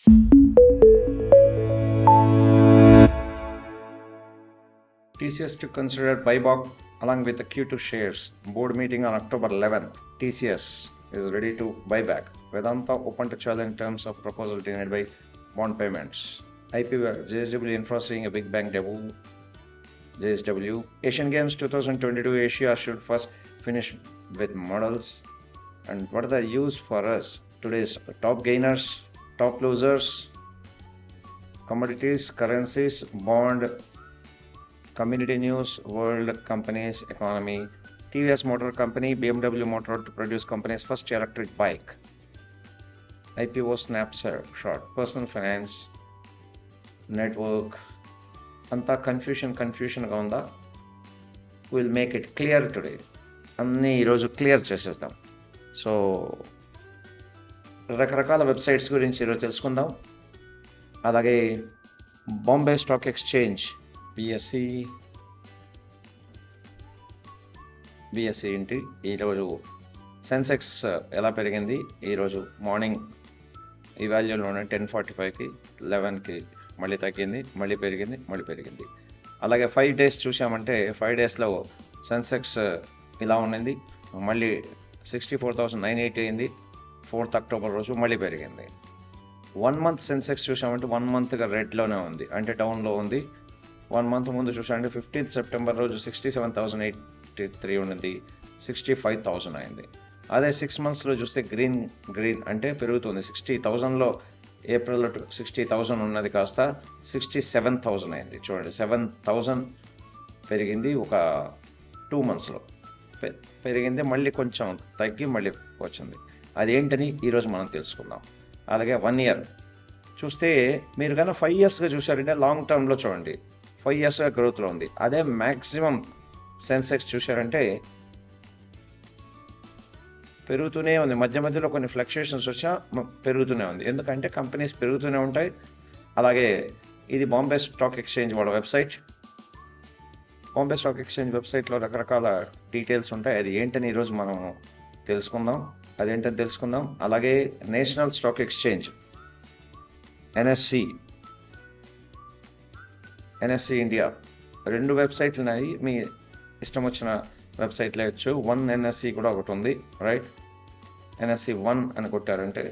TCS to consider buyback along with the Q2 shares. Board meeting on October 11th. TCS is ready to buy back. Vedanta open to challenge in terms of proposal denied by bond payments. IPO JSW Infra seeing a big bang debut. JSW Asian Games 2022 Asia should first finish with models. And what are the use for us? Today's top gainers, top losers, commodities, currencies, bond, community news, world companies, economy, TVS Motor Company, BMW Motor to produce company's first electric bike. IPO snapshot, personal finance, network, అంతా కన్ఫ్యూషన్గా ఉందా? Will make it clear today. అన్నీ ఈరోజు clear చేసేద్దాం. So రకరకాల websites గురించి ఈరోజు తెలుసుకుందాం. అలాగే బాంబే స్టాక్ ఎక్స్చేంజ్ బిఎస్సి ఏంటి, ఈరోజు సెన్సెక్స్ ఎలా పెరిగింది, ఈరోజు మార్నింగ్ ఈ వాల్యూలోనే 10:45కి 11కి మళ్ళీ తగ్గింది, మళ్ళీ పెరిగింది. అలాగే 5 days చూసామంటే 5 daysలో సెన్సెక్స్ ఇలా ఉండింది, మళ్ళీ 64,980 అయింది. 4th October రోజు మళ్ళీ పెరిగింది. 1 month సెన్సెక్స్ చూసామంటే 1 monthగా రెడ్లోనే ఉంది, అంటే డౌన్లో ఉంది. 1 month ముందు చూసామంటే 15th September రోజు 67,083 ఉండింది, 65,000 అయింది. అదే 6 monthsలో చూస్తే గ్రీన్ అంటే పెరుగుతుంది. 60,000లో ఏప్రిల్లో 60,000 ఉన్నది కాస్త 67,000 అయింది. చూడండి, 7,000 పెరిగింది ఒక 2 monthsలో పెరిగింది, మళ్ళీ కొంచెం తగ్గి మళ్ళీ వచ్చింది. అదేంటని ఈరోజు మనం తెలుసుకుందాం. అలాగే 1 year చూస్తే మీరు కన్నా 5 yearsగా చూసారంటే లాంగ్ టర్మ్లో చూడండి 5 yearsగా గ్రోత్లో ఉంది. అదే మ్యాక్సిమం సెన్సెక్స్ చూసారంటే పెరుగుతూనే ఉంది. మధ్యలో కొన్ని ఫ్లక్చుయేషన్స్ వచ్చా పెరుగుతూనే ఉంది, ఎందుకంటే కంపెనీస్ పెరుగుతూనే ఉంటాయి. అలాగే ఇది బాంబే స్టాక్ ఎక్స్చేంజ్ వాళ్ళ వెబ్సైట్. బాంబే స్టాక్ ఎక్స్చేంజ్ వెబ్సైట్లో రకరకాల డీటెయిల్స్ ఉంటాయి. అది ఏంటని ఈరోజు మనం తెలుసుకుందాం. అలాగే national stock exchange NSE India 2 వెబ్సైట్లు ఉన్నాయి. మీ ఇష్టం వచ్చిన వెబ్సైట్లు వేయచ్చు. 1 NSE కూడా ఒకటి ఉంది, రైట్? NSE 1 అని కొట్టారంటే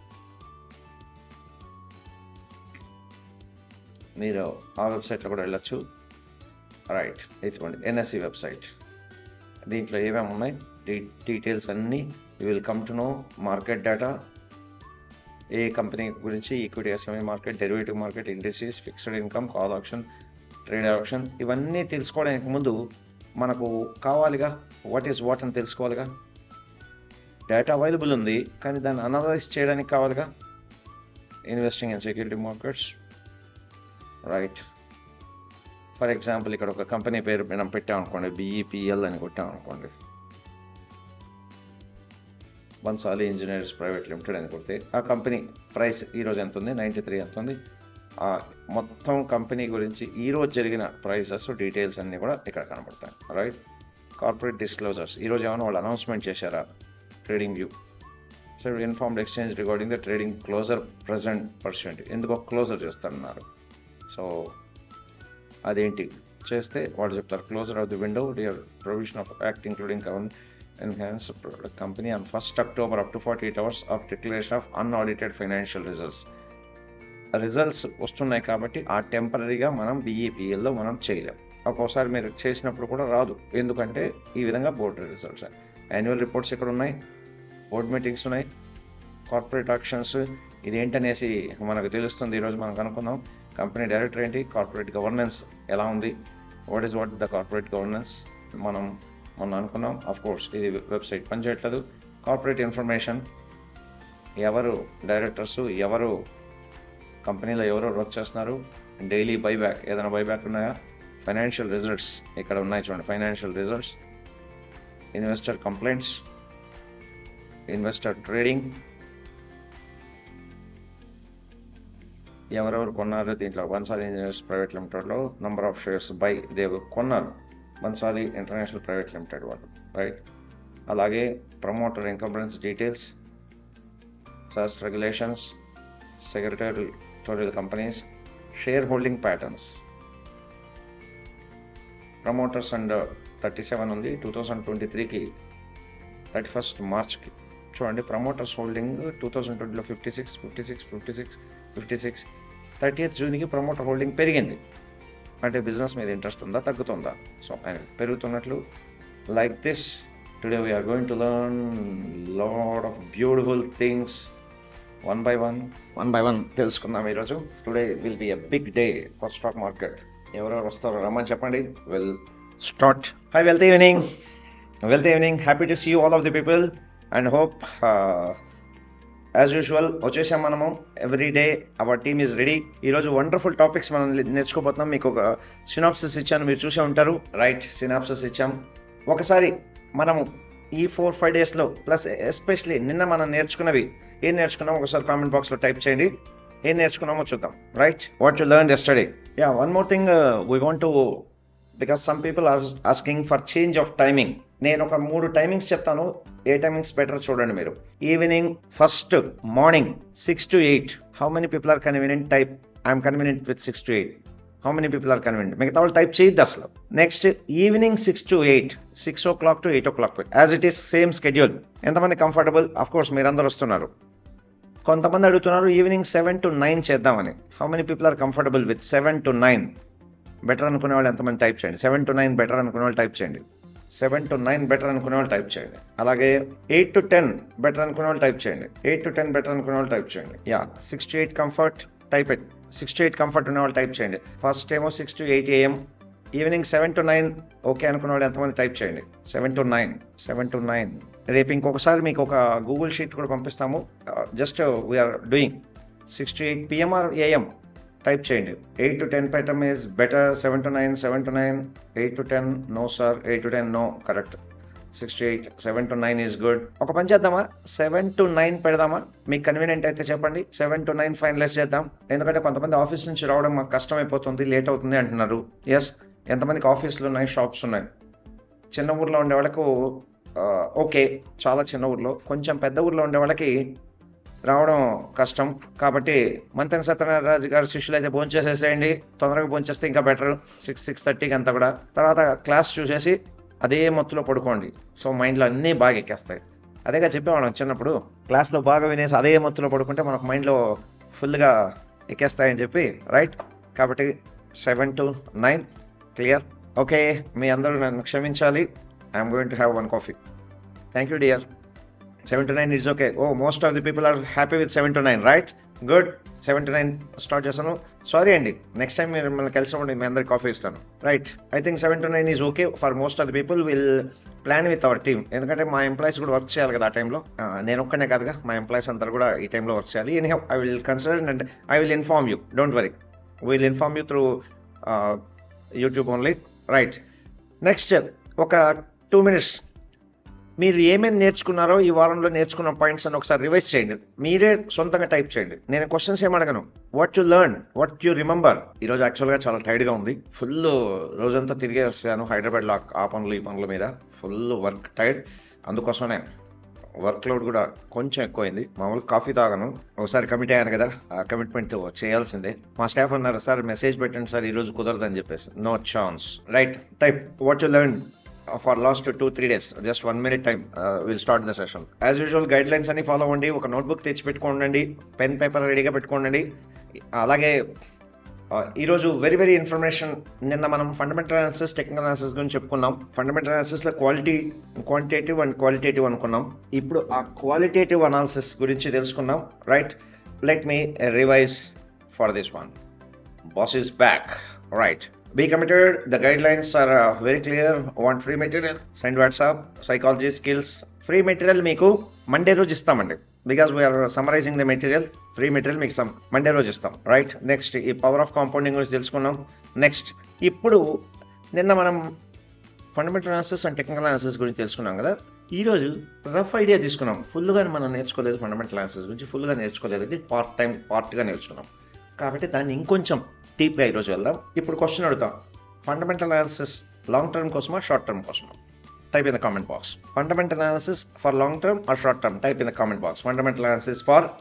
మీరు ఆ వెబ్సైట్లో కూడా వెళ్ళచ్చు, రైట్? ఇదిగోండి NSE వెబ్సైట్. దీంట్లో ఏమేమి ఉన్నాయి డీటెయిల్స్ అన్నీ you will come to know. Market data, ఏ కంపెనీ గురించి, equity, SME market, derivative market, industries, fixed income, call option, trade option, ఇవన్నీ తెలుసుకోవడానికి ముందు మనకు కావాలిగా వాట్ అని తెలుసుకోవాలిగా. డేటా అవైలబుల్ ఉంది, కానీ దాన్ని అనలైజ్ చేయడానికి కావాలిగా. Investing in security markets, right? For example ఇక్కడ ఒక కంపెనీ పేరు మనం పెట్టామనుకోండి, BEPL అని కొట్టామనుకోండి, బన్సాలి ఇంజనీర్స్ ప్రైవేట్ లిమిటెడ్ అని కొడితే ఆ కంపెనీ ప్రైస్ ఈరోజు ఎంత ఉంది, 93 ఎంత ఉంది. ఆ మొత్తం కంపెనీ గురించి ఈరోజు జరిగిన ప్రైసెస్ డీటెయిల్స్ అన్నీ కూడా ఇక్కడ కనబడతాయి, రైట్? కార్పొరేట్ డిస్క్లోజర్స్, ఈరోజు ఏమైనా వాళ్ళు అనౌన్స్మెంట్ చేశారా? Trading view informed exchange regarding the trading closure present percent, ఎందుకో క్లోజర్ చేస్తున్నారు. సో అదేంటి చేస్తే వాళ్ళు చెప్తారు, closure of the window dear provision of act including enhance company on 1st October up to 48 hours of declaration of unaudited financial results వస్తున్నాయి కాబట్టి ఆ టెంపరీగా మనం BEPLలో మనం చేయలేం. ఒక్కోసారి మీరు చేసినప్పుడు కూడా రాదు, ఎందుకంటే ఈ విధంగా బోర్డు రిజల్ట్స్. యాన్యువల్ రిపోర్ట్స్ ఇక్కడ ఉన్నాయి, బోర్డ్ మీటింగ్స్ ఉన్నాయి, కార్పొరేట్ యాక్షన్స్ ఇదేంటనేసి మనకు తెలుస్తుంది. ఈరోజు మనం కనుక్కుందాం. కంపెనీ డైరెక్టర్ ఏంటి, కార్పొరేట్ గవర్నెన్స్ ఎలా ఉంది, వాట్ ద కార్పొరేట్ గవర్నెన్స్ మనం అనుకున్నాం. ఆఫ్ కోర్స్ ఇది వెబ్సైట్ పనిచేయట్లేదు. కార్పొరేట్ ఇన్ఫర్మేషన్, ఎవరు డైరెక్టర్స్, ఎవరు కంపెనీలో ఎవరు వర్క్ చేస్తున్నారు, డైలీ బైబ్యాక్, ఏదైనా బైబ్యాక్ ఉన్నాయా, ఫైనాన్షియల్ రిజల్ట్స్ ఇక్కడ ఉన్నాయి చూడండి. Financial results, investor complaints, investor trading, ఎవరెవరు కొన్నారు దీంట్లో. బన్సాలి ఇంజనీర్స్ ప్రైవేట్ లిమిటెడ్లో నంబర్ ఆఫ్ షేర్స్ బై కొన్నారు బన్సాలి ఇంటర్నేషనల్ ప్రైవేట్ లిమిటెడ్ వాళ్ళు, రైట్? అలాగే promoter encumbrance details, first regulations, secretarial companies, shareholding patterns. Promoters under 37 ఉంది 2023కి 31st మార్చ్కి చూడండి. ప్రమోటర్స్ హోల్డింగ్ 2020లో 56 30th జూన్కి ప్రమోటర్ హోల్డింగ్ పెరిగింది. అంటే బిజినెస్ మీద ఇంట్రెస్ట్ ఉందా తగ్గుతుందా? సో పెరుగుతున్నట్లు. Like this today we're going to learn lot of beautiful things one by one తెలుసుకుందాం ఈరోజు. Today will be a big day for stock market. ఎవరెవరు వస్తారో రమ్మని చెప్పండి. Will start. Hi, wealth evening. Happy to see you all of the people and hope as usual వచ్చేసాం మనము. Every day our team is ready. ఈరోజు wonderful topics మనం నేర్చుకోబోతున్నాం. మీకు ఒక సినాప్సిస్ ఇచ్చాను, మీరు చూసే ఉంటారు. రైట్, సినాప్సిస్ ఇచ్చాం. ఒకసారి మనము ఈ 4-5 డేస్లో ప్లస్ ఎస్పెషలీ నిన్న మనం నేర్చుకున్నవి ఏం నేర్చుకున్నాం ఒకసారి కామెంట్ బాక్స్లో టైప్ చేయండి. ఏం నేర్చుకున్నామో చూద్దాం. Right, what you learn yesterday. Yeah, one more thing we want to, because some people are asking for change of timing. నేను ఒక 3 టైమింగ్స్ చెప్తాను. ఏ టైమింగ్స్ బెటర్ చూడండి మీరు. Evening, first morning 6 to 8. How many people are convenient? Type I'm convenient with 6 to 8. How many people are convenient? మిగతా వాళ్ళు type చేయొద్దు అసలు. Next evening 6 to 8, 6 o'clock to 8 o'clock, as it is same schedule. ఎంతమంది comfortable? Of course మీరందరూ వస్తున్నారు. కొంతమంది అడుగుతున్నారు evening 7 to 9 చేద్దామని. How many people are comfortable with 7 to 9? Better అనుకునే వాళ్ళు ఎంతమంది టైప్ చేయండి. 7 to 9 బెటర్ అనుకునే వాళ్ళు టైప్ చేయండి. 7 to 9 బెటర్ అనుకునే వాళ్ళు టైప్ చేయండి. అలాగే 8 to 10 బెటర్ అనుకునే వాళ్ళు టైప్ చేయండి. 8 to 10 బెటర్ అనుకునే వాళ్ళు టైప్ చేయండి. Yeah, 6 to 8 comfort, type it. 6 to 8 comfort ఉన్న వాళ్ళు టైప్ చేయండి. ఫస్ట్ ఏమో 6 to 8 AM. Evening 7 to 9 okay అనుకున్న వాళ్ళు ఎంతమంది టైప్ చేయండి. 7 to 9. రేపు ఇంకొకసారి మీకు ఒక గూగుల్ షీట్ కూడా పంపిస్తాము. Just we're doing 6 to 8 PM or AM type చేయండి. 8 to 10 పెట్టడం is better. 7 to 9, 7 to 9, 8 to 10 no sir, 8 to 10 no, correct. 6 to 8, 7 to 9 is good. ఒక పని చేద్దామా, 7 to 9 పెడదామా? మీకు కన్వీనియంట్ అయితే చెప్పండి. 7 to 9 ఫైనలైజ్ చేద్దాం. ఎందుకంటే కొంతమంది ఆఫీస్ నుంచి రావడం మాకు కష్టం అయిపోతుంది, లేట్ అవుతుంది అంటున్నారు. ఎస్, ఎంతమందికి ఆఫీసులు ఉన్నాయి, షాప్స్ ఉన్నాయి? చిన్న ఊర్లో ఉండే వాళ్ళకు ఓకే, చాలా చిన్న ఊర్లో. కొంచెం పెద్ద ఊర్లో ఉండే వాళ్ళకి రావడం కష్టం. కాబట్టి మంతెన సత్యనారాయణ గారు శిష్యులు అయితే భోంచేసేసేయండి. తొందరగా భోంచేస్తే ఇంకా బెటర్. 6-6:30కి అంతా కూడా. తర్వాత క్లాస్ చూసేసి అదే మొత్తులో పడుకోండి. సో మైండ్లో అన్నీ బాగా ఎక్కేస్తాయి. అదేగా చెప్పేవాళ్ళం చిన్నప్పుడు, క్లాస్లో బాగా వినేసి అదే మొత్తులో పడుకుంటే మనకు మైండ్లో ఫుల్గా ఎక్కేస్తాయని చెప్పి. రైట్, కాబట్టి 7 to 9 క్లియర్. ఓకే, మీ అందరూ నన్ను క్షమించాలి. I'm going to have 1 coffee. Thank you dear. 7 to 9 it's okay. Oh, most of the people are happy with 7 to 9, right, good. 7 to 9 start చేస్తాను. సారీ అండి, నెక్స్ట్ టైం మీరు మిమ్మల్ని కలిసినప్పుడు మీ అందరికి కాఫీ ఇస్తాను. Right, I think 7 to 9 is okay for most of the people. Will plan with our team. ఎందుకంటే మా ఎంప్లాయీస్ కూడా వర్క్ చేయాలి కదా ఆ టైంలో. నేను ఒక్కనే కాదుగా, మా ఎంప్లాయీస్ అందరూ కూడా ఈ టైంలో వర్క్ చేయాలి. Anyhow, I will consider and I will inform you. Don't worry, will inform you through YouTube only. Right, next ఒక 2 minutes మీరు ఏమేమి నేర్చుకున్నారో ఈ వారంలో నేర్చుకున్న పాయింట్స్ అని ఒకసారి రివైజ్ చేయండి. మీరే సొంతంగా టైప్ చేయండి. నేను క్వశ్చన్స్ ఏం అడగను. What you learn, what you remember. ఈరోజు యాక్చువల్గా చాలా టైర్డ్గా ఉంది. ఫుల్ రోజంతా తిరిగే వస్తాను హైదరాబాద్లో ఆ పనులు ఈ పనుల మీద. Full work tired. అందుకోసమే వర్క్ లోడ్ కూడా కొంచెం ఎక్కువైంది. మామూలు కాఫీ తాగను, ఒకసారి కమిట్ అయ్యాను కదా, ఆ కమిట్మెంట్ చేయాల్సిందే. మా స్టాఫ్ అన్నారు, సార్ మెసేజ్ పెట్టండి సార్ ఈరోజు కుదరదని చెప్పేసి. No chance. Right, type what you learn for last 2-3 days. Just 1 minute time. We'll start the session. As usual, guidelines అన్ని ఫాలో అవ్వండి. ఒక నోట్బుక్ తెచ్చి పెట్టుకోండి, పెన్ పేపర్ రెడీగా పెట్టుకోండి. అలాగే ఈరోజు వెరీ ఇన్ఫర్మేషన్. నిన్న మనం ఫండమెంటల్ అనాలిసిస్, టెక్నికల్ అనాలిసిస్ గురించి చెప్పుకున్నాం. ఫండమెంటల్ అనాలిసిస్లో క్వాంటిటేటివ్ అండ్ క్వాలిటేటివ్ అనుకున్నాం. ఇప్పుడు ఆ క్వాలిటేటివ్ అనాలిసిస్ గురించి తెలుసుకున్నాం. Right, let me revise for this one. Boss is back. Right, be committed. The guidelines are very clear. Want free material, send WhatsApp. Psychology skills free material మీకు Monday రోజు ఇస్తామండి. Because we're summarizing the material. Free material మీకు Monday రోజు ఇస్తాం. Right, next ఈ power of compounding గురించి తెలుసుకున్నాం. నెక్స్ట్ ఇప్పుడు నిన్న మనం fundamental analysis and technical analysis గురించి తెలుసుకున్నాం కదా. ఈరోజు రఫ్ ఐడియా తీసుకున్నాం. ఫుల్గా మనం నేర్చుకోలేదు ఫండమెంటల్ అనాలిసిస్ గురించి. ఫుల్గా నేర్చుకోలేదు, పార్ట్గా నేర్చుకున్నాం. కాబట్టి దాన్ని ఇంకొంచెం డీప్గా ఈరోజు వెళ్దాం. ఇప్పుడు క్వశ్చన్ అడుగుతాం, ఫండమెంటల్ అనాలిసిస్ లాంగ్ టర్మ్ కోసమా షార్ట్ టర్మ్ కోసమా? Type in the comment box. Fundamental analysis for long term or short term? Type in the comment box. Fundamental analysis for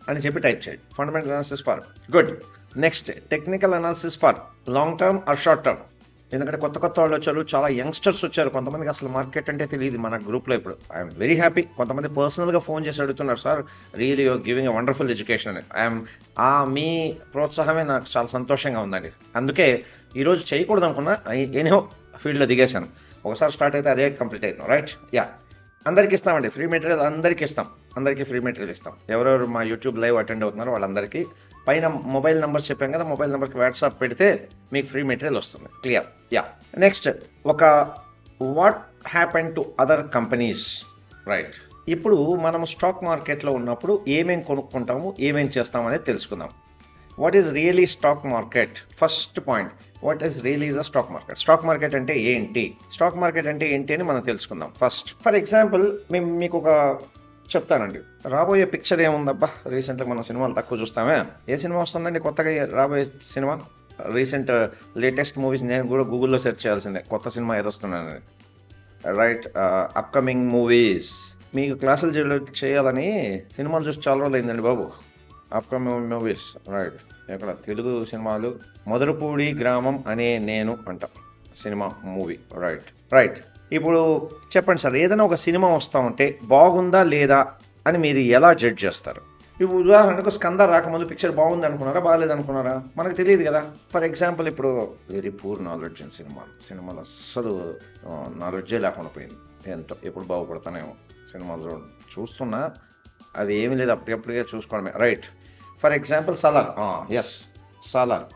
అని చెప్పి టైప్ చేయండి. Fundamental analysis for good. Next technical analysis for long term or short term. ఎందుకంటే కొత్త వాళ్ళు వచ్చారు, చాలా youngsters వచ్చారు. కొంతమందికి అసలు మార్కెట్ అంటే తెలియదు మన గ్రూప్లో. ఇప్పుడు ఐఎమ్ వెరీ హ్యాపీ. కొంతమంది పర్సనల్గా ఫోన్ చేసి అడుగుతున్నారు, sir really you're giving a wonderful education అని. మీ ప్రోత్సాహమే నాకు చాలా సంతోషంగా ఉందండి. అందుకే ఈరోజు చేయకూడదు అనుకున్నా, ఎనీహో ఫీల్డ్లో దిగేశాను. ఒకసారి స్టార్ట్ అయితే అదే కంప్లీట్ అయినాం. Right, yeah. అందరికి ఇస్తామండి ఫ్రీ మెటీరియల్, అందరికీ ఇస్తాం. అందరికీ ఫ్రీ మెటీరియల్ ఇస్తాం. ఎవరెవరు మా యూట్యూబ్ లైవ్ అటెండ్ అవుతున్నారో వాళ్ళందరికీ పైన మొబైల్ నెంబర్స్ చెప్పాం కదా, మొబైల్ నెంబర్కి వాట్సాప్ పెడితే మీకు ఫ్రీ మెటీరియల్ వస్తుంది. Clear, yeah. Next what happen to other companies. Right, ఇప్పుడు మనం స్టాక్ మార్కెట్లో ఉన్నప్పుడు ఏమేం కొనుక్కుంటాము, ఏమేం చేస్తాము అనేది తెలుసుకుందాం. What is really stock market? First point, what is really is a stock market. Stock market అంటే ఏంటి? స్టాక్ మార్కెట్ అంటే ఏంటి అని మనం తెలుసుకుందాం. ఫస్ట్ ఫర్ ఎగ్జాంపుల్ మేము మీకు ఒక చెప్తానండి. రాబోయే పిక్చర్ ఏముందబ్బా, రీసెంట్గా మన సినిమాలు తక్కువ చూస్తామే. ఏ సినిమా వస్తుందండి కొత్తగా రాబోయే సినిమా? రీసెంట్ లేటెస్ట్ మూవీస్ నేను కూడా గూగుల్లో సెర్చ్ చేయాల్సిందే, కొత్త సినిమా ఏదొస్తున్నానని. Right, upcoming movies. మీకు క్లాసులు చేయాలని సినిమాలు చూసి చాలా రోజులు అయిందండి బాబు. Upcoming movies. రైట్, ఇక్కడ తెలుగు సినిమాలు మొదలుపూడి గ్రామం అనే నేను అంట సినిమా మూవీ. రైట్. ఇప్పుడు చెప్పండి సార్, ఏదైనా ఒక సినిమా వస్తూ ఉంటే బాగుందా లేదా అని మీరు ఎలా జడ్జ్ చేస్తారు? ఇప్పుడు ఉదాహరణకు స్కంద రాకముందు పిక్చర్ బాగుంది అనుకున్నారా, బాగాలేదు అనుకున్నారా? మనకు తెలియదు కదా. ఫర్ ఎగ్జాంపుల్ ఇప్పుడు వెరీ పూర్ నాలెడ్జ్ ఇన్ సినిమాలు అస్సలు నాలెడ్జే లేకుండా పోయింది. ఎంతో ఎప్పుడు బాగుపడతానేమో సినిమాలు చూస్తున్నా, అది ఏమీ లేదు, అప్పటికప్పుడే చూసుకోవడమే. Right, for example Salaar. Yes, Salaar.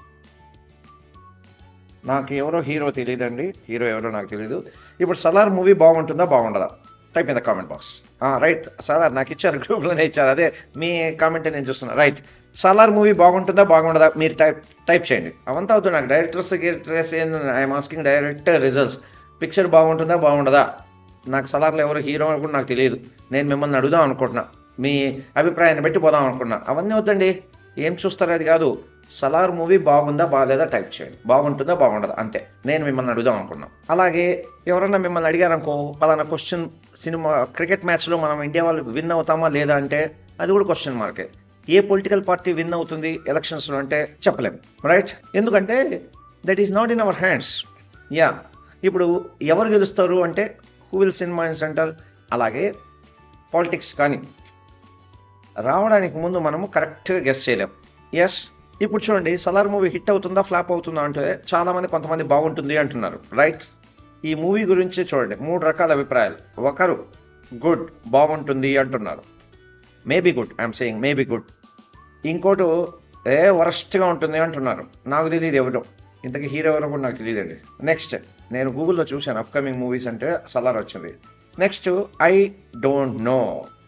నాకు ఎవరో హీరో తెలియదండి, హీరో ఎవరో నాకు తెలియదు. ఇప్పుడు సలార్ మూవీ బాగుంటుందా బాగుండదా? Type in the comment box. Right, Salaar నాకు ఇచ్చారు, గ్రూప్లోనే ఇచ్చారు, అదే మీ కామెంట్ నేను చూస్తున్నా. రైట్, సలార్ మూవీ బాగుంటుందా బాగుండదా మీరు టైప్ చేయండి. అవంతా అవుతుంది నాకు. Directors I'm asking director results. Picture బాగుంటుందా బాగుండదా? నాకు సలార్లో ఎవరు హీరో కూడా నాకు తెలియదు. నేను మిమ్మల్ని అడుగుదాం అనుకుంటున్నా, మీ అభిప్రాయాన్ని బట్టి పోదాం అనుకుంటున్నా. అవన్నీ వద్దండి, ఏం చూస్తారు అది కాదు. సలార్ మూవీ బాగుందా బాగాలేదా టైప్ చేయండి, బాగుంటుందా బాగుండదా అంతే. నేను మిమ్మల్ని అడుగుదాం అనుకున్నాను. అలాగే ఎవరన్నా మిమ్మల్ని అడిగారనుకో, పలానా క్వశ్చన్, సినిమా క్రికెట్ మ్యాచ్లో మనం ఇండియా వాళ్ళు విన్ అవుతామా లేదా అంటే అది కూడా క్వశ్చన్ మార్కే. ఏ పొలిటికల్ పార్టీ విన్ అవుతుంది ఎలక్షన్స్లో అంటే చెప్పలేము. రైట్, ఎందుకంటే that is not in our hands. Yeah, ఇప్పుడు ఎవరు గెలుస్తారు అంటే who will win my center. అలాగే పాలిటిక్స్ కానీ రావడానికి ముందు మనము కరెక్ట్గా గెస్ చేయలేము. ఎస్, ఇప్పుడు చూడండి, సలార్ మూవీ హిట్ అవుతుందా ఫ్లాప్ అవుతుందా అంటే చాలామంది కొంతమంది బాగుంటుంది అంటున్నారు. రైట్, ఈ మూవీ గురించి చూడండి 3 రకాల అభిప్రాయాలు. ఒకరు గుడ్, బాగుంటుంది అంటున్నారు, maybe good, I'm saying maybe good. ఇంకోటి వరస్ట్గా ఉంటుంది అంటున్నారు, నాకు తెలియదు ఎవరో, ఇంతకీ హీరో ఎవరో కూడా నాకు తెలియదండి. నెక్స్ట్ నేను గూగుల్లో చూశాను అప్కమింగ్ మూవీస్ అంటే సలార్ వచ్చింది. నెక్స్ట్ ఐ డోంట్ నో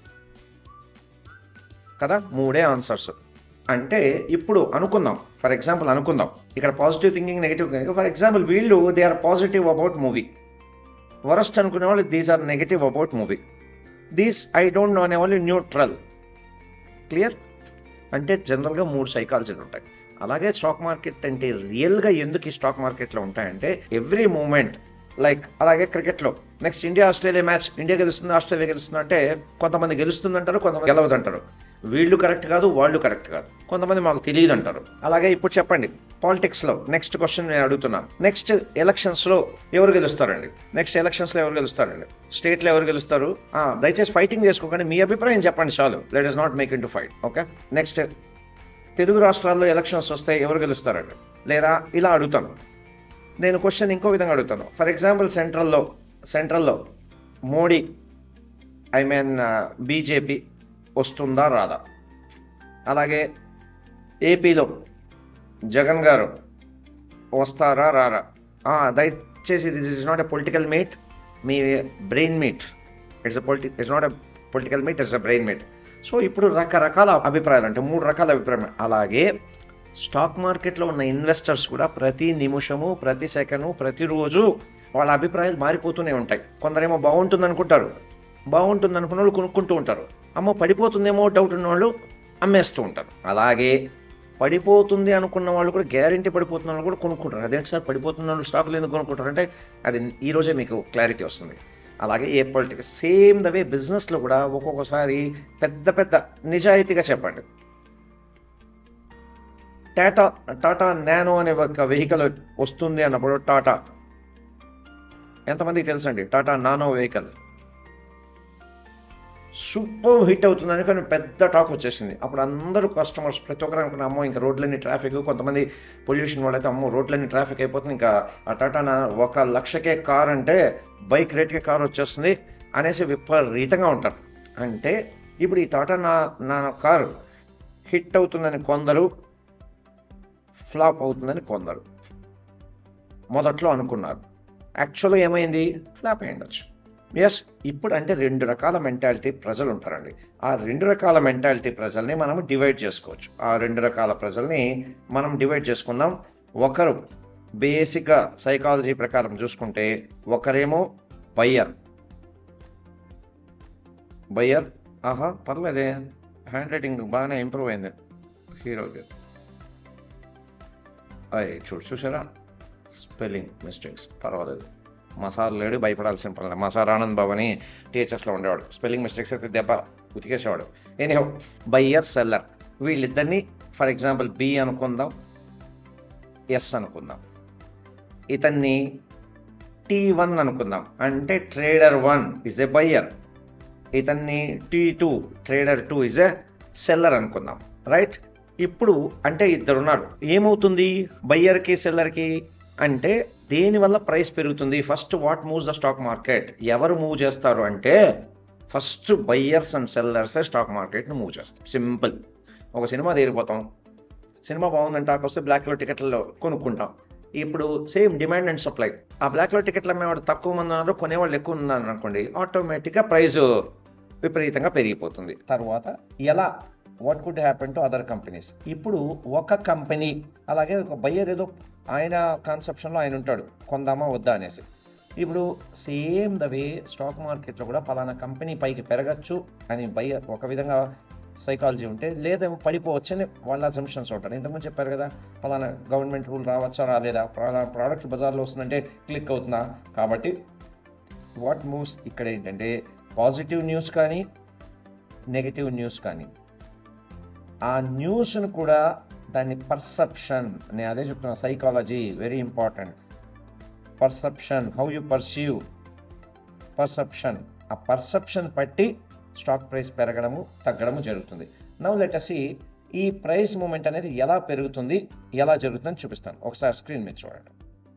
కదా, 3 ఆన్సర్స్. అంటే ఇప్పుడు అనుకుందాం, ఫర్ ఎగ్జాంపుల్ అనుకుందాం, ఇక్కడ positive thinking negative thinking. For example వీళ్ళు they are positive about movie, worst అనుకునే వాళ్ళు these are negative about movie, these I don't know అనే వాళ్ళు న్యూట్రల్. క్లియర్? అంటే జనరల్గా 3 సైకాలజీలు ఉంటాయి. అలాగే స్టాక్ మార్కెట్ అంటే రియల్గా ఎందుకు ఈ స్టాక్ మార్కెట్లో ఉంటాయంటే ఎవ్రీ మూమెంట్ లైక్, అలాగే క్రికెట్లో next India Australia match, India గెలుస్తుంది ఆస్ట్రేలియా గెలుస్తుంది అంటే కొంతమంది గెలుస్తుంది అంటారు, కొంతమంది గెలవదంటారు. వీళ్ళు కరెక్ట్ కాదు, వాళ్ళు కరెక్ట్ కాదు, కొంతమంది మాకు తెలియదు అంటారు. అలాగే ఇప్పుడు చెప్పండి పాలిటిక్స్లో నెక్స్ట్ క్వశ్చన్ నేను అడుగుతున్నాను. నెక్స్ట్ ఎలక్షన్స్లో ఎవరు గెలుస్తారండి? స్టేట్లో ఎవరు గెలుస్తారు? దయచేసి ఫైటింగ్ చేసుకోకండి, మీ అభిప్రాయం చెప్పండి చాలు. Let us not make into fight. Okay, next Telugu రాష్ట్రాల్లో ఎలక్షన్స్ వస్తే ఎవరు గెలుస్తారండి? లేదా ఇలా అడుగుతాను నేను. క్వశ్చన్ ఇంకో విధంగా అడుగుతాను. ఫర్ ఎగ్జాంపుల్ సెంట్రల్లో మోడీ బీజేపీ వస్తుందా రాదా? అలాగే ఏపీలో జగన్ గారు వస్తారా రారా? దయచేసి this is not a political meet, మీ brain meet. It's not a political meet, it's a brain meet. So ఇప్పుడు రకరకాల అభిప్రాయాలు అంటే 3 రకాల అభిప్రాయం. అలాగే స్టాక్ మార్కెట్లో ఉన్న ఇన్వెస్టర్స్ కూడా ప్రతి నిమిషము, ప్రతి సెకండు, ప్రతిరోజు వాళ్ళ అభిప్రాయాలు మారిపోతూనే ఉంటాయి. కొందరేమో బాగుంటుంది అనుకుంటారు, బాగుంటుంది అనుకున్న వాళ్ళు కొనుక్కుంటూ ఉంటారు. అమ్మో పడిపోతుందేమో డౌట్ ఉన్న వాళ్ళు అమ్మేస్తూ ఉంటారు. అలాగే పడిపోతుంది అనుకున్న వాళ్ళు కూడా, గ్యారెంటీ పడిపోతున్న వాళ్ళు కూడా కొనుక్కుంటారు. అదేంటి సార్ పడిపోతున్న వాళ్ళు స్టాకులు ఎందుకు కొనుక్కుంటారు అంటే అది ఈరోజే మీకు క్లారిటీ వస్తుంది. అలాగే ఏ పొలిటిక్స్ సేమ్ ద వే బిజినెస్లో కూడా ఒక్కొక్కసారి పెద్ద నిజాయితీగా చెప్పండి, టాటా నానో అనే ఒక వెహికల్ వస్తుంది అన్నప్పుడు టాటా ఎంతమందికి తెలుసండి? Tata nano vehicle super hit అవుతుందని కానీ పెద్ద టాక్ వచ్చేసింది. అప్పుడు అందరూ కస్టమర్స్ ప్రతి ఒక్కరు అనుకున్న అమ్మో ఇంకా రోడ్లన్నీ ట్రాఫిక్, కొంతమంది పొల్యూషన్ వాళ్ళైతే అమ్మో రోడ్లన్నీ ట్రాఫిక్ అయిపోతుంది, ఇంకా ఆ టాటా 1,00,000కే కార్ అంటే బైక్ రేట్కే కార్ వచ్చేస్తుంది అనేసి విపరీతంగా ఉంటారు. అంటే ఇప్పుడు ఈ టాటా నానో కారు హిట్ అవుతుందని కొందరు, ఫ్లాప్ అవుతుందని కొందరు మొదట్లో అనుకున్నారు. యాక్చువల్గా ఏమైంది? ఫ్లాప్ అయి ఉండొచ్చు. ఎస్, ఇప్పుడు అంటే 2 రకాల మెంటాలిటీ ప్రజలు ఉంటారండి. ఆ 2 రకాల మెంటాలిటీ ప్రజల్ని మనం డివైడ్ చేసుకోవచ్చు. ఆ 2 రకాల ప్రజల్ని మనం డివైడ్ చేసుకుందాం. ఒకరు బేసిక్గా సైకాలజీ ప్రకారం చూసుకుంటే ఒకరేమో బయ్యర్. ఆహా పర్లేదే, హ్యాండ్ రైటింగ్ బాగానే ఇంప్రూవ్ అయింది హీరోకి. చూసారా, స్పెల్లింగ్ మిస్టేక్స్ పర్వాలేదు. మా సార్ లేడు, భయపడాల్సిన పర్లేదు. మా సార్ ఆనంద్ బాబు అని టీచర్స్లో ఉండేవాడు. స్పెల్లింగ్ మిస్టేక్స్ అయితే దెబ్బ ఉతికేసేవాడు. ఎనీహౌ, బయ్యర్ సెల్లర్ వీళ్ళిద్దరిని ఫర్ ఎగ్జాంపుల్ బి అనుకుందాం, ఎస్ అనుకుందాం. ఇతన్ని T1 అనుకుందాం, అంటే ట్రేడర్ 1 ఈజ్ ఎ బయ్యర్. ఇతన్ని T2 trader 2 is a seller అనుకుందాం. రైట్? ఇప్పుడు అంటే ఇద్దరున్నారు. ఏమవుతుంది బయ్యర్కి సెల్లర్కి అంటే దేనివల్ల ప్రైస్ పెరుగుతుంది? First what moves the stock market? ఎవరు మూవ్ చేస్తారు అంటే first buyers and sellers stock మార్కెట్ని మూవ్ చేస్తారు. సింపుల్. ఒక సినిమా తీరిపోతాం, సినిమా బాగుందంటే వస్తే బ్లాక్లో టికెట్లు కొనుక్కుంటాం. ఇప్పుడు సేమ్ డిమాండ్ అండ్ సప్లై. ఆ బ్లాక్లో టికెట్లు అమ్మేవాడు తక్కువ మంది ఉన్నారు, కొనేవాళ్ళు ఎక్కువ ఉన్నారు అనుకోండి, ఆటోమేటిక్గా ప్రైస్ విపరీతంగా పెరిగిపోతుంది. తర్వాత ఎలా what could happen to other companies? ఇప్పుడు ఒక కంపెనీ అలాగే ఒక బయ్యర్ ఏదో ఆయన కాన్సెప్షన్లో ఆయన ఉంటాడు, కొందామా వద్దా అనేసి. ఇప్పుడు సేమ్ ద వే స్టాక్ మార్కెట్లో కూడా పలానా కంపెనీ పైకి పెరగచ్చు అని బయ్యర్ ఒక విధంగా సైకాలజీ ఉంటే, లేదేమో పడిపోవచ్చని వాళ్ళ అసంప్షన్స్ ఉంటారు. ఇంతకుముందు చెప్పారు కదా, పలానా గవర్నమెంట్ రూల్ రావచ్చా రాలేదా, ప్రోడక్ట్ బజార్లో వస్తుందంటే క్లిక్ అవుతుందా. కాబట్టి వాట్ మూవ్స్ ఇక్కడ ఏంటంటే పాజిటివ్ న్యూస్ కానీ నెగిటివ్ న్యూస్ కానీ, ఆ న్యూస్ను కూడా దాన్ని పర్సెప్షన్, నేను అదే చెప్తున్నా, psychology very important. Perception, how you perceive perception, ఆ పర్సెప్షన్ బట్టి స్టాక్ ప్రైస్ పెరగడము తగ్గడము జరుగుతుంది. నౌ లెట్ us see ఈ ప్రైస్ మూమెంట్ అనేది ఎలా పెరుగుతుంది, ఎలా జరుగుతుందని చూపిస్తాను. ఒకసారి స్క్రీన్ మీద చూడండి.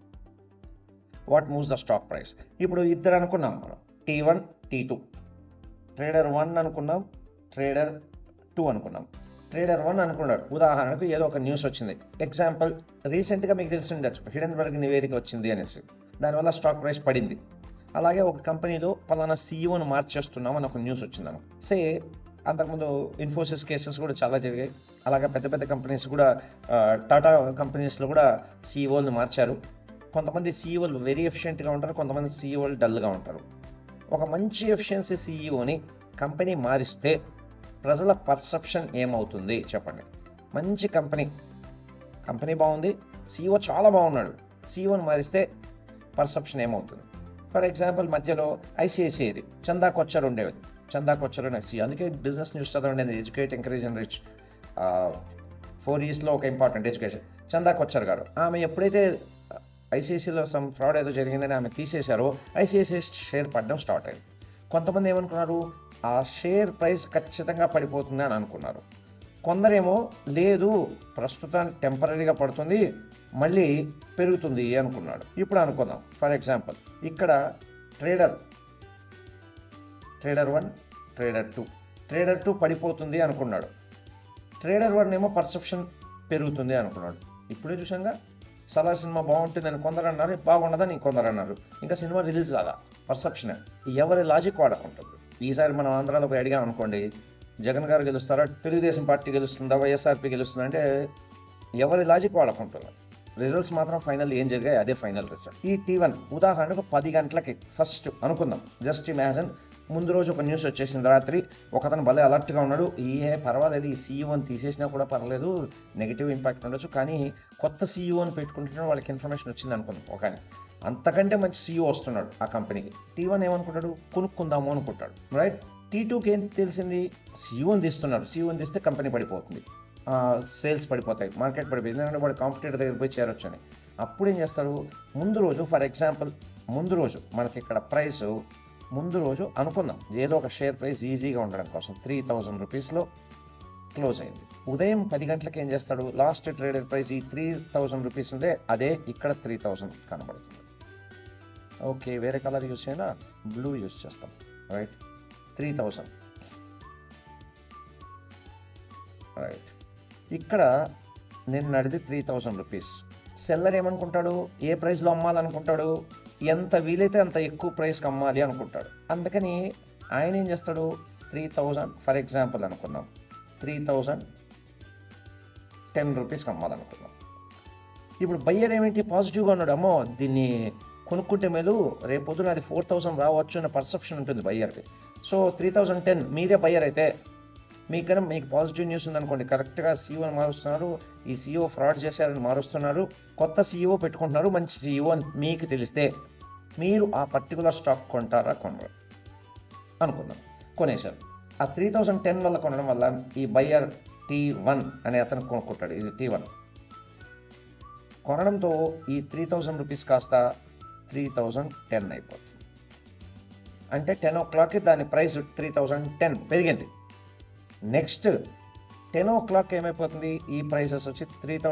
What moves the stock price? ఇప్పుడు ఇద్దరు అనుకున్నాం మనం, T1 T2, ట్రేడర్ 1 అనుకున్నాం, ట్రేడర్ 2 అనుకున్నాం. ట్రేడర్ 1 అనుకున్నాడు, ఉదాహరణకు ఏదో ఒక న్యూస్ వచ్చింది. ఎగ్జాంపుల్, రీసెంట్గా మీకు తెలిసి ఉండొచ్చు, హిడెన్బర్గ్ నివేదిక వచ్చింది అనేసి, దానివల్ల స్టాక్ ప్రైస్ పడింది. అలాగే ఒక కంపెనీలో పలానా సీఈఓను మార్చేస్తున్నాం అని ఒక న్యూస్ వచ్చిందను. అంతకుముందు ఇన్ఫోసిస్ కేసెస్ కూడా చాలా జరిగాయి. అలాగే పెద్ద పెద్ద కంపెనీస్ కూడా, టాటా కంపెనీస్లో కూడా సీఈఓలను మార్చారు. కొంతమంది సీఈఓలు వెరీ ఎఫిషియెంట్గా ఉంటారు, కొంతమంది సీఈఓలు డల్గా ఉంటారు. ఒక మంచి ఎఫిషియన్సీ సీఈఓని కంపెనీ మారిస్తే ప్రజల పర్సెప్షన్ ఏమవుతుంది చెప్పండి? మంచి కంపెనీ బాగుంది, సీఈఓ చాలా బాగున్నాడు, సీఈఓని మారిస్తే పర్సెప్షన్ ఏమవుతుంది? ఫర్ ఎగ్జాంపుల్, మధ్యలో ఐసిఐసిఐది చందా కొచ్చర్ ఉండేది. చందా కొచ్చర్ అని అందుకే బిజినెస్ న్యూస్ చదవండి, ఎడ్యుకేట్, ఎంకరేజ్ అండ్ రిచ్, 4 yearsలో ఒక ఇంపార్టెంట్ ఎడ్యుకేషన్. చందా కొచ్చర్ గారు, ఆమె ఎప్పుడైతే ఐసిఐసిలో సమ్ ఫ్రాడ్ ఏదో జరిగిందని ఆమె తీసేశారో, ఐసిఐసిఐ షేర్ పడడం స్టార్ట్ అయింది. కొంతమంది ఏమనుకున్నారు, ఆ షేర్ ప్రైస్ ఖచ్చితంగా పడిపోతుంది అని అనుకున్నారు. కొందరేమో లేదు, ప్రస్తుతానికి టెంపరీగా పడుతుంది, మళ్ళీ పెరుగుతుంది అనుకున్నాడు. ఇప్పుడు అనుకుందాం, ఫర్ ఎగ్జాంపుల్ ఇక్కడ ట్రేడర్ 1, ట్రేడర్ 2. ట్రేడర్ 2 పడిపోతుంది అనుకున్నాడు, ట్రేడర్ 1 ఏమో పర్సెప్షన్ పెరుగుతుంది అనుకున్నాడు. ఇప్పుడే చూసాంగా, సలార్ సినిమా బాగుంటుందని కొందరు అన్నారు, బాగుండదని కొందరు అన్నారు. ఇంకా సినిమా రిలీజ్ కాదా, పర్సెప్షన్. ఎవరి లాజిక్ వాడుకుంటుంది. ఈసారి మనం ఆంధ్రాలో పోయి అడిగాం అనుకోండి, జగన్ గారు గెలుస్తారా, తెలుగుదేశం పార్టీ గెలుస్తుందా, వైఎస్ఆర్పీ గెలుస్తుందా అంటే ఎవరి లాజిక్ వాడుకుంటున్నారు. రిజల్ట్స్ మాత్రం ఫైనల్ ఏం జరిగాయి అదే ఫైనల్ రిజల్ట్. ఈ T1 ఉదాహరణకు 10 గంటలకి ఫస్ట్ అనుకుందాం, జస్ట్ ఇమాజిన్, ముందు రోజు ఒక న్యూస్ వచ్చేసింది రాత్రి, ఒకతను భలే అలర్ట్గా ఉన్నాడు, పర్వాలేదు ఈ సీఈఓని తీసేసినా కూడా పర్లేదు, నెగిటివ్ ఇంపాక్ట్ ఉండొచ్చు, కానీ కొత్త సీఈఓని పెట్టుకుంటున్నాడు, వాళ్ళకి ఇన్ఫర్మేషన్ వచ్చింది అనుకుందాం. ఒక అంతకంటే మంచి సీఈఓ వస్తున్నాడు ఆ కంపెనీకి. T1 ఏమనుకుంటాడు, కొనుక్కుందాము అనుకుంటాడు. రైట్? T2కి ఏం తెలిసింది, సీఈఓని తీస్తున్నాడు, సీఈఓని తీస్తే కంపెనీ పడిపోతుంది. సేల్స్ పడిపోతాయి, మార్కెట్ పడిపోయింది, ఎందుకంటే వాడు కాంపిటేటర్ దగ్గర పోయి చేరొచ్చు అని. అప్పుడు ఏం చేస్తారు, ముందు రోజు ఫర్ ఎగ్జాంపుల్ ముందు రోజు మనకి ఇక్కడ ప్రైస్ ముందు రోజు అనుకుందాం ఏదో ఒక షేర్ ప్రైస్ ఈజీగా ఉండడం కోసం 3000 రూపీస్లో క్లోజ్ అయింది. ఉదయం 10 గంటలకు ఏం చేస్తాడు, లాస్ట్ ట్రేడెడ్ ప్రైస్ ఈ 3000 రూపీస్ ఉందే అదే ఇక్కడ 3000 కనబడుతుంది. ఓకే, వేరే కలర్ యూజ్ చేయనా, బ్లూ యూజ్ చేస్తాం, రైట్. 3000 రైట్. ఇక్కడ నేను నడిది 3000 రూపీస్. సెల్లర్ ఏమనుకుంటాడు, ఏ ప్రైస్లో అమ్మాలనుకుంటాడు, ఎంత వీలైతే అంత ఎక్కువ ప్రైస్కి అమ్మాలి అనుకుంటాడు. అందుకని ఆయన ఏం చేస్తాడు, 3000 ఫర్ ఎగ్జాంపుల్ అనుకున్నాం 3010 రూపీస్కి అమ్మాలనుకున్నాం. ఇప్పుడు బయ్యర్ ఏమిటి, పాజిటివ్గా ఉన్నాడు, అమ్మో దీన్ని కొనుక్కుంటే మేలు, రేపు పొద్దున అది 4000 రావచ్చు అన్న పర్సెప్షన్ ఉంటుంది బయ్యర్కి. సో 3010 మీరే బయ్యర్ అయితే మీకు పాజిటివ్ న్యూస్ ఉందనుకోండి, కరెక్ట్గా సీఈఓని మారుస్తున్నారు, ఈ సీఈఓ ఫ్రాడ్ చేశారని మారుస్తున్నారు, కొత్త సీఈఓ పెట్టుకుంటున్నారు, మంచి సీఈఓ అని మీకు తెలిస్తే మీరు ఆ పర్టికులర్ స్టాక్ కొంటారా కొనరు అనుకుందాం, కొనేశారు. ఆ 3010 వల్ల కొనడం వల్ల ఈ బయ్యర్ T1 అనే అతను కొనుక్కుంటాడు, ఇది T1 కొనడంతో ఈ 3000 రూపీస్ కాస్త 3010 అయిపోతుంది. అంటే 10 o'clockకి దాని ప్రైస్ 3010 పెరిగింది. నెక్స్ట్ 10 o'clock ఏమైపోతుంది, ఈ ప్రైసెస్ వచ్చి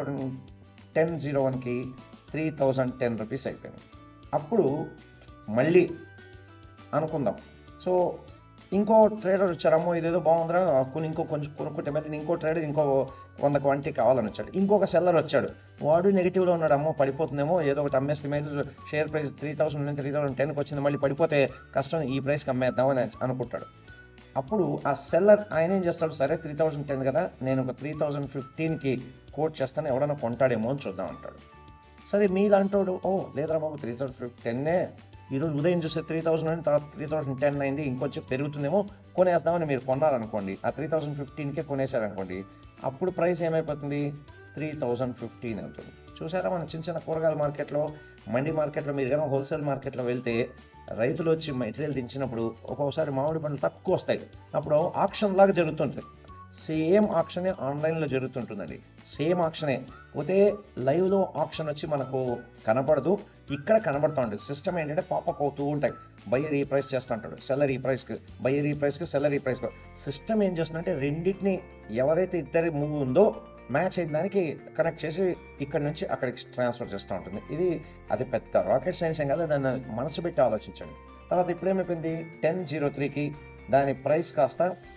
3010కి 3010 రూపీస్ అయిపోయింది. అప్పుడు మళ్ళీ అనుకుందాం, సో ఇంకో ట్రేడర్ వచ్చారమ్మో ఇదేదో బాగుందిరా ఇంకో కొంచెం కొనుక్కుంటే మళ్ళీ ఇంకో ట్రేడర్ ఇంకో 100 క్వాంటిటీ కావాలని వచ్చాడు. ఇంకొక సెల్లర్ వచ్చాడు, వాడు నెగిటివ్లో ఉన్నాడు, అమ్మో పడిపోతుందేమో, ఏదో ఒకటి అమ్మేస్తే మీద షేర్ ప్రైస్ 3000 నుండి 3010కి వచ్చింది, మళ్ళీ పడిపోతే కష్టం, ఈ ప్రైస్కి అమ్మేద్దామని అనుకుంటాడు. అప్పుడు ఆ సెల్లర్ ఆయన ఏం చేస్తాడు, సరే 3010 కదా, నేను ఒక 3015కి కోట్ చేస్తాను, ఎవడన్నా కొంటాడేమో అని చూద్దాం అంటాడు. సరే మీలాంటోడు, ఓ లేదురా బాబు 3010 ఈరోజు ఉదయం చూస్తే 3000 అని, తర్వాత 3010 అయింది, ఇంకొంచెం పెరుగుతుందేమో కొనేస్తామని మీరు కొన్నారనుకోండి, ఆ 3015కే కొనేశారనుకోండి, అప్పుడు ప్రైస్ ఏమైపోతుంది, 3015 అవుతుంది. చూసారా, మన చిన్న చిన్న కూరగాయల మార్కెట్లో, మండి మార్కెట్లో, మీరు కానీ హోల్సేల్ మార్కెట్లో వెళ్తే రైతులు వచ్చి మెటీరియల్ దించినప్పుడు ఒక్కొక్కసారి మామిడి పండ్లు తక్కువ వస్తాయి, అప్పుడు ఆక్షన్ లాగా జరుగుతుంటుంది. సేమ్ ఆక్షనే ఆన్లైన్లో జరుగుతుంటుందండి, సేమ్ ఆక్షనే, పోతే లైవ్లో ఆక్షన్ వచ్చి మనకు కనపడదు, ఇక్కడ కనబడుతూ ఉంటుంది. సిస్టమ్ ఏంటంటే పాపప్ అవుతూ ఉంటాయి, బయ్యర్ ఈ ప్రైస్ చేస్తూ ఉంటాడు, సెల్లర్ ఈ ప్రైస్కి, బయ్యర్ ఈ ప్రైస్కి, సెల్లర్ ఈ ప్రైస్కి. సిస్టమ్ ఏం చేస్తుందంటే రెండింటిని ఎవరైతే ఇద్దరి మూవ్ ఉందో మ్యాచ్ అయిన దానికి కనెక్ట్ చేసి ఇక్కడ నుంచి అక్కడికి ట్రాన్స్ఫర్ చేస్తూ ఉంటుంది. ఇది అది పెద్ద రాకెట్ సైన్స్ ఏం కాదు, దాన్ని మనసు పెట్టి ఆలోచించండి. తర్వాత ఇప్పుడు ఏమైపోయింది, 10:03కి దాని ప్రైస్ కాస్త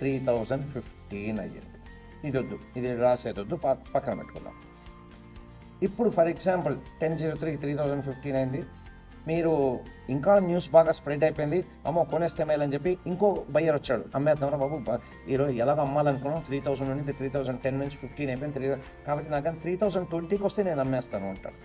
3015 అయ్యింది. ఇది వద్దు, ఇది రాసేదొద్దు, పక్కన పెట్టుకుందాం. ఇప్పుడు ఫర్ ఎగ్జాంపుల్ 10:03కి 3015 అయింది, మీరు ఇంకా న్యూస్ బాగా స్ప్రెడ్ అయిపోయింది, అమ్మో కొనేస్తే మేలని చెప్పి ఇంకో బయ్యర్ వచ్చాడు, అమ్మేద్దామరా బాబు ఈరోజు ఎలాగో అమ్మాలనుకున్నాం, 3000 నుండి 3010 నుంచి 15 అయిపోయింది, కాబట్టి నాకు 3020కి వస్తే నేను అమ్మేస్తాను అంటాడు.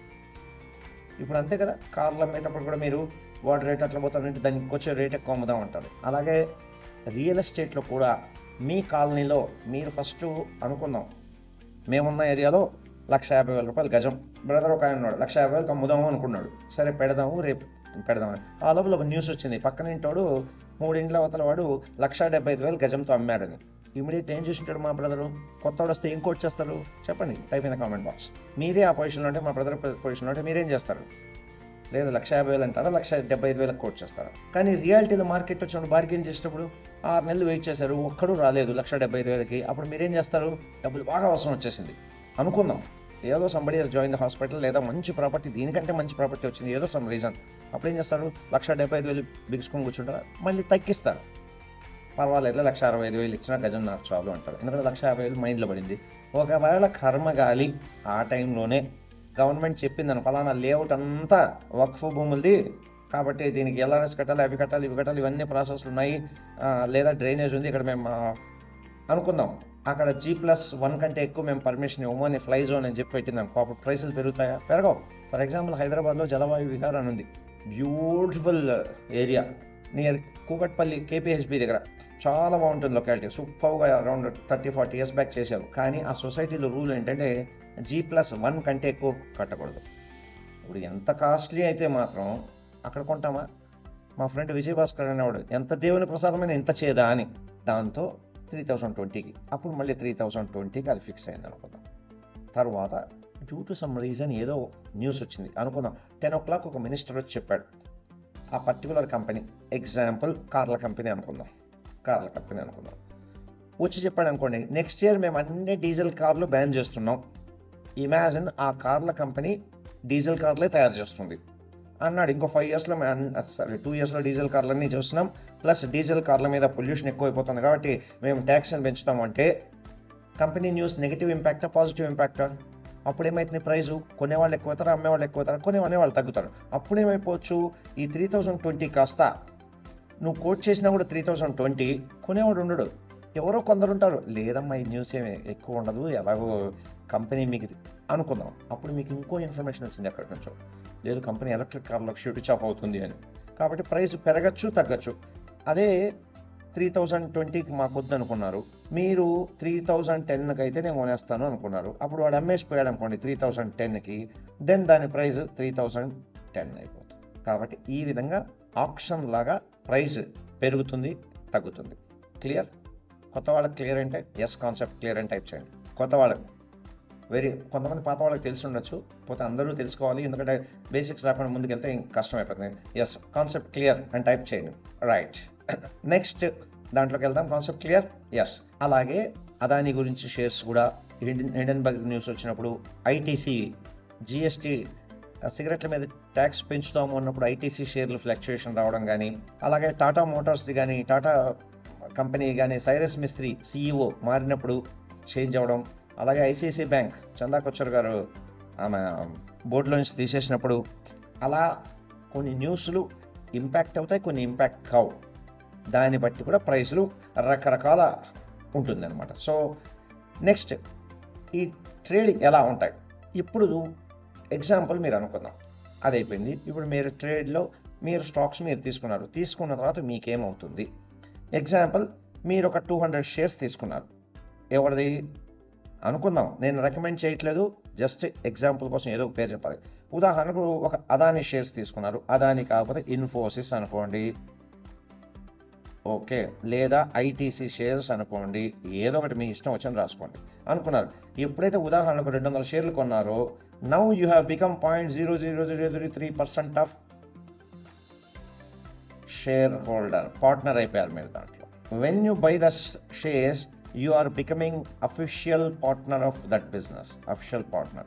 ఇప్పుడు అంతే కదా, కార్లు అమ్మేటప్పుడు కూడా మీరు వాటి రేట్ అట్లా పోతారంటే దానికి వచ్చే రేట్ ఎక్కువ అమ్ముదాం అంటారు. అలాగే రియల్ ఎస్టేట్లో కూడా మీ కాలనీలో మీరు ఫస్ట్ అనుకుందాం, మేమున్న ఏరియాలో 150,000 రూపాయలు గజం, బ్రదర్ ఒక ఆయన ఉన్నాడు 150,000కి అమ్ముదాము అనుకున్నాడు, సరే పెడదాము రేపు పెడదామని. ఆ లోపల ఒక న్యూస్ వచ్చింది, పక్కన ఇంటోడు 3 ఇండ్ల అవతల వాడు 175,000 గజంతో అమ్మాడని. ఇమీడియట్ ఏం చూసింటాడు మా బ్రదరు, కొత్తవాడు వస్తే ఏం కోట్ చేస్తారు చెప్పండి, type in the comment box. మీరే ఆ పొజిషన్లో ఉంటే, మా బ్రదర్ పొజిషన్లో ఉంటే మీరేం చేస్తారు, లేదు 150,000 అంటారా, 175,000 కోట్ చేస్తారు. కానీ రియాలిటీలో మార్కెట్ వచ్చినప్పుడు బార్గెన్ చేసేటప్పుడు 6 నెలలు వెయిట్ చేశారు, ఒక్కడూ రాలేదు 175,000కి. అప్పుడు మీరేం చేస్తారు, డబ్బులు బాగా అవసరం వచ్చేసింది అనుకుందాం, ఏదో somebody has join the hospital, లేదా మంచి ప్రాపర్టీ, దీనికంటే మంచి ప్రాపర్టీ వచ్చింది, ఏదో సమ్ రీజన్. అప్పుడు ఏం చేస్తారు, 175,000 బిగుసుకొని కూర్చుంటారు, మళ్ళీ తగ్గిస్తారు, పర్వాలేదు 165,000 ఇచ్చినా గజం నాకు చాలు అంటారు, ఎందుకంటే 150,000 మైండ్లో పడింది. ఒకవేళ కర్మగాలి ఆ టైంలోనే గవర్నమెంట్ చెప్పిందని, ఫలానా లేఅవుట్ అంతా వక్ఫ్ భూములది కాబట్టి దీనికి ఎల్ఆర్ఎస్ కట్టాలి, అవి కట్టాలి, ఇవి కట్టాలి, ఇవన్నీ ప్రాసెస్లు ఉన్నాయి, లేదా డ్రైనేజ్ ఉంది ఇక్కడ, మేము అనుకుందాం అక్కడ G+1 కంటే ఎక్కువ మేము పర్మిషన్ ఇవ్వము అని ఫ్లై జోన్ అని చెప్పి పెట్టిందాం, అప్పుడు ప్రైసులు పెరుగుతాయా, పెరగవు. ఫర్ ఎగ్జాంపుల్ హైదరాబాద్లో జలవాయు విహార్ అని ఉంది, beautiful area near Kukatpally KPHB దగ్గర, చాలా బాగుంటుంది లొకాలిటీ, సూపర్గా అరౌండ్ 30-40 years బ్యాక్ చేశారు. కానీ ఆ సొసైటీలో రూల్ ఏంటంటే G+1 కంటే ఎక్కువ కట్టకూడదు. ఇప్పుడు ఎంత కాస్ట్లీ అయితే మాత్రం అక్కడ కొంటామా? మా ఫ్రెండ్ విజయభాస్కర్ అనేవాడు, ఎంత దేవుని ప్రసాదమైన ఇంత చేదా అని, దాంతో 3020కి, అప్పుడు మళ్ళీ 3020కి అది ఫిక్స్ అయింది అనుకుందాం. తర్వాత డ్యూ టు సమ్ రీజన్ ఏదో న్యూస్ వచ్చింది అనుకుందాం, 10 o'clock ఒక మినిస్టర్ వచ్చి చెప్పాడు ఆ పర్టికులర్ కంపెనీ, ఎగ్జాంపుల్ కార్ల కంపెనీ అనుకుందాం, వచ్చి చెప్పాడు అనుకోండి, నెక్స్ట్ ఇయర్ మేము అన్ని డీజిల్ కార్లు బ్యాన్ చేస్తున్నాం, ఇమాజిన్ ఆ కార్ల కంపెనీ డీజిల్ కార్లే తయారు చేస్తుంది అన్నాడు. ఇంకో 5 yearsలో 2 yearsలో డీజిల్ కార్లన్నీ చేస్తున్నాం, ప్లస్ డీజిల్ కార్ల మీద పొల్యూషన్ ఎక్కువైపోతుంది కాబట్టి మేము ట్యాక్స్ని పెంచుతాం అంటే కంపెనీ న్యూస్ నెగిటివ్ ఇంపాక్టా పాజిటివ్ ఇంపాక్టా? అప్పుడు ఏమైతుంది, ప్రైజు కొనేవాళ్ళు ఎక్కువవుతారు, అమ్మేవాళ్ళు ఎక్కువవుతారు, కొనేవాళ్ళు తగ్గుతారు. అప్పుడు ఏమైపోవచ్చు, ఈ 3020 కాస్త నువ్వు కోట్ చేసినా కూడా 3020, కొనేవాడు ఉండడు, ఎవరో కొందరు ఉంటారు, లేదమ్మా ఈ న్యూస్ ఏమి ఎక్కువ ఉండదు, ఎలాగో కంపెనీ మీకు అనుకుందాం. అప్పుడు మీకు ఇంకో ఇన్ఫర్మేషన్ వచ్చింది ఎక్కడి నుంచో, లేదు కంపెనీ ఎలక్ట్రిక్ కార్లకు స్విచ్ ఆఫ్ అవుతుంది అని, కాబట్టి ప్రైస్ పెరగచ్చు తగ్గచ్చు. అదే 3020కి మాకు వద్దు అనుకున్నారు, మీరు 3010కి అయితే నేను కొనేస్తాను అనుకున్నారు, అప్పుడు వాడు అమ్మేసిపోయాడు అనుకోండి 3010కి, దెన్ దాని ప్రైస్ 3010 అయిపోతుంది. కాబట్టి ఈ విధంగా ఆప్షన్ లాగా ప్రైస్ పెరుగుతుంది తగ్గుతుంది. క్లియర్? కొత్త వాళ్ళకి క్లియర్ అంటే ఎస్, కాన్సెప్ట్ క్లియర్ అని టైప్ చేయండి. కొత్త వాళ్ళకి కొంతమంది పాత వాళ్ళకి తెలిసి ఉండొచ్చు, పోతే అందరూ తెలుసుకోవాలి, ఎందుకంటే బేసిక్స్ రాకుండా ముందుకెళ్తే కష్టం అయిపోతుంది. ఎస్, కాన్సెప్ట్ క్లియర్ అని టైప్ చేయండి. రైట్, నెక్స్ట్ దాంట్లోకి వెళ్దాం. Concept clear, yes. అలాగే అదాని గురించి షేర్స్ కూడా హిండెన్బర్గ్ న్యూస్ వచ్చినప్పుడు ఐటీసీ జిఎస్టీ సిగరెట్ల మీద ట్యాక్స్ పెంచుతాము అన్నప్పుడు ఐటీసీ షేర్లు ఫ్లక్చుయేషన్ రావడం కానీ, అలాగే టాటా మోటార్స్ది కానీ, టాటా కంపెనీ కానీ సైరస్ మిస్త్రీ సిఇఓ మారినప్పుడు చేంజ్ అవ్వడం, అలాగే ఐసిఐసిఐ బ్యాంక్ చందా కొచ్చర్ గారు ఆమె బోర్డులో నుంచి తీసేసినప్పుడు, అలా కొన్ని న్యూస్లు ఇంపాక్ట్ అవుతాయి, కొన్ని ఇంపాక్ట్ కావు. దాన్ని బట్టి కూడా ప్రైస్లు రకరకాల ఉంటుందన్నమాట. సో నెక్స్ట్ ఈ ట్రేడ్ ఎలా ఉంటాయి, ఇప్పుడు ఎగ్జాంపుల్ మీరు అనుకుందాం, అది అయిపోయింది. ఇప్పుడు మీరు ట్రేడ్లో మీరు స్టాక్స్ మీరు తీసుకున్న తర్వాత మీకేమవుతుంది? ఎగ్జాంపుల్ మీరు ఒక 200 షేర్స్ తీసుకున్నారు, ఎవరిది అనుకుందాం, నేను రికమెండ్ చేయట్లేదు, జస్ట్ ఎగ్జాంపుల్ కోసం ఏదో ఒక పేరు చెప్పాలి. ఉదాహరణకు ఒక అదాని షేర్స్ తీసుకున్నారు, అదాని కాకపోతే ఇన్ఫోసిస్ అనుకోండి, ఓకే, లేదా ఐటీసీ షేర్స్ అనుకోండి, ఏదో ఒకటి మీ ఇష్టం వచ్చని రాసుకోండి అనుకున్నారు. ఎప్పుడైతే ఉదాహరణకు 200 షేర్లు కొన్నారో, now you have become 0.00003% of share holder, partner అయిపోయారు మీరు దాంట్లో. When you buy the shares you are becoming official partner of that business, official partner.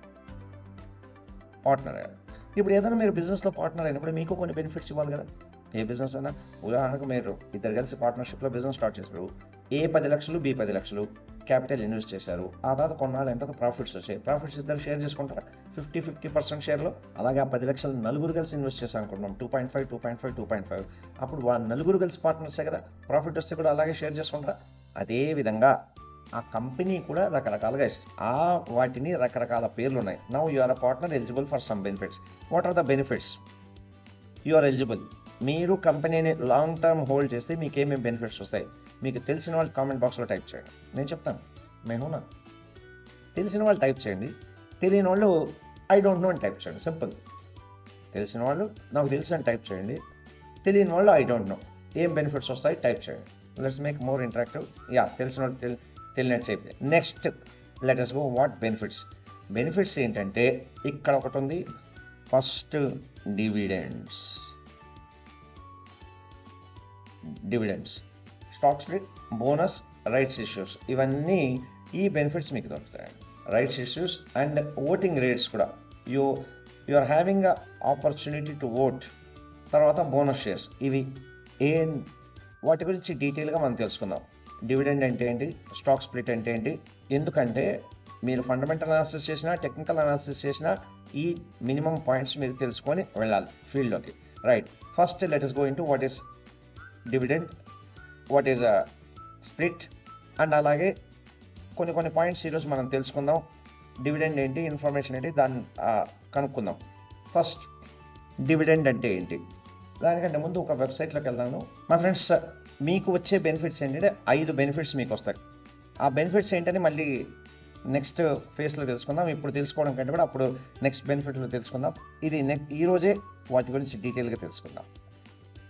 ఇప్పుడు ఏదైనా మీరు బిజినెస్లో పార్ట్నర్ అయినప్పుడు మీకు కొన్ని బెనిఫిట్స్ ఇవ్వాలి కదా. ఏ బిజినెస్ అయినా, ఉదాహరణకు మీరు ఇద్దరు కలిసి పార్ట్నర్షిప్లో బిజినెస్ స్టార్ట్ చేశారు, ఏ 10 లక్షలు బి 10 లక్షలు క్యాపిటల్ ఇన్వెస్ట్ చేశారు, ఆ తర్వాత కొన్నాళ్ళు ఎంత ప్రాఫిట్స్ వచ్చాయి, ప్రాఫిట్స్ ఇద్దరు షేర్ చేసుకుంటారా 50% షేర్లో. అలాగే ఆ 10 లక్షలు నలుగురు కలిసి ఇన్వెస్ట్ చేశారు అనుకుంటున్నాం, 2.5 అప్పుడు నలుగురు కలిసి పార్ట్నర్సే కదా, ప్రాఫిట్ వస్తే కూడా అలాగే షేర్ చేసుకుంటారా. అదే విధంగా ఆ కంపెనీ కూడా రకరకాలుగా వాటిని రకరకాల పేర్లు ఉన్నాయి. Now you are a partner eligible for some benefits. What are the benefits? You are eligible, మీరు కంపెనీని లాంగ్ టర్మ్ హోల్డ్ చేస్తే మీకు ఏమేమి బెనిఫిట్స్ వస్తాయి, మీకు తెలిసిన వాళ్ళు కామెంట్ బాక్స్లో టైప్ చేయండి, నేను చెప్తాను. మేమునా తెలిసిన వాళ్ళు టైప్ చేయండి, తెలియని వాళ్ళు ఐ డోంట్ నో అని టైప్ చేయండి, సింపుల్. తెలిసిన వాళ్ళు నాకు తెలుసు అని టైప్ చేయండి, తెలియని వాళ్ళు ఐ డోంట్ నో, ఏం బెనిఫిట్స్ వస్తాయి టైప్ చేయండి. Let's make more interactive. Yeah, తెలిసిన వాళ్ళు తెలియనట్టు చెప్పి. Next let us go what benefits. Benefits ఏంటంటే ఇక్కడ ఒకటి ఉంది, first dividends, stock split, bonus, rights issues, ఇవన్నీ ఈ బెనిఫిట్స్ మీకు దొరుకుతాయి. Rights issues and voting rates కూడా, you are having a opportunity to vote. తర్వాత బోనస్ షేర్స్, ఇవి వాటి గురించి డీటెయిల్గా మనం తెలుసుకుందాం. డివిడెండ్ అంటే ఏంటి, స్టాక్ స్ప్లిట్ అంటే ఏంటి, ఎందుకంటే మీరు ఫండమెంటల్ అనాలిసిస్ చేసినా టెక్నికల్ అనాలిసిస్ చేసినా ఈ మినిమం పాయింట్స్ మీరు తెలుసుకొని వెళ్ళాలి ఫీల్డ్లోకి. Right, first let us go into what is dividend, what is split, and అలాగే కొన్ని పాయింట్స్ ఈరోజు మనం తెలుసుకుందాం. డివిడెండ్ ఏంటి, ఇన్ఫర్మేషన్ ఏంటి, దాన్ని కనుక్కుందాం. ఫస్ట్ డివిడెండ్ అంటే ఏంటి, దానికంటే ముందు ఒక వెబ్సైట్లోకి వెళ్దాను. మా ఫ్రెండ్స్, మీకు వచ్చే బెనిఫిట్స్ ఏంటంటే 5 బెనిఫిట్స్ మీకు వస్తాయి. ఆ బెనిఫిట్స్ ఏంటని మళ్ళీ నెక్స్ట్ ఫేస్లో తెలుసుకుందాం. ఇప్పుడు తెలుసుకోవడం కంటే కూడా అప్పుడు నెక్స్ట్ బెనిఫిట్లో తెలుసుకుందాం. ఇది ఈరోజే వాటి గురించి డీటెయిల్గా తెలుసుకుందాం.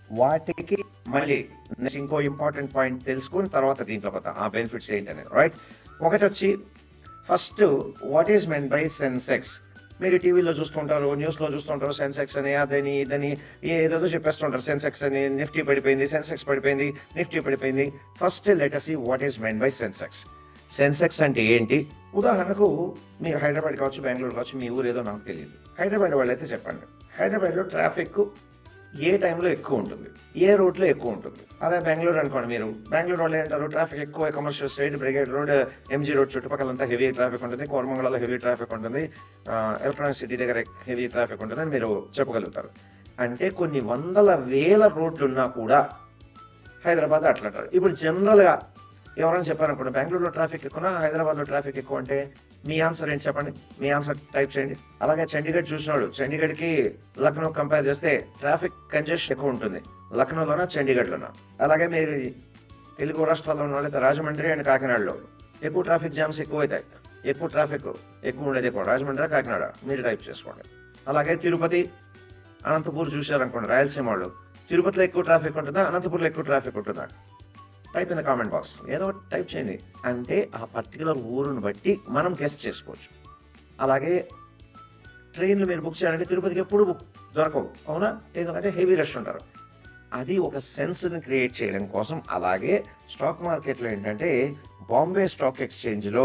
వాటికి మళ్ళీ ఇంకో ఇంపార్టెంట్ పాయింట్ తెలుసుకుని తర్వాత దీంట్లో కొత్త ఆ బెనిఫిట్స్ ఏంటనేది, రైట్? ఒకటి వచ్చి first what is meant by sensex. మీరు టీవీలో చూస్తుంటారు, న్యూస్లో చూస్తుంటారు, సెన్సెక్స్ అని అదని ఇదని ఏదేదో చెప్పేస్తుంటారు. సెన్సెక్స్ అని, నిఫ్టీ పడిపోయింది, సెన్సెక్స్ పడిపోయింది, నిఫ్టీ పడిపోయింది. First let us see what is meant by sensex. Sensex అంటే ఏంటి? ఉదాహరణకు మీరు హైదరాబాద్ కావచ్చు, బెంగళూరు కావచ్చు, మీ ఊరు ఏదో నాకు తెలియదు. హైదరాబాద్ వాళ్ళు అయితే చెప్పండి, హైదరాబాద్లో ట్రాఫిక్ ఏ టైంలో ఎక్కువ ఉంటుంది, ఏ రోడ్లో ఎక్కువ ఉంటుంది. అదే బెంగళూరు అనుకోండి, మీరు బెంగళూరు వాళ్ళు ఏంటారు, ట్రాఫిక్ ఎక్కువ, commercial street, brigade road, MG road చుట్టుపక్కలంతా హెవీ ట్రాఫిక్ ఉంటుంది, కోరమంగళలో హెవీ ట్రాఫిక్ ఉంటుంది, ఎలక్ట్రానిక్ సిటీ దగ్గర హెవీ ట్రాఫిక్ ఉంటుందని మీరు చెప్పగలుగుతారు. అంటే కొన్ని వందల వేల రోడ్లు ఉన్నా కూడా హైదరాబాద్ అట్లా అంటారు. ఇప్పుడు జనరల్గా ఎవరైనా చెప్పారనుకోండి, బెంగళూరులో ట్రాఫిక్ ఎక్కువ, హైదరాబాద్లో ట్రాఫిక్ ఎక్కువ అంటే మీ ఆన్సర్ ఏంటి చెప్పండి? మీ ఆన్సర్ టైప్ చేయండి. అలాగే చండీగఢ్ చూసినాడు, చండీగఢ్కి లక్నో కంపేర్ చేస్తే ట్రాఫిక్ కంజెషన్ ఎక్కువ ఉంటుంది, లక్నోలోనా చండీగఢ్లోనా? అలాగే మీరు తెలుగు రాష్ట్రాల్లో ఉన్న వాళ్ళైతే రాజమండ్రి అండ్ కాకినాడలో ఎక్కువ ట్రాఫిక్ జామ్స్ ఎక్కువ అవుతాయి. ఎక్కువ ట్రాఫిక్ ఎక్కువ ఉండేది ఎక్కువ రాజమండ్రి, కాకినాడ, మీరు టైప్ చేసుకోండి. అలాగే తిరుపతి, అనంతపూర్ చూశారనుకోండి, రాయలసీమ వాళ్ళు, తిరుపతిలో ఎక్కువ ట్రాఫిక్ ఉంటుందా, అనంతపూర్లో ఎక్కువ ట్రాఫిక్ ఉంటుందా? Type in the comment box, ఏదో ఒకటి టైప్ చేయండి. అంటే ఆ పర్టికులర్ ఊరుని బట్టి మనం గెస్ట్ చేసుకోవచ్చు. అలాగే ట్రైన్లు మీరు బుక్ చేయాలంటే తిరుపతికి ఎప్పుడు బుక్ దొరకవు, అవునా? ఎందుకంటే హెవీ రష్ ఉంటారు. అది ఒక సెన్స్ని క్రియేట్ చేయడం కోసం. అలాగే స్టాక్ మార్కెట్లో ఏంటంటే బాంబే స్టాక్ ఎక్స్చేంజ్లో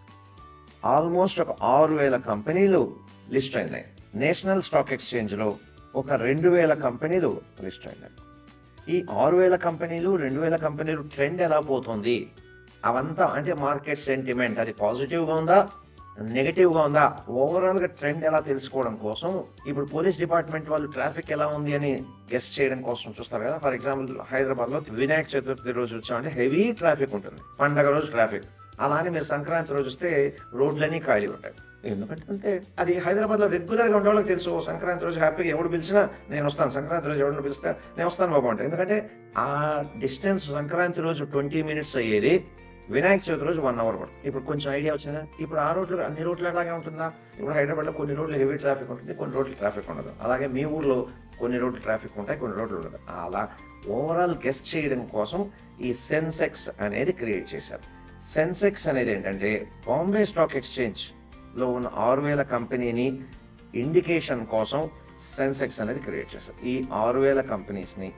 ఆల్మోస్ట్ ఒక 6,000 కంపెనీలు లిస్ట్ అయినాయి. నేషనల్ స్టాక్ ఎక్స్చేంజ్లో ఒక 2,000 కంపెనీలు లిస్ట్ అయినాయి. ఈ 6,000 కంపెనీలు, 2,000 కంపెనీలు ట్రెండ్ ఎలా పోతుంది అవంతా, అంటే మార్కెట్ సెంటిమెంట్ అది పాజిటివ్గా ఉందా, నెగటివ్గా ఉందా, ఓవరాల్గా ట్రెండ్ ఎలా తెలుసుకోవడం కోసం ఇప్పుడు పోలీస్ డిపార్ట్మెంట్ వాళ్ళు ట్రాఫిక్ ఎలా ఉంది అని గెస్ట్ చేయడం కోసం చూస్తారు కదా. ఫర్ ఎగ్జాంపుల్ హైదరాబాద్లో వినాయక చతుర్థి రోజు వచ్చామంటే హెవీ ట్రాఫిక్ ఉంటుంది, పండగ రోజు ట్రాఫిక్. అలానే మీరు సంక్రాంతి రోజు వస్తే రోడ్లన్నీ ఖాళీ ఉంటాయి. ఎందుకంటే అది హైదరాబాద్లో రెగ్యులర్గా ఉండే వాళ్ళకి తెలుసు, సంక్రాంతి రోజు హ్యాపీగా ఎవడు పిలిచినా నేను వస్తాను, సంక్రాంతి రోజు ఎవరిని పిలిస్తే నేను వస్తాను బాబు అంటే. ఎందుకంటే ఆ డిస్టెన్స్ సంక్రాంతి రోజు 20 minutes అయ్యేది, వినాయక చవితి రోజు 1 hour పడుతుంది. ఇప్పుడు కొంచెం ఐడియా వచ్చిందా? ఇప్పుడు ఆ రోడ్లు అన్ని రోడ్లు అలాగే ఉంటుందా? ఇప్పుడు హైదరాబాద్లో కొన్ని రోడ్లు హెవీ ట్రాఫిక్ ఉంటుంది, కొన్ని రోడ్లు ట్రాఫిక్ ఉండదు. అలాగే మీ ఊర్లో కొన్ని రోడ్లు ట్రాఫిక్ ఉంటాయి, కొన్ని రోడ్లు ఉండదు. అలా ఓవరాల్ గెస్ట్ చేయడం కోసం ఈ సెన్సెక్స్ అనేది క్రియేట్ చేశారు. సెన్సెక్స్ అనేది ఏంటంటే బాంబే స్టాక్ ఎక్స్చేంజ్ లో ఉన్న 6,000 కంపెనీని ఇండికేషన్ కోసం సెన్సెక్స్ అనేది క్రియేట్ చేశారు. ఈ 6,000 కంపెనీస్ ని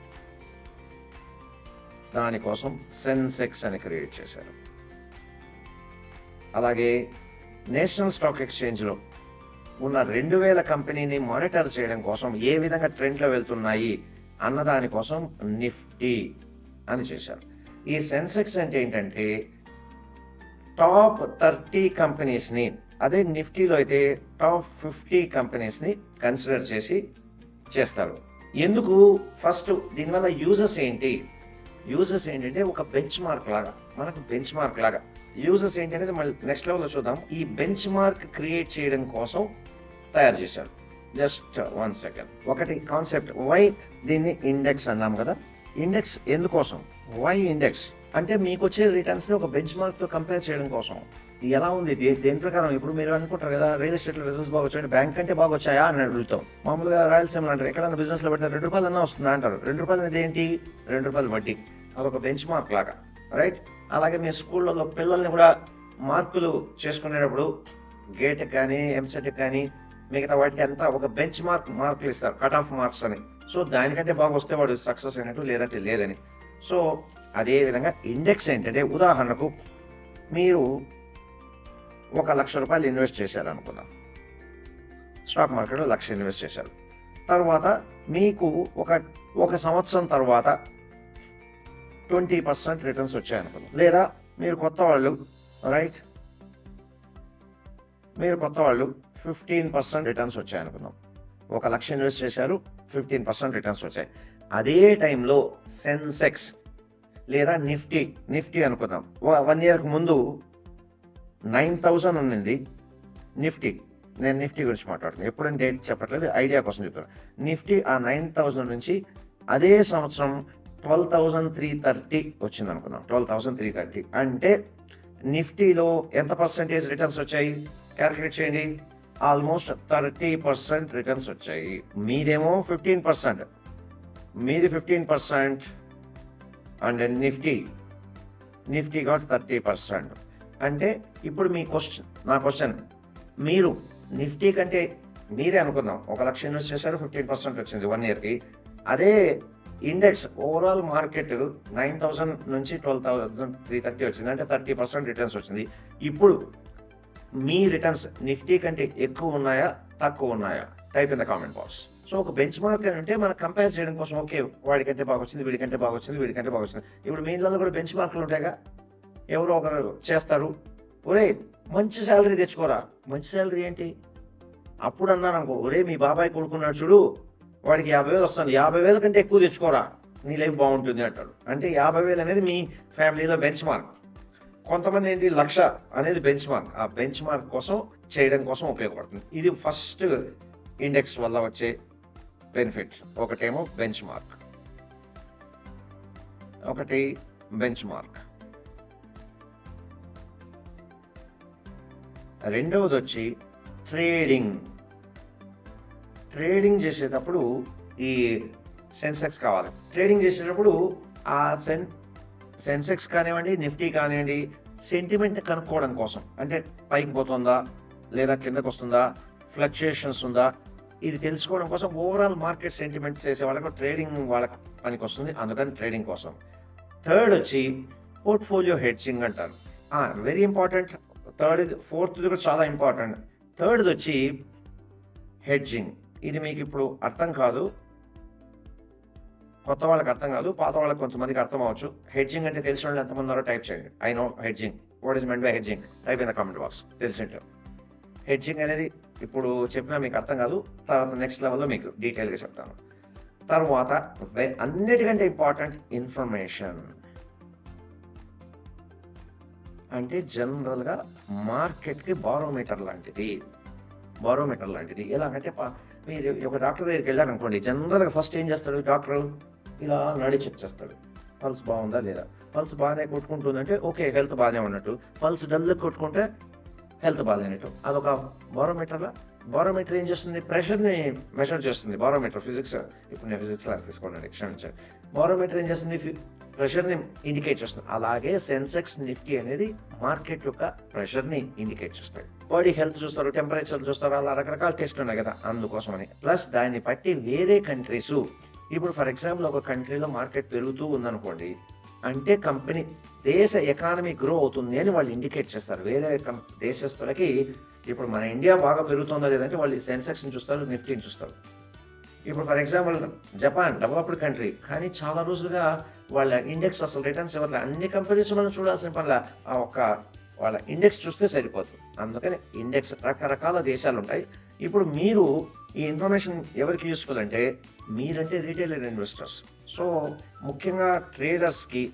దానికోసం సెన్సెక్స్ అని క్రియేట్ చేశారు. అలాగే నేషనల్ స్టాక్ ఎక్స్చేంజ్ లో ఉన్న 2,000 కంపెనీని మానిటర్ చేయడం కోసం ఏ విధంగా ట్రెండ్ లో వెళ్తున్నాయి అన్న దానికోసం నిఫ్టీ అని చేశారు. ఈ సెన్సెక్స్ అంటే ఏంటంటే టాప్ 30 కంపెనీస్ ని, అదే నిఫ్టీలో అయితే టాప్ 50 కంపెనీస్ ని కన్సిడర్ చేసి చేస్తారు. ఎందుకు? ఫస్ట్ దీనివల్ల యూజెస్ ఏంటి? యూజెస్ ఏంటంటే ఒక బెంచ్ మార్క్ లాగా, మనకు బెంచ్ మార్క్ లాగా యూజెస్ ఏంటి అనేది మళ్ళీ నెక్స్ట్ లెవెల్లో చూద్దాం. ఈ బెంచ్ మార్క్ క్రియేట్ చేయడం కోసం తయారు చేశారు. Just 1 second. ఒకటి కాన్సెప్ట్, వై దీన్ని ఇండెక్స్ అన్నాం కదా. ఇండెక్స్ ఎందుకోసం? వై ఇండెక్స్ అంటే మీకు వచ్చే రిటర్న్స్ ని ఒక బెంచ్ మార్క్ తో కంపేర్ చేయడం కోసం. ఎలా ఉంది దేని ప్రకారం? ఇప్పుడు మీరు అనుకుంటారు కదా రియల్ ఎస్టేట్ లో రిజల్ట్స్ బాగా వచ్చాయి, బ్యాంక్ కంటే బాగా వచ్చాయా అని అడుగుతాం. మామూలుగా రాయలసీమలో అంటారు, ఎక్కడైనా బిజినెస్ లో పెడితే 2 రూపాయలు అన్నా వస్తుందా అంటారు. 2 రూపాయలు అనేది ఏంటి? 2 రూపాయలు వడ్డీ. అదొక బెంచ్ మార్క్ లాగా, రైట్? అలాగే మీ స్కూళ్ళలో పిల్లల్ని కూడా మార్కులు చేసుకునేటప్పుడు గేట్ కానీ ఎంసెట్ కానీ మిగతా వాటికి అంతా ఒక బెంచ్ మార్కులు ఇస్తారు, కట్ ఆఫ్ మార్క్స్ అని. సో దానికంటే బాగా వస్తే వాడు సక్సెస్ అయినట్టు, లేదంటే లేదని. సో అదే విధంగా ఇండెక్స్ ఏంటంటే ఉదాహరణకు మీరు 1,00,000 రూపాయలు ఇన్వెస్ట్ చేశారు అనుకుందాం, స్టాక్ మార్కెట్లో 1,00,000 ఇన్వెస్ట్ చేశారు. తర్వాత మీకు ఒక సంవత్సరం తర్వాత 20% రిటర్న్స్ వచ్చాయనుకుందాం. లేదా మీరు కొత్త వాళ్ళు, రైట్, మీరు కొత్త వాళ్ళు 15% రిటర్న్స్ వచ్చాయనుకుందాం. 1,00,000 ఇన్వెస్ట్ చేశారు, 15% రిటర్న్స్ వచ్చాయి. అదే టైంలో సెన్సెక్స్ లేదా నిఫ్టీ అనుకుందాం, 1 year ముందు 9,000 ఉన్నింది నిఫ్టీ. నేను నిఫ్టీ గురించి మాట్లాడుతున్నాను, ఎప్పుడైనా డేట్ చెప్పట్లేదు, ఐడియా కోసం చెప్తాను. నిఫ్టీ ఆ 9,000 నుంచి అదే సంవత్సరం 12,330 వచ్చింది అనుకుందాం. 12,330 అంటే నిఫ్టీలో ఎంత పర్సెంటేజ్ రిటర్న్స్ వచ్చాయి? క్యాల్కులేట్ చేయండి. ఆల్మోస్ట్ 30% రిటర్న్స్ వచ్చాయి. మీదేమో 15%. మీది 15% అండ్ నిఫ్టీ got 30%. అంటే ఇప్పుడు నా క్వశ్చన్, మీరు నిఫ్టీ కంటే మీరే అనుకుందాం 1 లక్ష ఇన్వెస్ట్ చేశారు, 15% వచ్చింది 1 yearకి. అదే ఇండెక్స్ ఓవరాల్ మార్కెట్ 9,000 నుంచి 12,330 వచ్చింది, అంటే 30% రిటర్న్స్ వచ్చింది. ఇప్పుడు మీ రిటర్న్స్ నిఫ్టీ కంటే ఎక్కువ ఉన్నాయా తక్కువ ఉన్నాయా? Type in the comment box. So ఒక బెంచ్ మార్క్ అంటే మనం కంపేర్ చేయడం కోసం, ఓకే వాడికంటే బాగా వచ్చింది, వీడికంటే బాగా వచ్చింది, వీడికంటే బాగా వచ్చింది. ఇప్పుడు మీ ఇంట్లో కూడా బెంచ్ మార్కులు ఉంటాయిగా, ఎవరో ఒకరు చేస్తారు, ఒరే మంచి శాలరీ తెచ్చుకోరా. మంచి శాలరీ ఏంటి? అప్పుడు అన్నాను అనుకో, ఒరే మీ బాబాయ్ కొడుకున్నాడు చూడు, వాడికి 50,000 వస్తుంది, 50,000 కంటే ఎక్కువ తెచ్చుకోరా, నీ లైఫ్ బాగుంటుంది అంటాడు. అంటే 50,000 అనేది మీ ఫ్యామిలీలో బెంచ్ మార్క్. కొంతమంది ఏంటి 1,00,000 అనేది బెంచ్ మార్క్. ఆ బెంచ్ మార్క్ కోసం చేయడం కోసం ఉపయోగపడుతుంది. ఇది ఫస్ట్ ఇండెక్స్ వల్ల వచ్చే బెనిఫిట్. ఒకటేమో బెంచ్ మార్క్, ఒకటి బెంచ్ మార్క్. రెండవది వచ్చి ట్రేడింగ్ చేసేటప్పుడు ఈ సెన్సెక్స్ కావాలి. ట్రేడింగ్ చేసేటప్పుడు ఆ సెన్సెక్స్ కానివ్వండి, నిఫ్టీ కానివ్వండి, సెంటిమెంట్ కనుక్కోవడం కోసం, అంటే పైకి పోతుందా లేదా కిందకు వస్తుందా, ఫ్లక్చుయేషన్స్ ఉందా, ఇది తెలుసుకోవడం కోసం ఓవరాల్ మార్కెట్ సెంటిమెంట్ చేసే వాళ్ళకు ట్రేడింగ్ వాళ్ళకి పనికి వస్తుంది, అందుకని ట్రేడింగ్ కోసం. థర్డ్ వచ్చి పోర్ట్ఫోలియో హెడ్జింగ్ అంటారు. Very important. ఫోర్త్ది కూడా చాలా ఇంపార్టెంట్. థర్డ్ది వచ్చి హెడ్జింగ్. ఇది మీకు ఇప్పుడు అర్థం కాదు, కొత్త వాళ్ళకి అర్థం కాదు, పాత వాళ్ళకి కొంతమందికి అర్థం అవ్వచ్చు. హెడ్జింగ్ అంటే తెలిసిన వాళ్ళు ఎంతమంది ఉన్నారో టైప్ చేయండి. I know hedging. What is meant by hedging? Type in the comment box తెలిసింటే. హెడ్జింగ్ అనేది ఇప్పుడు చెప్పినా మీకు అర్థం కాదు, తర్వాత నెక్స్ట్ లెవెల్లో మీకు డీటెయిల్గా చెప్తాను. తర్వాత అన్నిటికంటే ఇంపార్టెంట్ ఇన్ఫర్మేషన్. అంటే జనరల్గా మార్కెట్కి బారోమీటర్ లాంటిది. ఎలాగంటే మీరు ఒక డాక్టర్ దగ్గరికి వెళ్ళారు అనుకోండి, జనరల్గా ఫస్ట్ ఏం చేస్తాడు డాక్టర్? ఇలా నడి చెక్ చేస్తాడు, పల్స్ బాగుందా లేదా. పల్స్ బాగానే కొట్టుకుంటుందంటే ఓకే, హెల్త్ బాగానే ఉన్నట్టు. పల్స్ డల్ కొట్టుకుంటే హెల్త్ బాగాలేనట్టు. అదొక బారోమీటర్ ఏం చేస్తుంది? ప్రెషర్ని మెషర్ చేస్తుంది. బారోమీటర్ ఫిజిక్స్, ఇప్పుడు నేను ఫిజిక్స్ క్లాస్ తీసుకోండి, క్షమించండి. బారోమీటర్ ఏం చేస్తుంది? ప్రెషర్ని ఇండికేట్ చేస్తుంది. అలాగే సెన్సెక్స్, నిఫ్టీ అనేది మార్కెట్ యొక్క ప్రెషర్ని ఇండికేట్ చేస్తాయి. బాడీ హెల్త్ చూస్తారు, టెంపరేచర్ చూస్తారు, అలా రకరకాల టెస్ట్ ఉన్నాయి కదా, అందుకోసమని. ప్లస్ దాన్ని బట్టి వేరే కంట్రీస్, ఇప్పుడు ఫర్ ఎగ్జాంపుల్ ఒక కంట్రీలో మార్కెట్ పెరుగుతూ ఉందనుకోండి, అంటే కంపెనీ దేశ ఎకానమీ గ్రో అవుతుంది అని వాళ్ళు ఇండికేట్ చేస్తారు. వేరే దేశస్తులకి ఇప్పుడు మన ఇండియా బాగా పెరుగుతుందా లేదంటే వాళ్ళు సెన్సెక్స్ని చూస్తారు, నిఫ్టీని చూస్తారు. ఇప్పుడు for example Japan developed country, కానీ చాలా రోజులుగా వాళ్ళ ఇండెక్స్ అసలు రిటర్న్స్ ఇవ్వట్లేదు. అన్ని కంపెనీస్ మనం చూడాల్సిన పనిలా, వాళ్ళ ఇండెక్స్ చూస్తే సరిపోతుంది. అందుకని ఇండెక్స్ రకరకాల దేశాలు ఉంటాయి. ఇప్పుడు మీరు ఈ ఇన్ఫర్మేషన్ ఎవరికి యూస్ఫుల్ అంటే, మీరంటే రీటైల్ ఇన్వెస్టర్స్. సో ముఖ్యంగా ట్రేడర్స్కి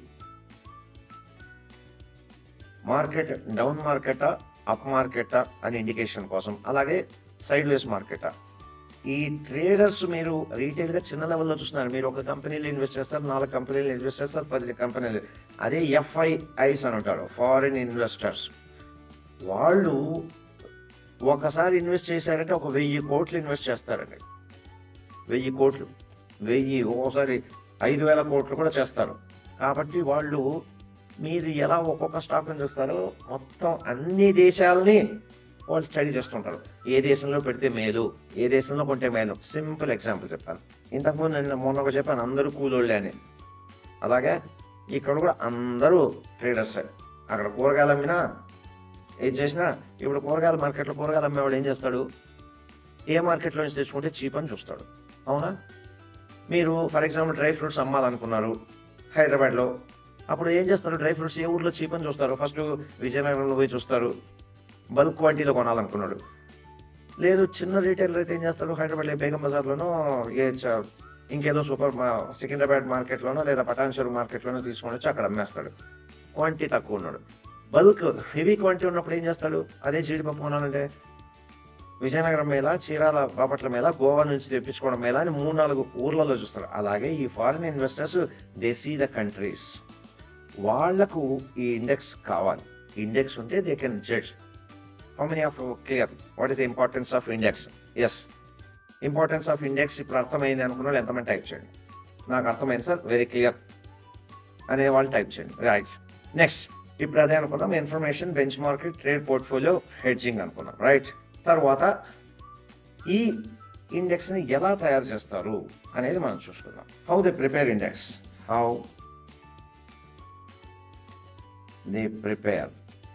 మార్కెట్ డౌన్ మార్కెటా, అప్ మార్కెటా అని ఇండికేషన్ కోసం, అలాగే సైడ్ వేస్ మార్కెటా. ఈ ట్రేడర్స్ మీరు రీటైల్ గా చిన్న లెవెల్లో చూస్తున్నారు. మీరు ఒక కంపెనీలో ఇన్వెస్ట్ చేస్తారు, 4 కంపెనీలు ఇన్వెస్ట్ చేస్తారు, 10 కంపెనీలు. అదే FIIs అని ఉంటారు, ఫారిన్ ఇన్వెస్టర్స్. వాళ్ళు ఒకసారి ఇన్వెస్ట్ చేశారంటే 1,000 కోట్లు ఇన్వెస్ట్ చేస్తారండి. 1,000 కోట్లు, ఒక్కోసారి 5,000 కోట్లు కూడా చేస్తారు. కాబట్టి వాళ్ళు మీరు ఎలా ఒక్కొక్క స్టాక్ చూస్తారో మొత్తం అన్ని దేశాలని వాళ్ళు స్టడీ చేస్తుంటారు. ఏ దేశంలో పెడితే మేలు, ఏ దేశంలో కొంటే మేలు. సింపుల్ ఎగ్జాంపుల్ చెప్తాను. ఇంతకుముందు నేను మొన్న ఒక చెప్పాను, అందరూ కూలోళ్ళే అని. అలాగే ఇక్కడ కూడా అందరూ ట్రేడర్స్. అక్కడ కూరగాయలు అమ్మినా ఏది చేసినా, ఇప్పుడు కూరగాయల మార్కెట్లో కూరగాయలు అమ్మేవాడు ఏం చేస్తాడు? ఏ మార్కెట్లో నుంచి తెచ్చుకుంటే చీప్ అని చూస్తాడు, అవునా? మీరు ఫర్ ఎగ్జాంపుల్ డ్రై ఫ్రూట్స్ అమ్మాలనుకున్నారు హైదరాబాద్లో, అప్పుడు ఏం చేస్తారు? డ్రై ఫ్రూట్స్ ఏ ఊర్లో చీప్ అని చూస్తారు? ఫస్ట్ విజయనగరంలో పోయి చూస్తారు. బల్క్ క్వాంటిటీలో కొనాలనుకున్నాడు. లేదు చిన్న రీటైలర్ అయితే ఏం చేస్తాడు? హైదరాబాద్లో బేగం బజార్లోనో ఇంకేదో సికింద్రాబాద్ మార్కెట్లోనో లేదా పటాన్చెరు మార్కెట్లోనో తీసుకొని వచ్చి అక్కడ అమ్మేస్తాడు. క్వాంటిటీ తక్కువ ఉన్నాడు. బల్క్ హెవీ క్వాంటిటీ ఉన్నప్పుడు ఏం చేస్తాడు? అదే జీడిపప్పు కొనాలంటే విజయనగరం మేళ, చీరాల బాపట్ల మేళ, గోవా నుంచి తెప్పించుకోవడం మేళ అని 3-4 ఊర్లలో చూస్తారు. అలాగే ఈ foreign investors they see the countries. వాళ్లకు ఈ ఇండెక్స్ కావాలి. ఇండెక్స్ ఉంటే they can judge. How many of clear what is the importance of index? Yes, importance of index ఇప్పుడు అర్థమైంది అనుకున్న వాళ్ళు ఎంతమంది టైప్ చేయండి. నాకు అర్థమైంది సార్, వెరీ క్లియర్ అనే వాళ్ళు టైప్ చేయండి. రైట్. నెక్స్ట్ ఇప్పుడు అదే అనుకున్నాం, information, bench market, trade portfolio, hedging అనుకున్నాం. రైట్. తర్వాత ఈ ఇండెక్స్ ని ఎలా తయారు చేస్తారు అనేది మనం చూసుకుందాం. How they prepare index, how they prepare.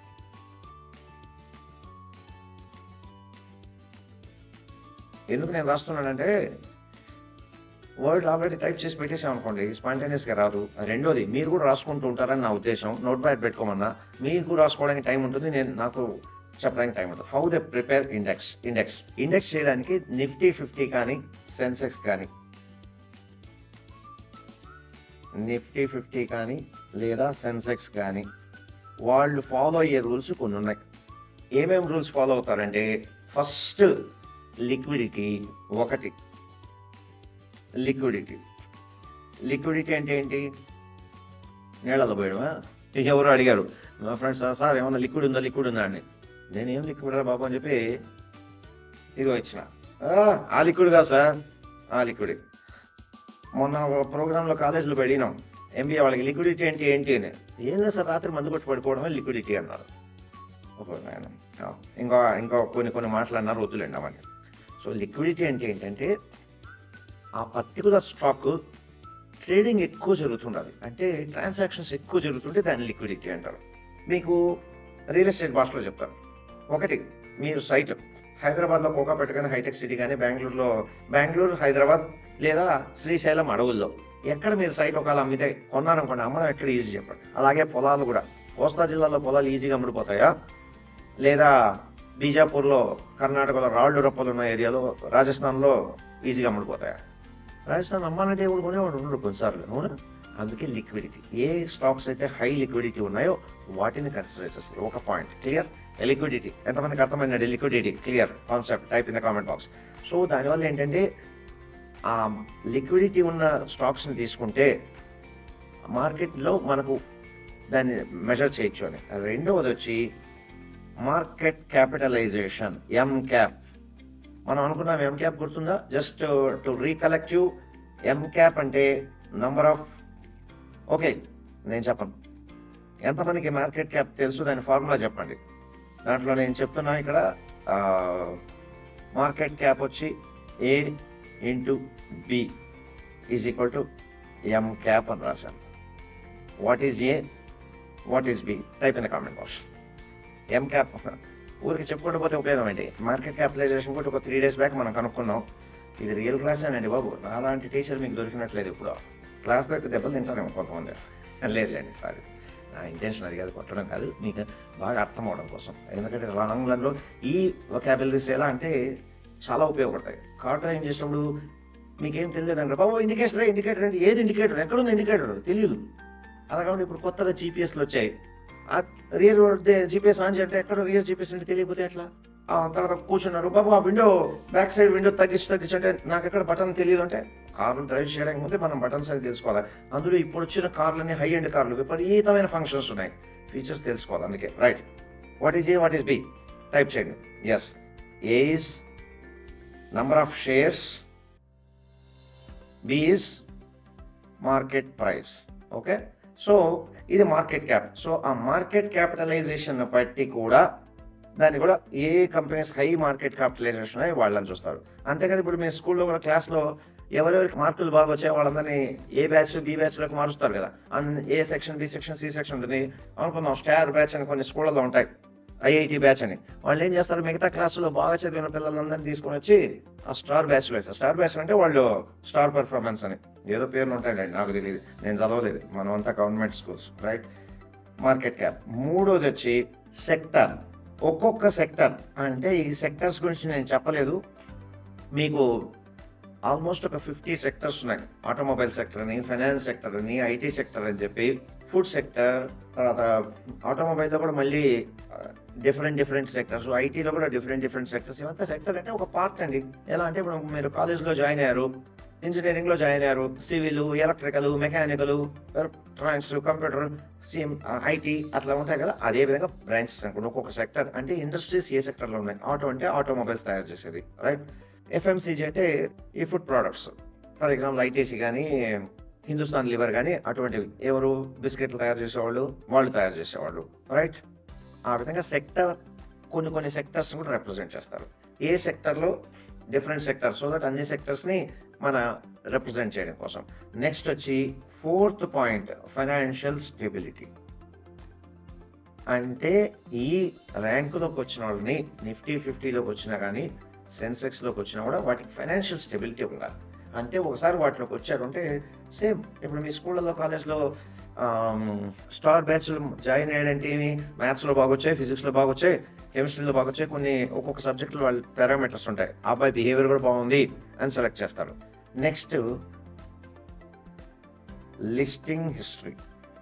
ఎందుకు నేను రాస్తున్నానంటే వర్డ్ ఆల్రెడీ టైప్ చేసి పెట్టేసాం అనుకోండి, స్పాంటేనియస్ గా రాదు. రెండోది మీరు కూడా రాసుకుంటూ ఉంటారని నా ఉద్దేశం. నోట్ ప్యాడ్ పెట్టుకోమన్నా మీకు రాసుకోవడానికి టైం ఉంటుంది, నాకు చెప్పడానికి టైం ఉంటుంది. హౌ దే ప్రిపేర్ ఇండెక్స్ చేయడానికి నిఫ్టీ 50 కానీ సెన్సెక్స్ కానీ నిఫ్టీ 50 కానీ లేదా సెన్సెక్స్ కానీ వాళ్ళు ఫాలో అయ్యే రూల్స్ కొన్ని ఉన్నాయి. ఏమేమి రూల్స్ ఫాలో అవుతారంటే, ఫస్ట్ లిక్విడిటీ. ఒకటి లిక్విడిటీ అంటే ఏంటి? నీళ్ళలో పోయడమా? ఎవరు అడిగారు మా ఫ్రెండ్స్, సార్ ఏమన్నా లిక్విడ్ ఉందా అని. నేనేం లిక్విడ్ రా బాబు అని చెప్పి ఇదిగో ఇచ్చిన. ఆ లిక్విడ్ కాదు సార్, ఆ లిక్విడ్. మొన్న ప్రోగ్రాంలో కాలేజీలో అడిగినాం ఎంబీఏ వాళ్ళకి, లిక్విడిటీ అంటే ఏంటి అని. ఏం లేదు సార్, రాత్రి మందు కొట్టి పడుకోవడమే లిక్విడిటీ అన్నారు. ఇంకా కొన్ని మాట్లాడినారు, వద్దులేండి అవన్నీ. సో లిక్విడిటీ అంటే ఏంటంటే ఆ పర్టికులర్ స్టాక్ ట్రేడింగ్ ఎక్కువ జరుగుతుండాలి, అంటే ట్రాన్సాక్షన్స్ ఎక్కువ జరుగుతుంటే దాన్ని లిక్విడిటీ అంటారు. మీకు రియల్ ఎస్టేట్ భాషలో చెప్తారు. ఒకటి, మీరు సైట్ హైదరాబాద్లో కోకాపేట కానీ హైటెక్ సిటీ కానీ, బెంగళూరు, హైదరాబాద్ లేదా శ్రీశైలం అడవుల్లో ఎక్కడ మీరు సైట్ ఒకవేళ అమ్మితే కొన్నారనుకోండి, అమ్మడం ఎక్కడ ఈజీ చెప్పండి. అలాగే పొలాలు కూడా, కోస్తా జిల్లాలో పొలాలు ఈజీగా అమ్ముడిపోతాయా, లేదా బీజాపూర్లో కర్ణాటకలో రాళ్ళు రప్పలు ఉన్న ఏరియాలో రాజస్థాన్లో ఈజీగా అమ్ముడిపోతాయా? రాజస్థాన్ అమ్మాలంటే ఎవరు కొనేవాడు ఉండడు కొన్నిసార్లు, అవునా? అందుకే లిక్విడిటీ, ఏ స్టాక్స్ అయితే హై లిక్విడిటీ ఉన్నాయో వాటిని కన్సిడర్ చేస్తారు. ఒక పాయింట్ క్లియర్. లిక్విడిటీ ఎంతమందికి అర్థమైందండి? Liquidity clear concept, type in the comment box. So దానివల్ల ఏంటంటే ఆ లిక్విడిటీ ఉన్న స్టాక్స్ ని తీసుకుంటే మార్కెట్లో మనకు దాన్ని మెజర్ చేయొచ్చు అని. రెండవది వచ్చి మార్కెట్ క్యాపిటలైజేషన్, ఎంక్యాప్. మనం అనుకున్నాం ఎంక్యాప్ గుర్తుందా? Just to recollect you, M cap అంటే నంబర్ ఆఫ్, ఓకే నేను చెప్పను, ఎంతమందికి మార్కెట్ క్యాప్ తెలుసు దాని ఫార్ములా చెప్పండి. దాంట్లో నేను చెప్తున్నా ఇక్కడ మార్కెట్ క్యాప్ వచ్చి A into B is equal to M cap అని రాశాను. What is A, what is B? Type in the comment box. M cap ఊరికి చెప్పుకుంటూ పోతే ఉపయోగం ఏంటి? మార్కెట్ క్యాపిటలైజేషన్ కూడా ఒక 3 days బ్యాక్ మనం కనుక్కున్నాం. ఇది రియల్ క్లాస్ అండి బాబు, అలాంటి టీచర్ మీకు దొరికినట్లేదు. ఇప్పుడు క్లాస్లో అయితే దెబ్బలు తింటారేమో కొంతమంది. లేదులేండి, సారీ, నా ఇంటెన్షన్ అది కాదు, కొట్టడం కాదు, మీకు బాగా అర్థం అవడం కోసం. ఎందుకంటే లాంగ్ రన్లో ఈ వొకాబులరీస్ ఎలా అంటే చాలా ఉపయోగపడతాయి. కార్ డ్రైవింగ్ చేసినప్పుడు మీకేం తెలియదు అంటే, బాబు ఇండికేటర్ అంటే ఏది ఇండికేటర్, ఎక్కడుంది ఇండికేటర్ తెలియదు. అలా కాబట్టి ఇప్పుడు కొత్తగా జీపీఎస్లు వచ్చాయి. ఆ రియర్ జీపీఎస్ ఆన్ చేయంటే ఎక్కడ రియర్ జీపీఎస్ అంటే తెలియకపోతే ఎట్లా? తర్వాత కూర్చున్నారు, బాబు ఆ విండో బ్యాక్ సైడ్ విండో తగ్గించంటే నాకు ఎక్కడ బటన్ తెలియదు అంటే, కార్లు డ్రైవ్ చేయడానికి ముందే మనం బటన్స్ అది తెలుసుకోవాలి. అందులో ఇప్పుడు వచ్చిన కార్లన్నీ హై ఎండ్ కార్లు, విపరీతమైన ఫంక్షన్స్ ఉన్నాయి, ఫీచర్స్ తెలుసుకోవాలి. అందుకే right. What is A, what is B? Type చేయండి. Yes, A is number of shares, B is market price. Okay, so ఇది మార్కెట్ క్యాప్. సో ఆ మార్కెట్ క్యాపిటలైజేషన్ బట్టి కూడా దాన్ని కూడా ఏ కంపెనీస్ హై మార్కెట్ క్యాపిటలైజేషన్ అయ్యి వాళ్ళని చూస్తారు. అంతేకాదు ఇప్పుడు మీ స్కూల్లో కూడా క్లాస్లో ఎవరెవరికి మార్కులు బాగా వచ్చాయో వాళ్ళందరినీ ఏ బ్యాచ్ బి బ్యాచ్ లోకి మారుస్తారు కదా. A section, B section, C section ఉంటుంది అనుకుందాం. స్టార్ బ్యాచ్ అని కొన్ని స్కూళ్ళలో ఉంటాయి, ఐఐటి బ్యాచ్ అని. వాళ్ళు ఏం చేస్తారు, మిగతా క్లాసులో బాగా చదివిన పిల్లలందరినీ తీసుకొని వచ్చి ఆ స్టార్ బ్యాచ్ వేస్తారు. స్టార్ బ్యాచ్ అంటే వాళ్ళు స్టార్ పెర్ఫార్మెన్స్ అని ఏదో పేర్లు ఉంటాయండి, నాకు తెలియదు, నేను చదవలేదు, మనం అంతా government schools. Right. Market cap. మూడోది వచ్చి సెక్టర్. ఒక్కొక్క సెక్టర్ అంటే ఈ సెక్టర్స్ గురించి నేను చెప్పలేదు, మీకు ఆల్మోస్ట్ ఒక 50 సెక్టర్స్ ఉన్నాయి. ఆటోమొబైల్ సెక్టర్ అని, ఫైనాన్స్ సెక్టర్ అని, ఐటీ సెక్టర్ అని చెప్పి, ఫుడ్ సెక్టర్, తర్వాత ఆటోమొబైల్లో కూడా మళ్ళీ డిఫరెంట్ సెక్టర్స్, ఐటీలో కూడా డిఫరెంట్ సెక్టర్స్. ఇవంతా సెక్టర్ అంటే ఒక పార్ట్ అండి. ఎలా అంటే ఇప్పుడు మీరు కాలేజ్లో జాయిన్ అయ్యారు, ఇంజనీరింగ్ లో జాయిన్ అయ్యారు, civil, electrical, mechanical, electronics, computer, IT అట్లా ఉంటాయి కదా. అదే విధంగా బ్రాంచెస్ అనుకోండి. ఒక్కొక్క సెక్టర్ అంటే ఇండస్ట్రీస్ ఏ సెక్టర్ లో ఉన్నాయి. ఆటో అంటే ఆటోమొబైల్స్ తయారు చేసేది, రైట్. ఎఫ్ఎంసీజీ అంటే ఈ food products, for example ITC కానీ హిందుస్థాన్ లివర్ కానీ అటువంటివి ఎవరు బిస్కెట్లు తయారు చేసేవాళ్ళు వాళ్ళు తయారు చేసేవాళ్ళు రైట్. ఆ విధంగా సెక్టర్ కొన్ని సెక్టర్స్ కూడా రిప్రజెంట్ చేస్తారు. ఏ సెక్టర్లో డిఫరెంట్ సెక్టర్స్ సో దట్ అన్ని సెక్టర్స్ని మన రిప్రజెంట్ చేయడం కోసం. నెక్స్ట్ వచ్చి 4th పాయింట్ ఫైనాన్షియల్ స్టెబిలిటీ. అంటే ఈ ర్యాంకులోకి వచ్చిన వాళ్ళని నిఫ్టీ 50లోకి వచ్చినా కానీ సెన్సెక్స్లోకి వచ్చినా కూడా వాటికి ఫైనాన్షియల్ స్టెబిలిటీ ఉండాలి. అంటే ఒకసారి వాటిలోకి వచ్చారు అంటే సేమ్ ఇప్పుడు మీ స్కూళ్ళలో కాలేజ్లో స్టార్ బ్యాచ్ జాయిన్ అయ్యాడంటే ఏమి మ్యాథ్స్లో బాగొచ్చాయి, ఫిజిక్స్లో బాగొచ్చాయి, కెమిస్ట్రీలో బాగొచ్చాయి, కొన్ని ఒక్కొక్క సబ్జెక్టులో వాళ్ళ పారామీటర్స్ ఉంటాయి. ఆ అబ్బాయి బిహేవియర్ కూడా బాగుంది అని సెలెక్ట్ చేస్తారు. Next listing history.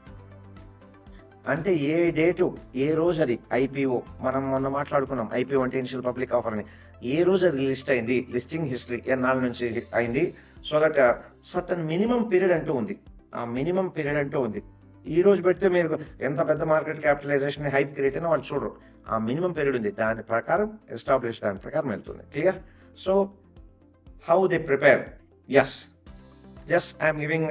అంటే ఏ డేటు ఏ రోజు అది ఐపీఓ, మనం మొన్న మాట్లాడుకున్నాం ఐపీఓ అంటే ఇనిషియల్ పబ్లిక్ ఆఫర్ అని, ఏ రోజు అది లిస్ట్ అయింది, లిస్టింగ్ హిస్టరీ ఎన్నాళ్ళ నుంచి అయింది, so that certain minimum period అంటూ ఉంది. ఆ మినిమం పీరియడ్ అంటూ ఉంది. ఈ రోజు పెడితే మీరు ఎంత పెద్ద మార్కెట్ క్యాపిటలైజేషన్ హైప్ క్రియేట్ అయినా వాళ్ళు చూడరు. ఆ మినిమం పీరియడ్ ఉంది, దాని ప్రకారం ఎస్టాబ్లిష్ దాని ప్రకారం వెళ్తుంది. Clear? So how they prepare, yes just I'm giving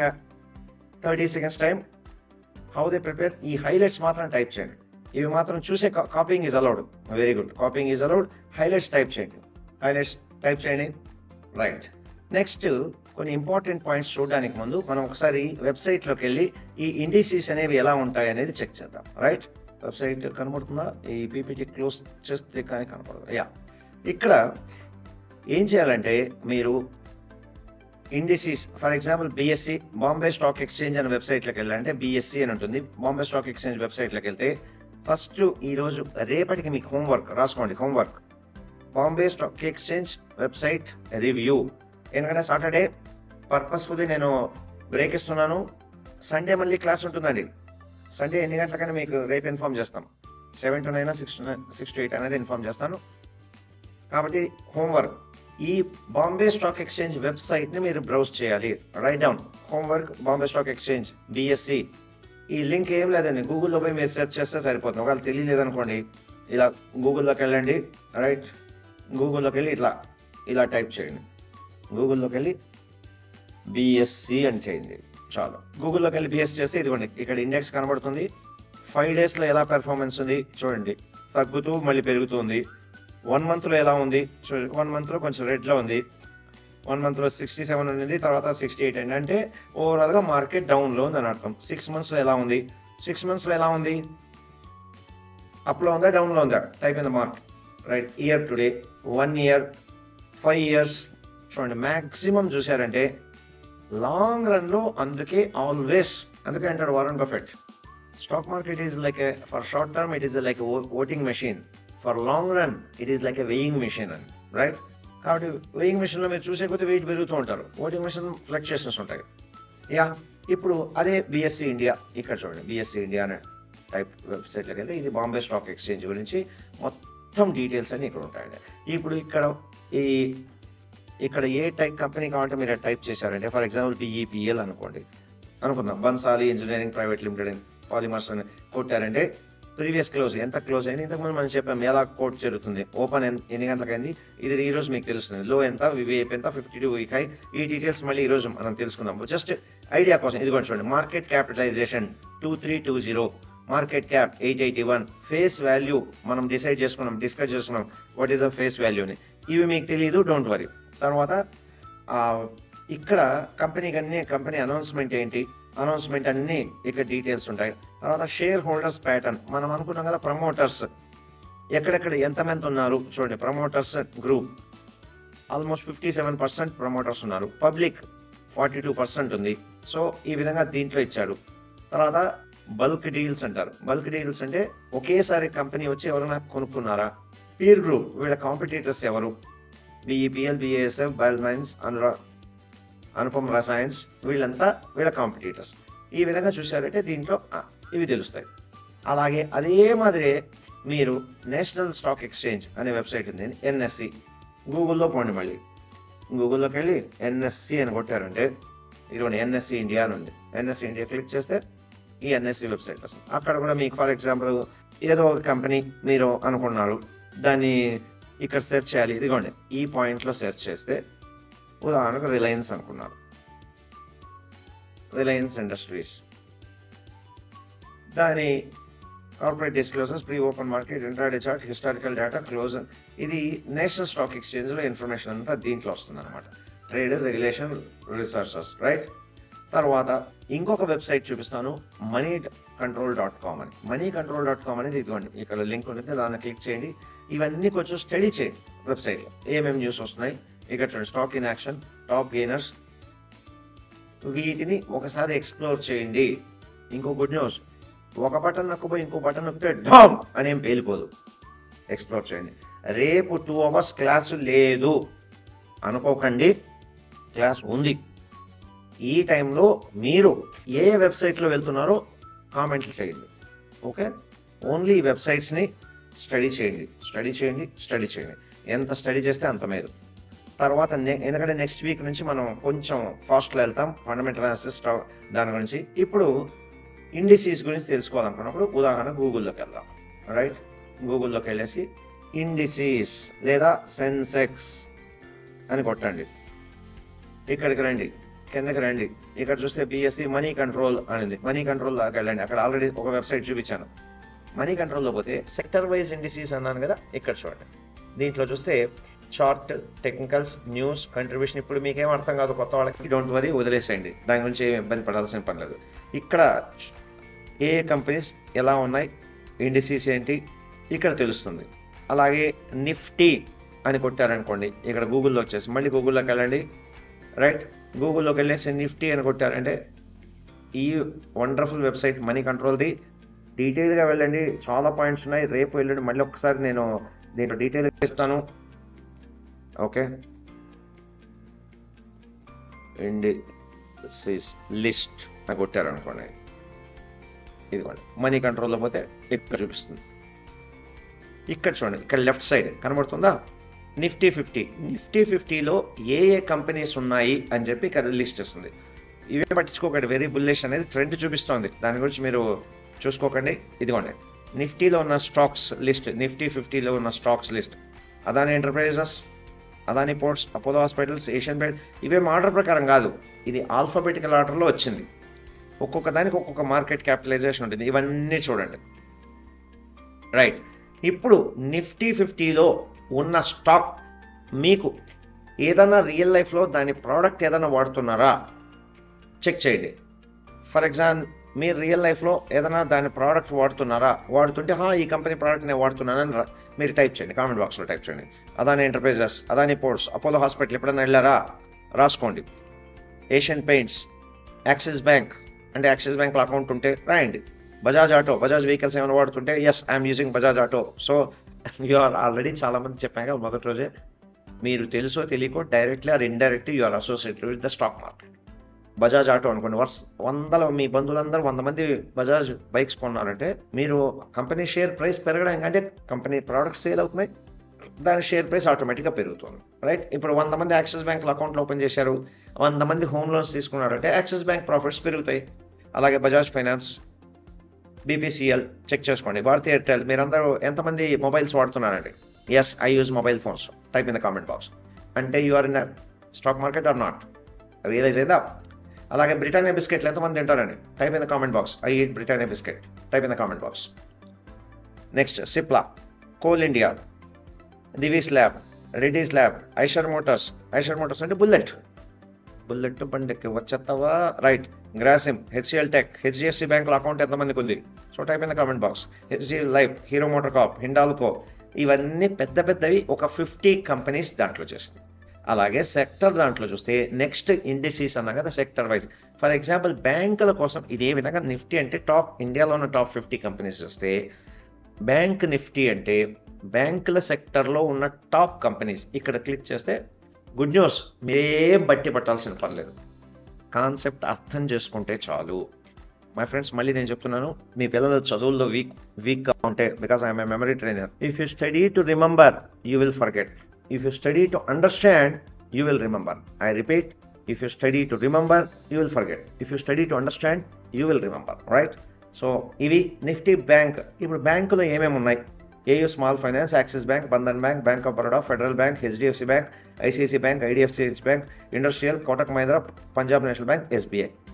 30 seconds time. How they prepare, ఈ హైలైట్స్ మాత్రం టైప్ చేయండి. ఇవి మాత్రం చూసే copying is allowed, very good, copying is allowed. Highlights type చేయండి, హైలైట్స్ టైప్ చేయండి. రైట్. నెక్స్ట్ కొన్ని ఇంపార్టెంట్ పాయింట్స్ చూడడానికి ముందు మనం ఒకసారి వెబ్సైట్లోకి వెళ్ళి ఈ ఇండిసీస్ అనేవి ఎలా ఉంటాయి అనేది చెక్ చేద్దాం. రైట్, వెబ్సైట్ కనబడుతుందా? ఈ పీపీటీ క్లోజ్ చేస్తే కానీ కనపడదు. యా, ఇక్కడ ఏం చేయాలంటే మీరు indices for example BSE Bombay stock exchange అనే వెబ్సైట్లోకి వెళ్ళాలంటే బిఎస్సి అని ఉంటుంది. బాంబే స్టాక్ ఎక్స్చేంజ్ వెబ్సైట్లోకి వెళ్తే ఫస్ట్ ఈరోజు రేపటికి మీకు హోంవర్క్ రాసుకోండి. Homework Bombay stock exchange website review. ఎందుకంటే సాటర్డే పర్పస్ఫుల్లీ నేను బ్రేక్ ఇస్తున్నాను. సండే మళ్ళీ క్లాస్ ఉంటుందండి. సండే ఎన్ని గంటలకైనా మీకు రేపు ఇన్ఫార్మ్ చేస్తాం. 7 to 9, 6 to 8 అనేది ఇన్ఫార్మ్ చేస్తాను. కాబట్టి హోంవర్క్ ఈ బాంబే స్టాక్ ఎక్స్చేంజ్ వెబ్సైట్ ని మీరు బ్రౌజ్ చేయాలి. Write down homework Bombay stock exchange BSE. ఈ లింక్ ఏం లేదండి, గూగుల్లో పోయి మీరు సెర్చ్ చేస్తే సరిపోతుంది. ఒకవేళ తెలియలేదనుకోండి ఇలా గూగుల్లోకి వెళ్ళండి. రైట్, గూగుల్లోకి వెళ్ళి ఇలా టైప్ చేయండి. గూగుల్లోకి వెళ్ళి బిఎస్సి అని చేయండి చాలు. గూగుల్లోకి వెళ్ళి బిఎస్సి చేస్తే ఇదిగోండి ఇక్కడ ఇండెక్స్ కనబడుతుంది. 5 daysలో ఎలా పెర్ఫార్మెన్స్ ఉంది చూడండి, తగ్గుతూ మళ్ళీ పెరుగుతుంది. 1 monthలో ఎలా ఉంది చూడండి, 1 monthలో కొంచెం రెడ్లో ఉంది. 1 monthలో 67 ఉంది, తర్వాత 68 అయింది. అంటే ఓవరాల్గా మార్కెట్ డౌన్లో ఉంది అని అర్థం. 6 monthsలో ఎలా ఉంది, 6 monthsలో ఎలా ఉంది, అప్లో ఉందా డౌన్లో ఉందా, type in the mark. Right, year today, 1 year, 5 years చూడండి. మ్యాక్సిమం చూసారంటే లాంగ్ రన్లో, అందుకే అంటాడు Warren Buffett, stock market is like for short term it is like voting machine, for long run it is like a weighing machine అని. రైట్, కాబట్టి weighing మెషిన్లో మీరు చూసే కొద్ది వెయిట్ పెరుగుతూ ఉంటారు, ఓటింగ్ మెషిన్ ఫ్లక్చుయేషన్స్ ఉంటాయి. యా, ఇప్పుడు అదే బిఎస్సి ఇండియా ఇక్కడ చూడండి. బిఎస్సి ఇండియా అనే టైప్ వెబ్సైట్లోకి వెళ్తే ఇది బాంబే స్టాక్ ఎక్స్చేంజ్ గురించి మొత్తం డీటెయిల్స్ అన్ని ఇక్కడ ఉంటాయండి. ఇప్పుడు ఇక్కడ ఏ టైప్ కంపెనీ కావాలంటే మీరు టైప్ చేశారంటే ఫర్ ఎగ్జాంపుల్ బిఈపిఎల్ అనుకుందాం, బన్సాలి ఇంజనీరింగ్ ప్రైవేట్ లిమిటెడ్ అని పాలిమర్స్ అని కొట్టారంటే ప్రీవియస్ క్లోజ్ ఎంత క్లోజ్ అయింది ఇంతకుముందు మనం చెప్పాం, ఎలా కోట్ జరుగుతుంది, ఓపెన్ ఎన్ని గంటలకైంది, ఇది ఈ రోజు మీకు తెలుస్తుంది. లో ఎంత, వివిఐపి ఎంత, 52 వీక్ హై, ఈ డీటెయిల్స్ మళ్ళీ ఈ రోజు మనం తెలుసుకుందాం. జస్ట్ ఐడియా కోసం ఇదిగోండి చూడండి. Market capitalization 2320, market cap 881, face value మనం డిసైడ్ చేసుకున్నాం, డిస్కస్ చేసుకున్నాం వాట్ ఈస్ ద ఫేస్ వాల్యూని. ఇవి మీకు తెలియదు, డోంట్ వరీ. తర్వాత ఇక్కడ కంపెనీ అనౌన్స్మెంట్ ఏంటి, అనౌన్స్మెంట్ అన్ని ఇక్కడ డీటెయిల్స్ ఉంటాయి. తర్వాత షేర్ హోల్డర్స్ ప్యాటర్న్ మనం అనుకున్నాం కదా, ప్రమోటర్స్ ఎక్కడెక్కడ ఎంతమంది ఉన్నారు చూడండి. ప్రమోటర్స్ గ్రూప్ ఆల్మోస్ట్ 57% ప్రమోటర్స్ ఉన్నారు, పబ్లిక్ 42% ఉంది. సో ఈ విధంగా దీంట్లో ఇచ్చాడు. తర్వాత బల్క్ డీల్స్ అంటారు. బల్క్ డీల్స్ అంటే ఒకేసారి కంపెనీ వచ్చి ఎవరైనా కొనుక్కున్నారా. పీర్ గ్రూప్ వీళ్ళ కాంపిటీటర్స్ ఎవరు, బిఈపిఎల్, బిఏఎస్ఎఫ్, బైల్మైన్స్, అనుపమ్ రసాయన్స్, వీళ్ళంతా వీళ్ళ కాంపిటీటర్స్. ఈ విధంగా చూసారంటే దీంట్లో ఇవి తెలుస్తాయి. అలాగే అదే మాదిరి మీరు నేషనల్ స్టాక్ ఎక్స్చేంజ్ అనే వెబ్సైట్ ఉంది, ఎన్ఎస్సి. గూగుల్లో పోండి, మళ్ళీ గూగుల్లోకి వెళ్ళి ఎన్ఎస్సి అని కొట్టారంటే ఇదిగోండి ఎన్ఎస్సి ఇండియా అని ఉంది. ఎన్ఎస్సి ఇండియా క్లిక్ చేస్తే ఈ ఎన్ఎస్సి వెబ్సైట్ వస్తుంది. అక్కడ కూడా మీకు ఫర్ ఎగ్జాంపుల్ ఏదో ఒక కంపెనీ మీరు అనుకున్నారు, దాన్ని ఇక్కడ సెర్చ్ చేయాలి. ఇదిగోండి ఈ పాయింట్లో సెర్చ్ చేస్తే ఉదాహరణకు రిలయన్స్ అనుకున్నారు. Reliance Industries. దాని corporate disclosures, pre open market, intraday chart, historical data, close. ఇది నేషనల్ స్టాక్ ఎక్స్చేంజ్లో ఇన్ఫర్మేషన్ అంతా దీంట్లో వస్తుంది అనమాట. Trade regulation resources, right. తర్వాత ఇంకొక వెబ్సైట్ చూపిస్తాను, moneycontrol.com అని. moneycontrol.com అనేది ఇదిగోండి, ఇక్కడ లింక్ ఉంటుంది, దాన్ని క్లిక్ చేయండి. ఇవన్నీ కొంచెం స్టడీ చేయండి వెబ్సైట్లో ఏమేమి న్యూస్ వస్తున్నాయి. ఇక్కడ చూడండి, stock in action, top gainers, వీటిని ఒకసారి ఎక్స్ప్లోర్ చేయండి. ఇంకో గుడ్ న్యూస్, ఒక బటన్ నొక్కపోయి ఇంకో బటన్ నొక్కితే డామ్ అనేం పేలిపోదు. ఎక్స్ప్లోర్ చేయండి. రేపు 2 hours క్లాసు లేదు అనుకోకండి, క్లాస్ ఉంది. ఈ టైంలో మీరు ఏ వెబ్సైట్లో వెళ్తున్నారో కామెంట్లు చేయండి. ఓకే, ఓన్లీ వెబ్సైట్స్ని స్టడీ చేయండి, స్టడీ చేయండి, స్టడీ చేయండి. ఎంత స్టడీ చేస్తే అంత మేలు. తర్వాత ఎందుకంటే నెక్స్ట్ వీక్ నుంచి మనం కొంచెం ఫాస్ట్లో వెళ్తాం, ఫండమెంటల్ అనాలిసిస్ దాని గురించి. ఇప్పుడు ఇండిసీస్ గురించి తెలుసుకోవాలనుకున్నప్పుడు ఉదాహరణ గూగుల్లోకి వెళ్దాం, రైట్. గూగుల్లోకి వెళ్ళేసి ఇండిసీస్ లేదా సెన్సెక్స్ అని కొట్టండి. ఇక్కడికి రండి, కిందకి రండి. ఇక్కడ చూస్తే బిఎస్సి మనీ కంట్రోల్ అనేది, మనీ కంట్రోల్ దాకా వెళ్ళండి. అక్కడ ఆల్రెడీ ఒక వెబ్సైట్ చూపించాను. మనీ కంట్రోల్లో పోతే సెక్టర్ వైజ్ ఇండిసీస్ అన్నాను కదా, ఇక్కడ చూడండి. దీంట్లో చూస్తే చార్ట్, టెక్నికల్స్, న్యూస్, కంట్రిబ్యూషన్. ఇప్పుడు మీకేం అర్థం కాదు కొత్త వాళ్ళకి, డోంట్ వరీ, వదిలేసేయండి, దాని గురించి ఏమి ఇబ్బంది పడాల్సిన పని లేదు. ఇక్కడ ఏ కంపెనీస్ ఎలా ఉన్నాయి, ఇండిసీస్ ఏంటి ఇక్కడ తెలుస్తుంది. అలాగే నిఫ్టీ అని కొట్టారనుకోండి, ఇక్కడ గూగుల్లో వచ్చేసి మళ్ళీ గూగుల్లోకి వెళ్ళండి, రైట్. గూగుల్లోకి వెళ్ళేసి నిఫ్టీ అని కొట్టారంటే ఈ వండర్ఫుల్ వెబ్సైట్ మనీ కంట్రోల్ది. డీటెయిల్గా వెళ్ళండి, చాలా పాయింట్స్ ఉన్నాయి. రేపు వెళ్ళండి, మళ్ళీ ఒకసారి నేను దీంట్లో డీటెయిల్గా చెప్తాను. ఓకే, ఇండిసీస్ లిస్ట్ అని కొట్టారనుకోండి, ఇదిగోండి మనీ కంట్రోల్లో పోతే ఇక్కడ చూపిస్తుంది. ఇక్కడ చూడండి, ఇక్కడ లెఫ్ట్ సైడ్ కనబడుతుందా నిఫ్టీ 50. నిఫ్టీ 50లో ఏ ఏ కంపెనీస్ ఉన్నాయి అని చెప్పి ఇక్కడ లిస్ట్ వస్తుంది. ఇవే పట్టించుకోకండి, వెరీ బుల్లిష్ అనేది ట్రెండ్ చూపిస్తోంది, దాని గురించి మీరు చూసుకోకండి. ఇదిగోండి నిఫ్టీలో ఉన్న స్టాక్స్ లిస్ట్, నిఫ్టీ 50లో ఉన్న stocks list. Adani enterprises, Adani ports, Apollo hospitals, Asian paint. ఇవేం ఆర్డర్ ప్రకారం కాదు, ఇది ఆల్ఫాబెటికల్ ఆర్డర్లో వచ్చింది. ఒక్కొక్క దానికి ఒక్కొక్క మార్కెట్ క్యాపిటలైజేషన్ ఉంటుంది. ఇవన్నీ చూడండి, రైట్. ఇప్పుడు నిఫ్టీ 50లో ఉన్న స్టాక్ మీకు ఏదైనా రియల్ లైఫ్లో దాని ప్రోడక్ట్ ఏదైనా వాడుతున్నారా చెక్ చేయండి. ఫర్ ఎగ్జాంపుల్ మీరు రియల్ లైఫ్లో ఏదైనా దాని ప్రోడక్ట్ వాడుతున్నారా, వాడుతుంటే ఈ కంపెనీ ప్రోడక్ట్ నేను వాడుతున్నానని మీరు టైప్ చేయండి, కామెంట్ బాక్స్లో టైప్ చేయండి. Adani enterprises, Adani ports, Apollo hospital ఎప్పుడైనా వెళ్ళారా రాసుకోండి. ఏషియన్ పెయింట్స్, యాక్సిస్ బ్యాంక్ అంటే యాక్సిస్ బ్యాంక్లో అకౌంట్ ఉంటే రాయండి. బజాజ్ ఆటో, బజాజ్ వెహికల్స్ ఏమైనా వాడుతుంటే yes I'm using Bajaj auto. So you are already చాలా మంది చెప్పాక మొదటి రోజే మీరు తెలుసో తెలియకో directly or indirectly you are associated with the stock market. Bajaj auto అనుకోండి, వందల మీ బంధువులందరూ 100 మంది బజాజ్ బైక్స్ కొన్నారంటే మీరు కంపెనీ షేర్ ప్రైస్ పెరగడానికి, అంటే కంపెనీ ప్రోడక్ట్స్ సేల్ అవుతున్నాయి, దాని షేర్ ప్రైస్ ఆటోమేటిక్గా పెరుగుతుంది, రైట్. ఇప్పుడు 100 మంది యాక్సిస్ బ్యాంక్లో అకౌంట్లు ఓపెన్ చేశారు, 100 మంది హోమ్ లోన్స్ తీసుకున్నారంటే యాక్సిస్ బ్యాంక్ ప్రాఫిట్స్ పెరుగుతాయి. అలాగే బజాజ్ ఫైనాన్స్, బీపీసీఎల్ చెక్ చేసుకోండి. భారతీ ఎయిర్టెల్, మీరందరూ ఎంతమంది మొబైల్స్ వాడుతున్నారండి? Yes I use mobile phones, type in the comment box. అంటే you are in stock market or not, realize అయిందా? అలాగే బ్రిటానియా బిస్కెట్లు ఎంతమంది తింటారండి? Type in the comment box, I eat Britannia biscuit, type in the comment box. Next Cipla, Coal India, Divi's lab, Reddy's lab, Eicher Motors. Eicher Motors అంటే bullet బండికి వచ్చేస్తావా, right. Grasim, HCL tech, HDFC బ్యాంకులో account ఎంతమందికి ఉంది? So type in the comment box. HDL life, Hero motor corp, Hindalco, ఇవన్నీ పెద్ద పెద్దవి, ఒక 50 కంపెనీస్ దాంట్లో చేస్తుంది. అలాగే సెక్టర్ దాంట్లో చూస్తే నెక్స్ట్ ఇండిసీస్ అన్నా కదా సెక్టర్ వైజ్. ఫర్ ఎగ్జాంపుల్ బ్యాంకుల కోసం ఇదే విధంగా నిఫ్టీ అంటే ఇండియాలో ఉన్న టాప్ 50 కంపెనీస్ చూస్తే, బ్యాంక్ నిఫ్టీ అంటే బ్యాంకుల సెక్టర్లో ఉన్న టాప్ కంపెనీస్. ఇక్కడ క్లిక్ చేస్తే గుడ్ న్యూస్, మీరేం బట్టి పట్టాల్సిన పని లేదు, కాన్సెప్ట్ అర్థం చేసుకుంటే చాలు. మై ఫ్రెండ్స్, మళ్ళీ నేను చెప్తున్నాను, మీ పిల్లలు చదువుల్లో వీక్గా ఉంటే, because I'm a memory trainer, if you study to remember you will forget, if you study to understand you will remember. I repeat, if you study to remember you will forget, if you study to understand you will remember, right. So ఇవి Nifty bank. ఇప్పుడు బ్యాంకులో ఏమేమి ఉన్నాయి? AU small finance, Axis bank, Bandhan bank, bank of Baroda, federal bank, HDFC bank, ICICI bank, IDFC bank, industrial, Kotak Mahindra, Punjab national bank, SBI.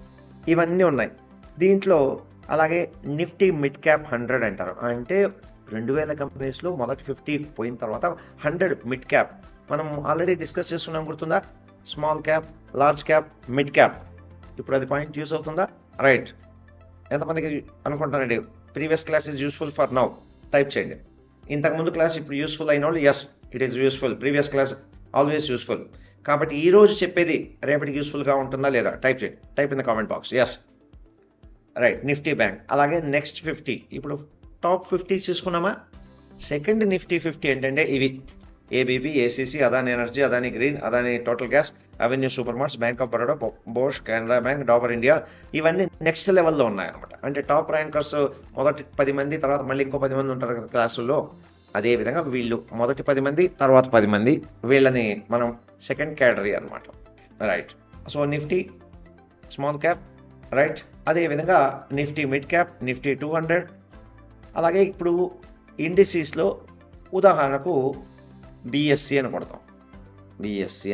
ఇవన్నీ ఉన్నాయి దీంట్లో. అలాగే Nifty mid cap 100 అంటారు, అంటే 2000 కంపెనీస్లో మొదటి 50 పోయిన తర్వాత 100 మిడ్ క్యాప్. మనం ఆల్రెడీ డిస్కస్ చేస్తున్నాం, గుర్తుందా? Small cap, large cap, mid cap. ఇప్పుడు అది పాయింట్ యూస్ అవుతుందా? రైట్. ఎంతమందికి అనుకుంటానండి previous class is useful for now? Type చేయండి. ఇంతకుముందు క్లాస్ ఇప్పుడు యూస్ఫుల్ అయిన వాళ్ళు yes, it is useful. Previous class always useful. కాబట్టి ఈ రోజు చెప్పేది రేపటికి యూస్ఫుల్గా ఉంటుందా లేదా? టైప్ చేయండి. Type in the comment box yes. Right. Nifty bank. అలాగే నెక్స్ట్ 50. ఇప్పుడు టాప్ 50 తీసుకున్నామా? సెకండ్ నిఫ్టీ 50 ఏంటంటే ఇవి: ABB, ACC, Adani energy, Adani green, Adani total gas, Avenue super marts, bank of Baroda, Bosch, Canara bank, Dabur India. ఇవన్నీ నెక్స్ట్ లెవెల్లో ఉన్నాయన్నమాట. అంటే టాప్ ర్యాంకర్స్ మొదటి 10 మంది, తర్వాత మళ్ళీ ఇంకో 10 మంది ఉంటారు కదా క్లాసుల్లో. అదేవిధంగా వీళ్ళు మొదటి 10 మంది, తర్వాత 10 మంది, వీళ్ళని మనం సెకండ్ కేటగిరీ అనమాట. Right. So Nifty small cap, right. అదేవిధంగా నిఫ్టీ మిడ్ క్యాప్, నిఫ్టీ 200. అలాగే ఇప్పుడు ఇండిసీస్లో ఉదాహరణకు బిఎస్సి అని కొడతాం, బిఎస్సి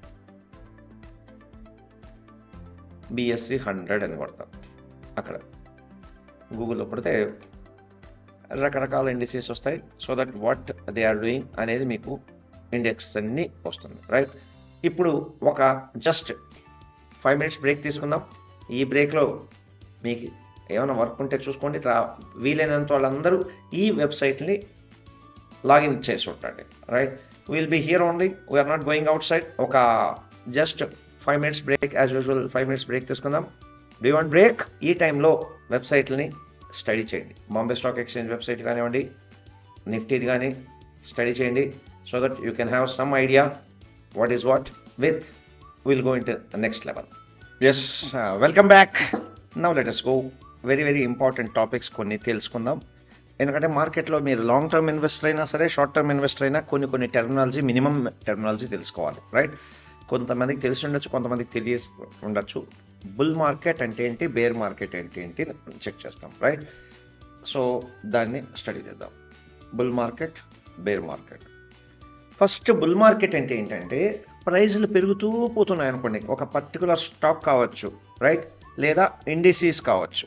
100 అని కొడతాం. అక్కడ గూగుల్లో కొడితే రకరకాల ఇండిసీస్ వస్తాయి. So that what they are doing అనేది మీకు ఇండెక్స్ అన్ని వస్తుంది. రైట్. ఇప్పుడు ఒక జస్ట్ 5 minutes బ్రేక్ తీసుకుందాం. ఈ బ్రేక్లో మీకు ఏమైనా వర్క్ ఉంటే చూసుకోండి. వీలైనంత వాళ్ళందరూ ఈ వెబ్సైట్ని లాగిన్ చేసి ఉంటాండి. Right. Will be here only, we're not going outside. ఒక just 5 minutes break, as usual 5 minutes break తీసుకుందాం. Do want break? ఈ టైంలో వెబ్సైట్లని స్టడీ చేయండి. బాంబే స్టాక్ ఎక్స్చేంజ్ వెబ్సైట్ కానివ్వండి, నిఫ్టీది కానీ స్టడీ చేయండి. So that you can have some idea what is what with will go in to next level. Yes, welcome back. Now let us go. Very very important topics కొన్ని తెలుసుకుందాం. ఎందుకంటే మార్కెట్లో మీరు long term investor అయినా సరే, short term investor అయినా కొన్ని terminology, minimum terminology తెలుసుకోవాలి. రైట్. కొంతమందికి తెలిసి ఉండొచ్చు, కొంతమందికి తెలియసి ఉండొచ్చు. బుల్ మార్కెట్ అంటే ఏంటి, బేర్ మార్కెట్ అంటే ఏంటి చెక్ చేస్తాం. రైట్. సో దాన్ని స్టడీ చేద్దాం. Bull market, bear market. First bull market అంటే ఏంటంటే ప్రైజ్లు పెరుగుతూ పోతున్నాయి అనుకోండి. ఒక పర్టికులర్ స్టాక్ కావచ్చు, రైట్, లేదా ఇండిసీస్ కావచ్చు.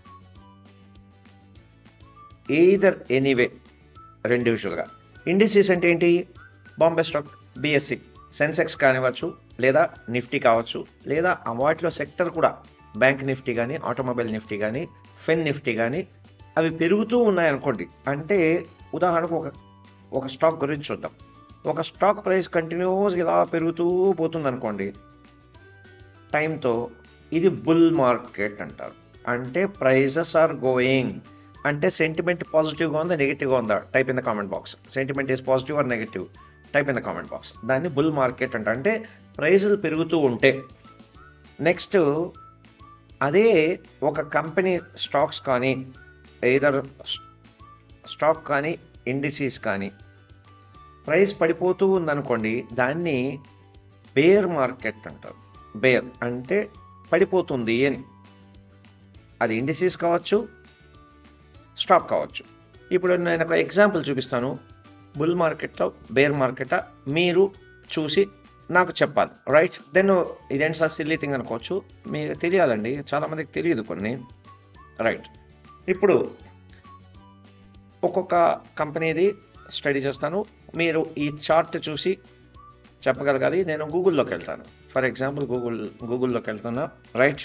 ఎయిదర్ ఎనీవే, రెండు విషయాలుగా. ఇండిసీస్ అంటే ఏంటి? బాంబే స్టాక్, బిఎస్సి, సెన్సెక్స్ కానివ్వచ్చు, లేదా నిఫ్టీ కావచ్చు, లేదా వాటిలో సెక్టర్ కూడా బ్యాంక్ నిఫ్టీ కానీ, ఆటోమొబైల్ నిఫ్టీ కానీ, ఫెన్ నిఫ్టీ కానీ అవి పెరుగుతూ ఉన్నాయనుకోండి. అంటే ఉదాహరణకు ఒక స్టాక్ గురించి చూద్దాం. ఒక స్టాక్ ప్రైస్ కంటిన్యూస్ ఇలా పెరుగుతూ పోతుంది అనుకోండి టైంతో, ఇది బుల్ మార్కెట్ అంటారు. అంటే ప్రైజెస్ ఆర్ గోయింగ్. అంటే సెంటిమెంట్ పాజిటివ్గా ఉందా, నెగిటివ్గా ఉందా? Type in the comment box. Sentiment is positive or negative? Type in the comment box. దాన్ని బుల్ మార్కెట్ అంట. అంటే ప్రైజులు పెరుగుతూ ఉంటే. నెక్స్ట్, అదే ఒక కంపెనీ స్టాక్స్ కానీ, ఏదర్ స్టాక్ కానీ, ఇండిసీస్ కానీ ప్రైస్ పడిపోతూ ఉందనుకోండి, దాన్ని బేర్ మార్కెట్ అంటారు. బేర్ అంటే పడిపోతుంది అని. అది ఇండిసీస్ కావచ్చు, స్టాక్ కావచ్చు. ఇప్పుడు నేను ఒక ఎగ్జాంపుల్ చూపిస్తాను. బుల్ మార్కెటా, బేర్ మార్కెటా మీరు చూసి నాకు చెప్పాలి. రైట్. దెన్ ఇదేంటి సార్ సిల్లీ థింగ్ అనుకోవచ్చు, మీకు తెలియాలండి, చాలామందికి తెలియదు కొన్ని. రైట్. ఇప్పుడు ఒక్కొక్క కంపెనీది స్టడీ చేస్తాను. మీరు ఈ చార్ట్ చూసి చెప్పగలగాలి. నేను గూగుల్లోకి వెళ్తాను. ఫర్ ఎగ్జాంపుల్ గూగుల్లోకి వెళ్తున్నా. Right.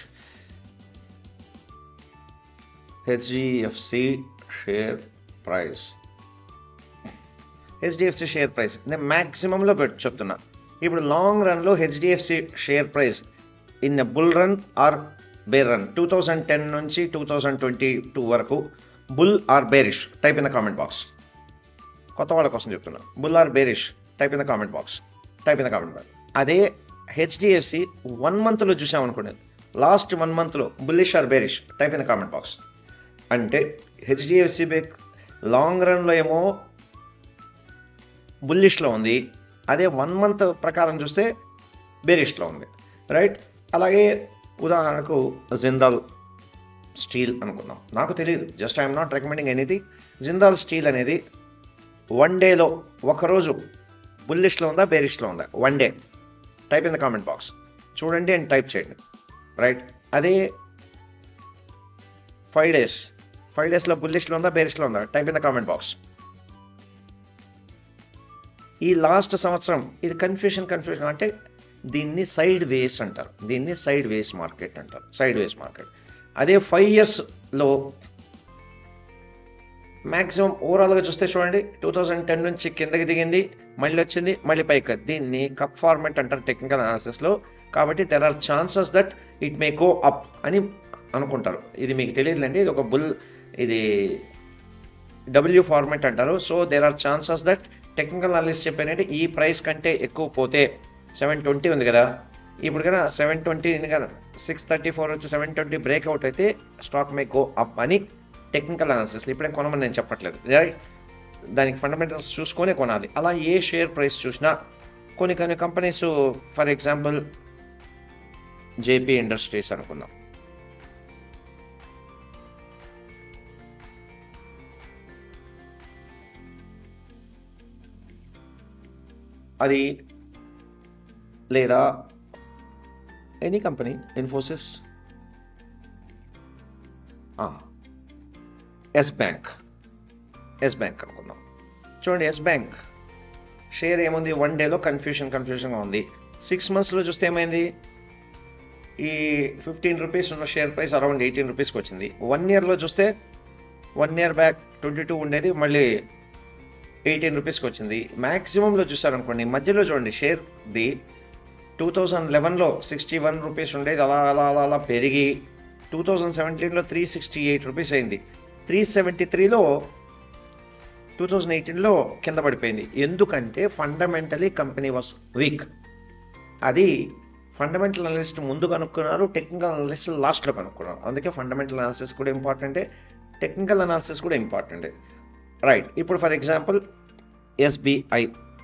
HDFC share price. HDFC share price నేను మ్యాక్సిమంలో చెప్తున్నా. ఇప్పుడు లాంగ్ రన్లో HDFC share price in bull run or bear run 2010 నుంచి 2022 వరకు bull or bearish? Type in the comment box. కొత్త వాళ్ళ కోసం చెప్తున్నా. Bull or bearish? Type in the comment box. Type in the comment box. అదే HDFC 1 monthలో చూసామనుకోండి, last 1 monthలో bullish or bearish? Type in the comment box. అంటే HDFC bank long రన్లో ఏమో బుల్లిష్లో ఉంది, అదే 1 month ప్రకారం చూస్తే బేరిష్లో ఉంది. రైట్. అలాగే ఉదాహరణకు జిందాల్ స్టీల్ అనుకుందాం. నాకు తెలియదు, just I'm not recommending anything. Jindal steel అనేది 1 dayలో ఒకరోజు బుల్లిష్లో ఉందా, బేరిష్లో ఉందా? 1 day. Type in the comment box. చూడండి అండ్ టైప్ చేయండి. రైట్. అదే 5 days 5 డేస్లో బుల్లిష్లో ఉందా బేరిష్లో ఉందా type in the comment box. ఈ లాస్ట్ సంవత్సరం ఇది కన్ఫ్యూషన్ అంటే దీన్ని సైడ్ వేస్ అంటారు, దీన్ని సైడ్ వేస్ మార్కెట్ అంటారు, సైడ్ వేస్ మార్కెట్. అదే 5 yearsలో మ్యాక్సిమం ఓవరాల్గా చూస్తే చూడండి 2010 నుంచి కిందకి దిగింది, మళ్ళీ వచ్చింది, మళ్ళీ పైకి. దీన్ని కప్ ఫార్మేట్ అంటారు టెక్నికల్ అనాలిసిస్లో. కాబట్టి there are chances that it may go up అని అనుకుంటారు. ఇది మీకు తెలియదులేండి, ఇది ఒక బుల్, ఇది డబ్ల్యూ ఫార్మేట్ అంటారు. So there are chances that technical analyst చెప్పేనంటే ఈ ప్రైస్ కంటే ఎక్కువ పోతే 720 ఉంది కదా, ఇప్పుడు కన్నా 720 కదా 634 వచ్చి 720 బ్రేక్అవుట్ అయితే స్టాక్ మే గో అప్ అని టెక్నికల్ అనాలిసిస్. ఇప్పుడే కొనమని నేను చెప్పట్లేదు, రైట్? దానికి ఫండమెంటల్స్ చూసుకొని కొనాలి. అలా ఏ షేర్ ప్రైస్ చూసినా కొన్ని companies, for example JP industries అనుకుందాం. అది లేదా any company, Infosys, Yes Bank అనుకుందాం. చూడండి, ఎస్ బ్యాంక్ షేర్ ఏముంది, 1 డేలో కన్ఫ్యూషన్గా ఉంది. 6 monthsలో చూస్తే ఏమైంది, ఈ 15 రూపీస్ ఉన్న షేర్ ప్రైస్ అరౌండ్ 18 రూపీస్కి వచ్చింది. 1 yearలో చూస్తే 1 year బ్యాక్ 22 ఉండేది, మళ్ళీ 18 రూపీస్కి వచ్చింది. మ్యాక్సిమంలో చూసారనుకోండి, మధ్యలో చూడండి షేర్ది 2011లో 61 రూపీస్ ఉండేది, అలా అలా అలా అలా పెరిగి 2017లో 368 రూపీస్ అయింది. 373లో 2018లో కింద పడిపోయింది. ఎందుకంటే ఫండమెంటలీ కంపెనీ వాస్ వీక్. అది ఫండమెంటల్ అనాలిస్ట్ ముందు కనుక్కున్నారు, టెక్నికల్ అనాలిస్ట్ లాస్ట్లో కనుక్కున్నారు. అందుకే ఫండమెంటల్ అనాలిసిస్ కూడా ఇంపార్టెంటే, టెక్నికల్ అనాలిసిస్ కూడా ఇంపార్టెంటే, రైట్? ఇప్పుడు for example SBI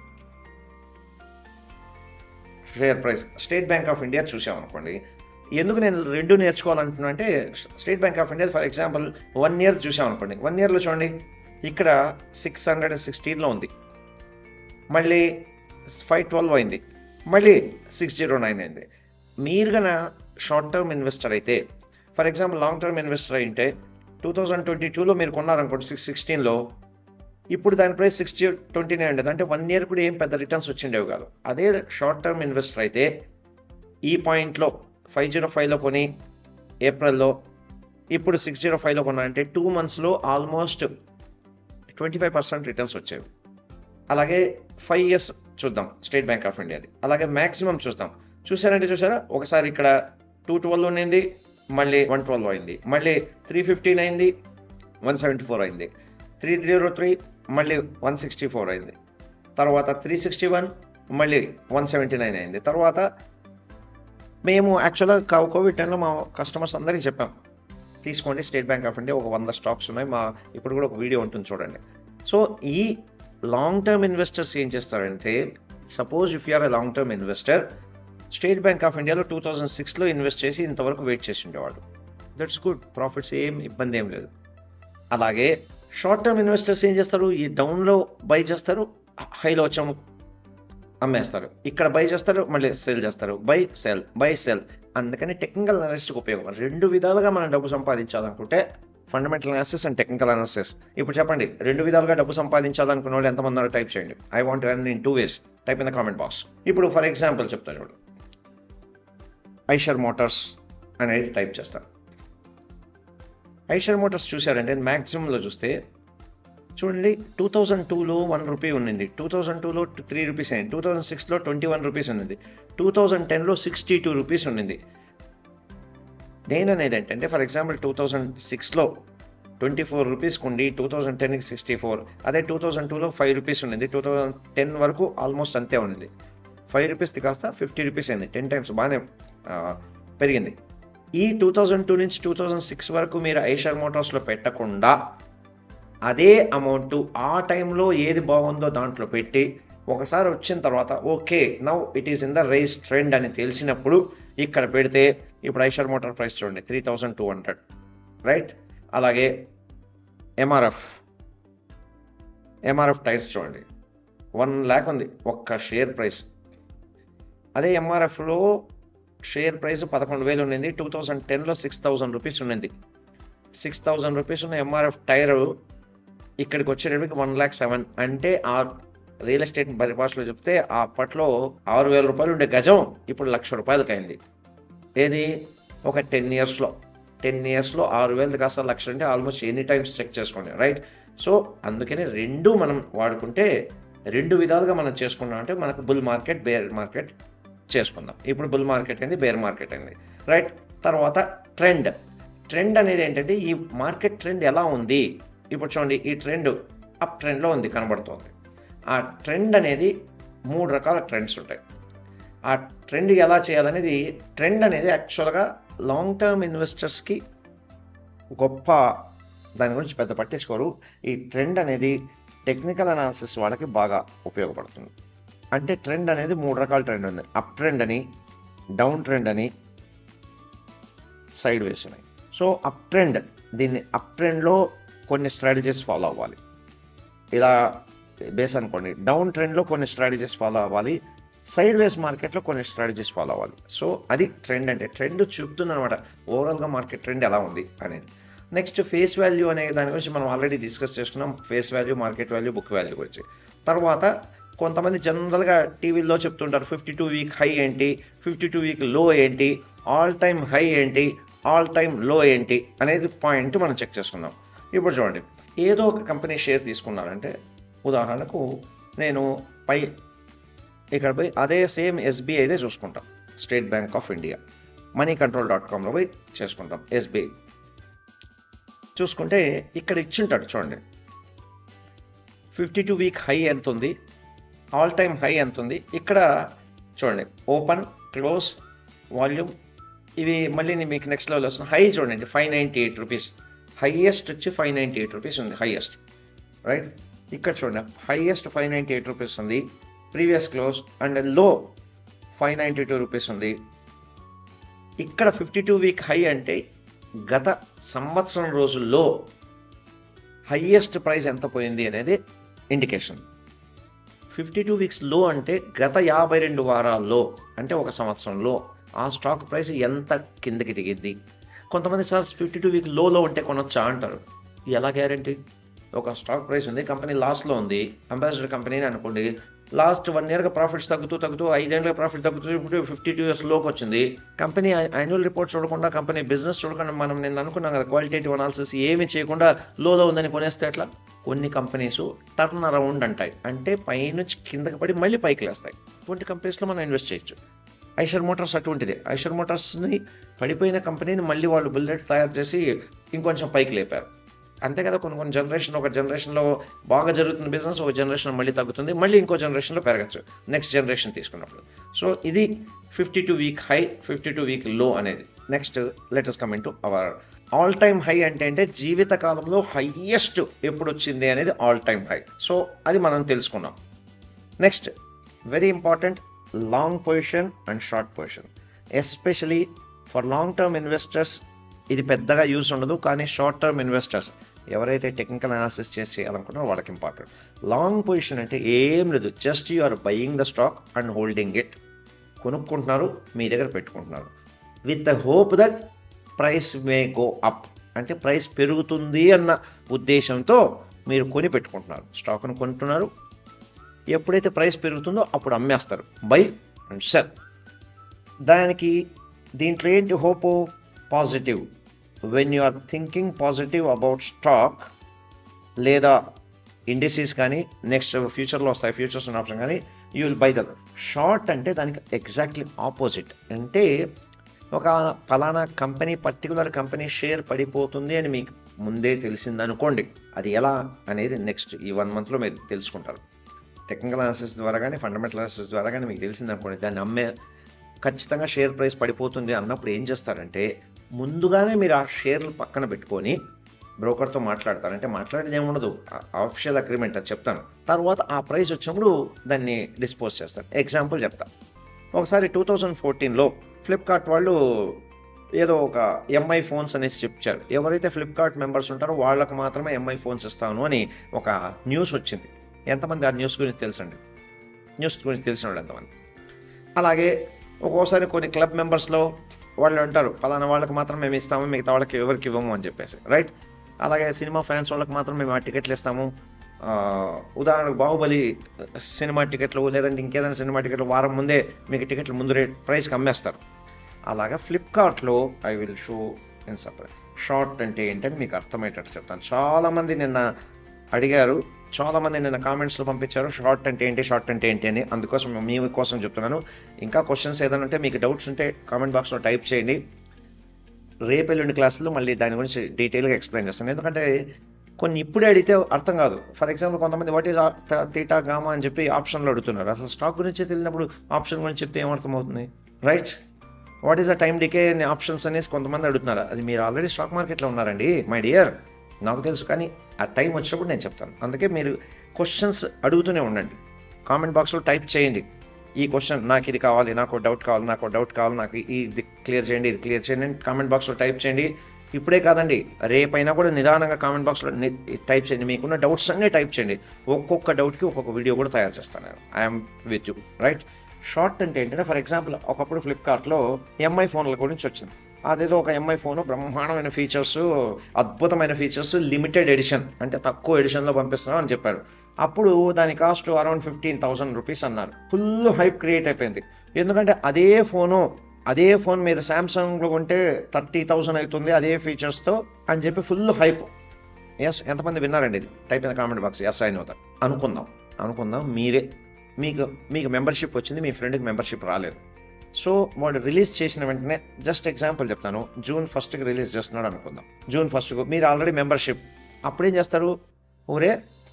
share price, State Bank of India చూసామనుకోండి. ఎందుకు నేను రెండు నేర్చుకోవాలంటున్నా అంటే, State Bank of India for example 1 year చూసామనుకోండి. 1 yearలో చూడండి, ఇక్కడ 616లో ఉంది, మళ్ళీ 512 అయింది, మళ్ళీ 609 అయింది. మీరు కన షార్ట్ టర్మ్ ఇన్వెస్టర్ అయితే, for example long term investor అయితే 2022లో మీరు కొన్నారనుకోండి 616లో, ఇప్పుడు దాని ప్రైస్ 629 ఉండేది. అంటే 1 year కూడా ఏం పెద్ద రిటర్న్స్ వచ్చిండేవి కాదు. అదే షార్ట్ టర్మ్ ఇన్వెస్టర్ అయితే ఈ పాయింట్లో 505లో కొని ఏప్రిల్లో, ఇప్పుడు 605లో కొన్నా అంటే 2 monthsలో ఆల్మోస్ట్ 25% రిటర్న్స్ వచ్చేవి. అలాగే 5 years చూద్దాం స్టేట్ బ్యాంక్ ఆఫ్ ఇండియాది. అలాగే మ్యాక్సిమం చూద్దాం. చూసారా ఒకసారి ఇక్కడ 212 ఉన్నింది, మళ్ళీ 112 అయింది, మళ్ళీ 315 అయింది, 174 అయింది, 303 మళ్ళీ 164 అయింది, తర్వాత 361 మళ్ళీ 179 అయింది. తర్వాత మేము యాక్చువల్గా కోవిడ్ టైంలో మా కస్టమర్స్ అందరికీ చెప్పాం, తీసుకోండి స్టేట్ బ్యాంక్ ఆఫ్ ఇండియా, ఒక 100 స్టాక్స్ ఉన్నాయి, ఇప్పుడు కూడా ఒక వీడియో ఉంటుంది చూడండి. సో ఈ లాంగ్ టర్మ్ ఇన్వెస్టర్స్ ఏం చేస్తారంటే, suppose if you're a long term investor, State Bank of ఇండియాలో 2006లో ఇన్వెస్ట్ చేసి ఇంతవరకు వెయిట్ చేసి ఉండేవాడు. దట్స్ గుడ్, ప్రాఫిట్స్ ఏం ఇబ్బంది ఏం లేదు. అలాగే షార్ట్ టర్మ్ ఇన్వెస్టర్స్ ఏం చేస్తారు, ఈ డౌన్లో బై చేస్తారు, హైలో వచ్చాము అమ్మేస్తారు, ఇక్కడ బై చేస్తారు, మళ్ళీ సెల్ చేస్తారు, బై సెల్. అందుకని టెక్నికల్ అనాలిస్ట్కి ఉపయోగం. 2 విధాలుగా మనం డబ్బు సంపాదించాలనుకుంటే fundamental analysis and technical analysis. ఇప్పుడు చెప్పండి, 2 విధాలుగా డబ్బు సంపాదించాలనుకున్న వాళ్ళు ఎంతమంది ఉన్నారో టైప్ చేయండి. I want earn in 2 ways. Type in the comment box. ఇప్పుడు ఫర్ ఎగ్జాంపుల్ చెప్తాను చూడు, ఐషర్ మోటార్స్ అనేది టైప్ చేస్తాను. ఐషర్ మోటార్స్ చూసారంటే మ్యాక్సిమంలో చూస్తే చూడండి, 2002లో 1 రూపీ ఉన్నింది, 2002లో 3 రూపీస్ అయింది, 2006లో 21 రూపీస్ ఉన్నింది, 2010లో 62 రూపీస్ ఉన్నింది. నేననేది ఏంటంటే, ఫర్ ఎగ్జాంపుల్ 2006లో 24 రూపీస్కి ఉండి 2010కి 64, అదే 2002లో 5 రూపీస్ ఉన్నింది, 2010 వరకు ఆల్మోస్ట్ అంతే ఉన్నింది. 5 రూపీస్ది కాస్త 50 రూపీస్ అయింది, 10 times బాగానే పెరిగింది. ఈ 2002 నుంచి 2006 వరకు మీరు ఐషర్ మోటార్స్లో పెట్టకుండా అదే అమౌంట్ ఆ టైంలో ఏది బాగుందో దాంట్లో పెట్టి ఒకసారి వచ్చిన తర్వాత okay now it is in the rise trend అని తెలిసినప్పుడు ఇక్కడ పెడితే, ఇప్పుడు ఐషర్ మోటార్ ప్రైస్ చూడండి 3200, రైట్? అలాగే ఎంఆర్ఎఫ్ టైర్స్ చూడండి 1 lakh ఉంది ఒక్క షేర్ ప్రైస్. అదే ఎంఆర్ఎఫ్లో షేర్ ప్రైస్ 11,000 ఉన్నింది, 2010లో 6,000 రూపీస్ ఉన్నింది. 6,000 రూపీస్ ఉన్న ఎంఆర్ఎఫ్ టైర్ ఇక్కడికి వచ్చేటప్పటికి 1,07,000 అంటే ఆ రియల్ ఎస్టేట్ పరిభాషలో చెప్తే అప్పట్లో 6,000 రూపాయలు ఉండే గజం ఇప్పుడు 1,00,000 రూపాయలకి అయింది. ఏది ఒక 10 ఇయర్స్లో 6,000 కాస్త 1,00,000 అంటే ఆల్మోస్ట్ ఎనీ టైమ్స్ చెక్ చేసుకోండి, రైట్? సో అందుకని రెండు మనం వాడుకుంటే రెండు విధాలుగా మనం చేసుకున్నాం అంటే మనకు బుల్ మార్కెట్, బేర్ మార్కెట్ చేసుకుందాం. ఇప్పుడు బుల్ మార్కెట్ అయింది, బేర్ మార్కెట్ అయింది, రైట్? తర్వాత ట్రెండ్ అనేది ఏంటంటే ఈ మార్కెట్ ట్రెండ్ ఎలా ఉంది. ఇప్పుడు చూడండి, ఈ ట్రెండ్ అప్ ట్రెండ్లో ఉంది, కనబడుతోంది. ఆ ట్రెండ్ అనేది 3 రకాల ట్రెండ్స్ ఉంటాయి. ఆ ట్రెండ్ ఎలా చేయాలనేది, ట్రెండ్ అనేది యాక్చువల్గా లాంగ్ టర్మ్ ఇన్వెస్టర్స్కి గొప్ప, దాని గురించి పెద్ద పట్టించుకోరు. ఈ ట్రెండ్ అనేది టెక్నికల్ అనాలిసిస్ వాళ్ళకి బాగా ఉపయోగపడుతుంది. అంటే ట్రెండ్ అనేది 3 రకాల ట్రెండ్ ఉంది. అప్ ట్రెండ్ అని, డౌన్ ట్రెండ్ అని, సైడ్ వేస్ అని. సో అప్ ట్రెండ్, దీన్ని అప్ ట్రెండ్లో కొన్ని స్ట్రాటజీస్ ఫాలో అవ్వాలి, ఇలా బేస్ అనుకోండి. డౌన్ ట్రెండ్లో కొన్ని స్ట్రాటజీస్ ఫాలో అవ్వాలి, సైడ్ వేస్ మార్కెట్లో కొన్ని స్ట్రాటజీస్ ఫాలో అవ్వాలి. సో అది ట్రెండ్ అంటే. ట్రెండ్ చూపుతుంది అనమాట ఓవరాల్గా మార్కెట్ ట్రెండ్ ఎలా ఉంది అనేది. నెక్స్ట్ ఫేస్ వాల్యూ అనే దాని గురించి మనం ఆల్రెడీ డిస్కస్ చేసుకున్నాం. Face value, market value, book value గురించి. తర్వాత కొంతమంది జనరల్గా టీవీలో చెప్తుంటారు 52 వీక్ హై ఏంటి, 52 వీక్ లో ఏంటి, ఆల్ టైమ్ హై ఏంటి, ఆల్ టైమ్ లో ఏంటి అనేది పాయింట్ మనం చెక్ చేసుకుందాం. ఇప్పుడు చూడండి, ఏదో ఒక కంపెనీ షేర్ తీసుకున్నారంటే, ఉదాహరణకు నేను ఇక్కడ పోయి అదే సేమ్ ఎస్బీఐ అయితే చూసుకుంటాం. స్టేట్ బ్యాంక్ ఆఫ్ ఇండియా moneycontrol.comలో పోయి చేసుకుంటాం. ఎస్బీఐ చూసుకుంటే ఇక్కడ ఇచ్చుంటాడు చూడండి, 52 వీక్ హై ఎంత ఉంది, ఆల్ టైమ్ హై ఎంత ఉంది. ఇక్కడ చూడండి, ఓపెన్, క్లోజ్, వాల్యూమ్, ఇవి మళ్ళీ మీకు నెక్స్ట్ లెవెల్ వస్తుంది. హై చూడండి 598 రూపీస్, హైయెస్ట్ వచ్చి 598 రూపీస్ ఉంది, హైయెస్ట్, రైట్? ఇక్కడ చూడండి, హైయెస్ట్ 598 రూపీస్ ఉంది, previous close, and low 592 rupees ఉంది. ఇక్కడ 52 వీక్ హై అంటే గత సంవత్సరం రోజుల్లో హైయెస్ట్ ప్రైస్ ఎంత పోయింది అనేది ఇండికేషన్. 52 వీక్స్ లో అంటే గత 52 వారాల్లో, అంటే ఒక సంవత్సరంలో ఆ స్టాక్ ప్రైస్ ఎంత కిందకి దిగింది. కొంతమంది సార్ 52 వీక్ లోలో ఉంటే కొనొచ్చా అంటారు. ఎలా గ్యారంటీ? ఒక స్టాక్ ప్రైస్ ఉంది, కంపెనీ లాస్లో ఉంది, అంబాసిడర్ కంపెనీ అనుకోండి, లాస్ట్ 1 ఇయర్గా ప్రాఫిట్స్ తగ్గుతూ 5 ఏళ్ళగా ప్రాఫిట్ తగ్గుతూ ఇప్పుడు 52 ఇయర్స్ లోకి వచ్చింది. కంపెనీ యాన్యువల్ రిపోర్ట్ చూడకుండా, కంపెనీ బిజినెస్ చూడకుండా, నేను అనుకున్నాం కదా క్వాలిటేటివ్ అనాలిసిస్ ఏమి చేయకుండా లోలో ఉందని కొనేస్తే ఎట్లా? కొన్ని కంపెనీస్ టర్న్ అరౌండ్ అంటాయి, అంటే పైనుంచి కిందకి పడి మళ్ళీ పైకి లేస్తాయి. అటువంటి కంపెనీస్లో మనం ఇన్వెస్ట్ చేయొచ్చు. ఐషర్ మోటార్స్ అటువంటిదే. ఐషర్ మోటార్స్ని పడిపోయిన కంపెనీని మళ్ళీ వాళ్ళు బుల్లెట్ తయారు చేసి ఇంకొంచెం పైకి లేపారు. అంతే కదా, కొన్ని జనరేషన్, ఒక జనరేషన్లో బాగా జరుగుతున్న బిజినెస్ ఒక జనరేషన్ మళ్ళీ తగ్గుతుంది, మళ్ళీ ఇంకో జనరేషన్లో పెరగచ్చు నెక్స్ట్ జనరేషన్ తీసుకున్నప్పుడు. సో ఇది 52 వీక్ హై, 52 వీక్ లో అనేది. Next let us come into our all time high. అంటే జీవిత కాలంలో హైయెస్ట్ ఎప్పుడు వచ్చింది అనేది ఆల్ టైమ్ హై. సో అది మనం తెలుసుకున్నాం. Next very important, long position and short position. Especially for long term investors ఇది పెద్దగా యూస్ ఉండదు, కానీ షార్ట్ టర్మ్ ఇన్వెస్టర్స్ ఎవరైతే టెక్నికల్ అనాలిసిస్ చేసి చేయాలనుకుంటారో వాళ్ళకి ఇంపార్టెంట్. లాంగ్ పొజిషన్ అంటే ఏం లేదు, just you are buying the stock and holding it. కొనుక్కుంటున్నారు, మీ దగ్గర పెట్టుకుంటున్నారు, with the hope that price may go up, అంటే ప్రైస్ పెరుగుతుంది అన్న ఉద్దేశంతో మీరు కొని పెట్టుకుంటున్నారు. స్టాక్ను కొంటున్నారు, ఎప్పుడైతే ప్రైస్ పెరుగుతుందో అప్పుడు అమ్మేస్తారు. By and sell. దీంట్లో ఏంటి hope? Positive. When you are thinking positive about stock లేదా ఇండిసీస్ కానీ, నెక్స్ట్ ఫ్యూచర్లో వస్తాయి ఫ్యూచర్స్ ఉన్న ఆప్షన్ కానీ, you will buy the. Short అంటే దానికి ఎగ్జాక్ట్లీ ఆపోజిట్. అంటే ఒక ఫలానా కంపెనీ, పర్టికులర్ కంపెనీ షేర్ పడిపోతుంది అని మీకు ముందే తెలిసిందనుకోండి, అది ఎలా అనేది నెక్స్ట్ ఈ 1 monthలో మీరు తెలుసుకుంటారు. టెక్నికల్ అనాలిసిస్ ద్వారా కానీ, ఫండమెంటల్ అనాలిసిస్ ద్వారా కానీ మీకు తెలిసిందనుకోండి, దాన్ని ఖచ్చితంగా షేర్ ప్రైస్ పడిపోతుంది అన్నప్పుడు ఏం చేస్తారంటే, ముందుగానే మీరు ఆ షేర్లు పక్కన పెట్టుకొని బ్రోకర్తో మాట్లాడతారు. అంటే మాట్లాడేది ఏముండదు, ఆఫిషియల్ అగ్రిమెంట్ అది చెప్తాను. తర్వాత ఆ ప్రైస్ వచ్చినప్పుడు దాన్ని డిస్పోజ్ చేస్తాను. ఎగ్జాంపుల్ చెప్తా. ఒకసారి 2014లో ఫ్లిప్కార్ట్ వాళ్ళు ఏదో ఒక ఎంఐ ఫోన్స్ అనేసి చెప్పారు. ఎవరైతే ఫ్లిప్కార్ట్ మెంబర్స్ ఉంటారో వాళ్ళకు మాత్రమే ఎంఐ ఫోన్స్ ఇస్తాను అని ఒక న్యూస్ వచ్చింది. ఎంతమంది ఆ న్యూస్ గురించి తెలుసండి? న్యూస్ గురించి తెలిసిన వాళ్ళు ఎంతమంది? అలాగే ఒక్కోసారి కొన్ని క్లబ్ మెంబర్స్లో వాళ్ళు అంటారు పలానా వాళ్ళకి మాత్రం మేము ఇస్తాము, మిగతా వాళ్ళకి ఎవరికి ఇవ్వము అని చెప్పేసి, రైట్? అలాగే సినిమా ఫ్యాన్స్ వాళ్ళకి మాత్రం మేము ఆ టికెట్లు ఇస్తాము. ఉదాహరణకు బాహుబలి సినిమా టికెట్లు లేదంటే ఇంకేదైనా సినిమా టికెట్లు వారం ముందే మీకు టికెట్లు ముందు ప్రైస్కి అమ్మేస్తారు. అలాగా ఫ్లిప్కార్ట్లో I will show in separate. Short అంటే ఏంటని మీకు అర్థమయ్యేటట్టు చెప్తాను. చాలామంది నిన్న అడిగారు, చాలామంది నిన్న కామెంట్స్లో పంపించారు షార్ట్ అంటే ఏంటి అని. అందుకోసం మీ కోసం చెప్తున్నాను. ఇంకా క్వశ్చన్స్ ఏదైనా ఉంటే, మీకు డౌట్స్ ఉంటే కామెంట్ బాక్స్లో టైప్ చేయండి. రేపు ఎల్లుండి క్లాసులో మళ్ళీ దాని గురించి డీటెయిల్గా ఎక్స్ప్లెయిన్ చేస్తాను. ఎందుకంటే కొన్ని ఇప్పుడే అడిగితే అర్థం కాదు. ఫర్ ఎగ్జాంపుల్ కొంతమంది వాట్ ఈజ్ తీటా గామా అని చెప్పి ఆప్షన్లో అడుగుతున్నారు. అసలు స్టాక్ గురించి తెలియనప్పుడు ఆప్షన్ గురించి చెప్తే ఏమర్థం అవుతుంది, right? What is the time decay అనే ఆప్షన్స్ అనేసి కొంతమంది అడుగుతున్నారు. అది మీరు ఆల్రెడీ స్టాక్ మార్కెట్లో ఉన్నారండి మై డియర్, నాకు తెలుసు. కానీ ఆ టైం వచ్చినప్పుడు నేను చెప్తాను. అందుకే మీరు క్వశ్చన్స్ అడుగుతూనే ఉండండి. కామెంట్ బాక్స్లో టైప్ చేయండి, ఈ క్వశ్చన్ నాకు ఇది కావాలి, నాకు డౌట్ కావాలి, నాకు ఇది క్లియర్ చేయండి, ఇది క్లియర్ చేయండి అని కామెంట్ బాక్స్లో టైప్ చేయండి. ఇప్పుడే కాదండి, రేపైనా కూడా నిదానంగా కామెంట్ బాక్స్లో టైప్ చేయండి. మీకున్న డౌట్స్ అన్నీ టైప్ చేయండి. ఒక్కొక్క డౌట్కి ఒక్కొక్క వీడియో కూడా తయారు చేస్తాను నేను. I'm with you, right? Short అంటే ఏంటంటే, ఫర్ ఎగ్జాంపుల్ ఒకప్పుడు ఫ్లిప్కార్ట్లో ఎంఐ ఫోన్ల గురించి వచ్చింది. అదేదో ఒక ఎంఐ ఫోన్ బ్రహ్మాండమైన ఫీచర్స్, అద్భుతమైన ఫీచర్స్, లిమిటెడ్ ఎడిషన్, అంటే తక్కువ ఎడిషన్లో పంపిస్తున్నాం అని చెప్పారు. అప్పుడు దాని కాస్ట్ అరౌండ్ 15,000 రూపీస్ అన్నారు. ఫుల్ హైప్ క్రియేట్ అయిపోయింది. ఎందుకంటే అదే ఫోన్ మీరు శాంసంగ్లో కొంటే 30,000 అవుతుంది అదే ఫీచర్స్తో అని చెప్పి ఫుల్ హైప్. ఎస్, ఎంతమంది విన్నారండి ఇది? Type in comment box yes అయిన అవుతారు. అనుకుందాం మీరే, మీకు మెంబర్షిప్ వచ్చింది, మీ ఫ్రెండ్కి మెంబర్షిప్ రాలేదు. సో వాడు రిలీజ్ చేసిన వెంటనే, జస్ట్ ఎగ్జాంపుల్ చెప్తాను, June 1కి రిలీజ్ చేస్తున్నాడు అనుకుందాం. June 1కు మీరు ఆల్రెడీ మెంబర్షిప్. అప్పుడేం చేస్తారు, ఓరే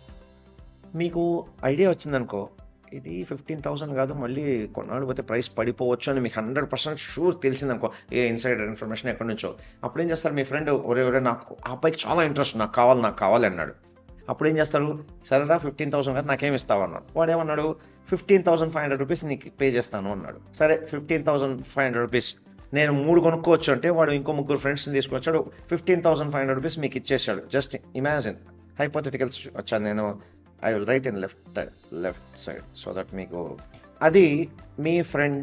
మీకు ఐడియా వచ్చిందనుకో, ఇది 15,000 కాదు, మళ్ళీ కొన్నాళ్ళు పోతే ప్రైస్ పడిపోవచ్చు అని మీకు 100% షూర్ తెలిసిందనుకో, ఏ ఇన్సైడర్ ఇన్ఫర్మేషన్ ఎక్కడి నుంచో. అప్పుడేం చేస్తారు, మీ ఫ్రెండ్ ఒరే నాకు ఆ బైక్ చాలా ఇంట్రెస్ట్, నాకు కావాలి అన్నాడు. అప్పుడేం చేస్తారు, సరేరా 15,000 కదా నాకేమి ఇస్తావు అన్నాడు. వాడు ఏమన్నాడు, 15,500 రూపీస్ నీకు పే చేస్తాను అన్నాడు. సరే 15,500 రూపీస్ నేను 3 కొనుక్కోవచ్చు అంటే, వాడు ఇంకో 3 ఫ్రెండ్స్ని తీసుకొచ్చాడు, 15,500 రూపీస్ మీకు ఇచ్చేసాడు. జస్ట్ ఇమాజిన్, హైపోథెటికల్స్ వచ్చాను నేను. I will write in left side so that మీకు అది మీ ఫ్రెండ్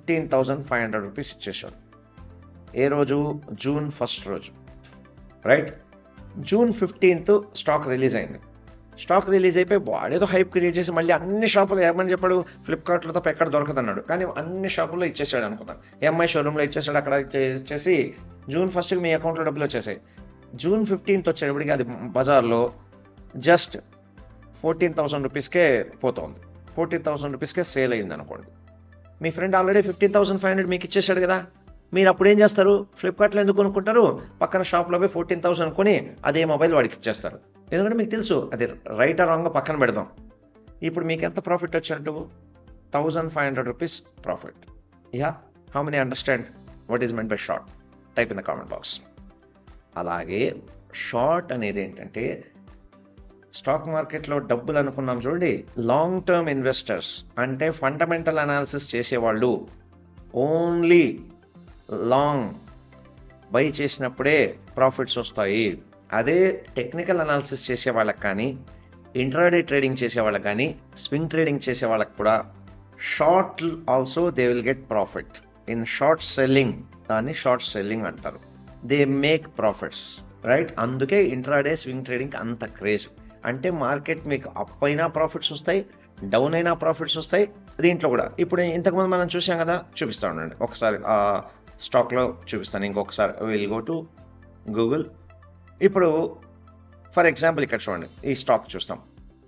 15,500 రూపీస్ ఇచ్చేసాడు. ఏ రోజు? June 1 రోజు, right? June 15th stock release అయింది. స్టాక్ రిలీజ్ అయిపోయి వాడేదో హైప్ క్రియేట్ చేసి మళ్ళీ అన్ని షాపులు ఏమని చెప్పాడు, ఫ్లిప్కార్ట్లో తప్ప ఎక్కడ దొరకదన్నాడు. కానీ అన్ని షాపుల్లో ఇచ్చేసాడు అనుకున్నాను. ఎంఐ షోరూంలో ఇచ్చేసాడు. అక్కడ ఇచ్చేసి June 1కి మీ అకౌంట్లో డబ్బులు వచ్చేసాయి. June 15th వచ్చేటప్పటికి అది బజార్లో జస్ట్ 14,000 రూపీస్కే పోతుంది. 14,000 రూపీస్కే సేల్ అయింది అనుకోండి. మీ ఫ్రెండ్ ఆల్రెడీ 15,500 మీకు ఇచ్చేసాడు కదా. మీరు అప్పుడు ఏం చేస్తారు, ఫ్లిప్కార్ట్లో ఎందుకు కొనుక్కుంటారు, పక్కన షాప్లో పోయి 14,000 కొని అదే మొబైల్ వాడికి ఇచ్చేస్తారు. ఎందుకంటే మీకు తెలుసు అది రైట్ ఆర్ రాంగ్ పక్కన పెడదాం. ఇప్పుడు మీకు ఎంత ప్రాఫిట్ వచ్చినట్టు, 1,500 rupees profit. Yeah, how many understand what is meant by short? Type in the comment box. అలాగే షార్ట్ అనేది ఏంటంటే, స్టాక్ మార్కెట్లో డబ్బులు అనుకున్నాం చూడండి, లాంగ్ టర్మ్ ఇన్వెస్టర్స్ అంటే ఫండమెంటల్ అనాలిసిస్ చేసేవాళ్ళు ఓన్లీ లాంగ్ బై చేసినప్పుడే ప్రాఫిట్స్ వస్తాయి. అదే టెక్నికల్ అనాలిసిస్ చేసే వాళ్ళకి కానీ, ఇంట్రాడే ట్రేడింగ్ చేసే వాళ్ళకి కానీ, స్వింగ్ ట్రేడింగ్ చేసే వాళ్ళకి కూడా short also they will get profit in short selling. దాన్ని షార్ట్ సెల్లింగ్ అంటారు. They make profits, right? అందుకే ఇంట్రాడే స్వింగ్ ట్రేడింగ్ అంత క్రేజ్. అంటే మార్కెట్ మీకు అప్ అయినా ప్రాఫిట్స్ వస్తాయి, డౌన్ అయినా ప్రాఫిట్స్ వస్తాయి. దీంట్లో కూడా ఇప్పుడు ఇంతకుముందు మనం చూసాం కదా, చూపిస్తా ఉండండి ఒకసారి. స్టాక్లో చూపిస్తాను ఇంకొకసారి. Will go to Google. ఇప్పుడు ఫర్ ఎగ్జాంపుల్ ఇక్కడ చూడండి, ఈ స్టాక్ చూస్తాం.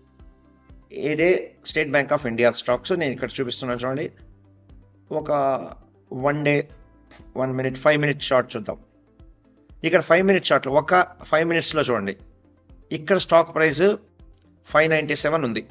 ఇదే State Bank of India stocks నేను ఇక్కడ చూపిస్తున్నాను చూడండి. ఒక 1 డే 1 minute 5 minute షార్ట్ చూద్దాం. ఇక్కడ 5 minute షార్ట్లో ఒక 5 minutesలో చూడండి, ఇక్కడ స్టాక్ ప్రైస్ 597 ఉంది.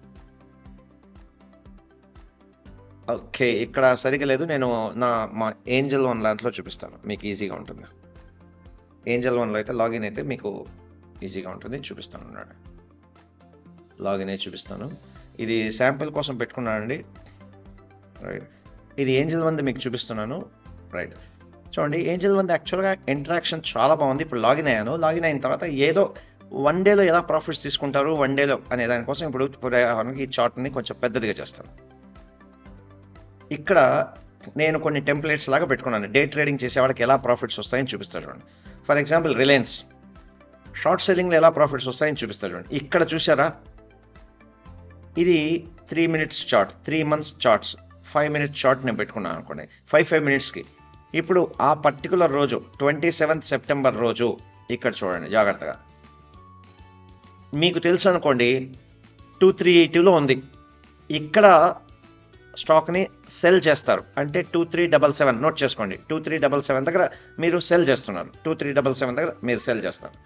ఓకే, ఇక్కడ సరిగ్గా లేదు. నేను మా ఏంజల్ వన్ దాంట్లో చూపిస్తాను, మీకు ఈజీగా ఉంటుంది. ఏంజల్ వన్లో అయితే లాగిన్ అయితే మీకు ఈజీగా ఉంటుంది. చూపిస్తాను అన్నాడు, లాగిన్ అయితే చూపిస్తాను. ఇది శాంపిల్ కోసం పెట్టుకున్నానండి, రైట్? ఇది ఏంజల్ వన్ మీకు చూపిస్తున్నాను, రైట్? చూడండి, ఏంజల్ వన్ యాక్చువల్గా ఇంటరాక్షన్ చాలా బాగుంది. ఇప్పుడు లాగిన్ అయ్యాను. లాగిన్ అయిన తర్వాత ఏదో 1 డేలో ఎలా ప్రాఫిట్స్ తీసుకుంటారు 1 డేలో అనే దానికోసం ఇప్పుడు ఈ చార్ట్ని కొంచెం పెద్దదిగా చేస్తాను. ఇక్కడ నేను కొన్ని టెంప్లెట్స్ లాగా పెట్టుకున్నాను. డే ట్రేడింగ్ చేసే వాళ్ళకి ఎలా ప్రాఫిట్స్ వస్తాయని చూపిస్తారు చూడండి. ఫర్ ఎగ్జాంపుల్ రిలయన్స్ షార్ట్ సెల్లింగ్లో ఎలా ప్రాఫిట్స్ వస్తాయని చూపిస్తారు చూడండి. ఇక్కడ చూసారా, ఇది 3 minutes chart, 3 months charts, 5 minute chart నేను పెట్టుకున్నాను అనుకోండి 5 minutesకి. ఇప్పుడు ఆ పర్టికులర్ రోజు 27th September రోజు ఇక్కడ చూడండి జాగ్రత్తగా. మీకు తెలుసు అనుకోండి 2380లో ఉంది. ఇక్కడ స్టాక్ని సెల్ చేస్తారు, అంటే 2377 నోట్ చేసుకోండి. 2377 దగ్గర మీరు సెల్ చేస్తున్నారు. 2377 దగ్గర మీరు సెల్ చేస్తున్నారు.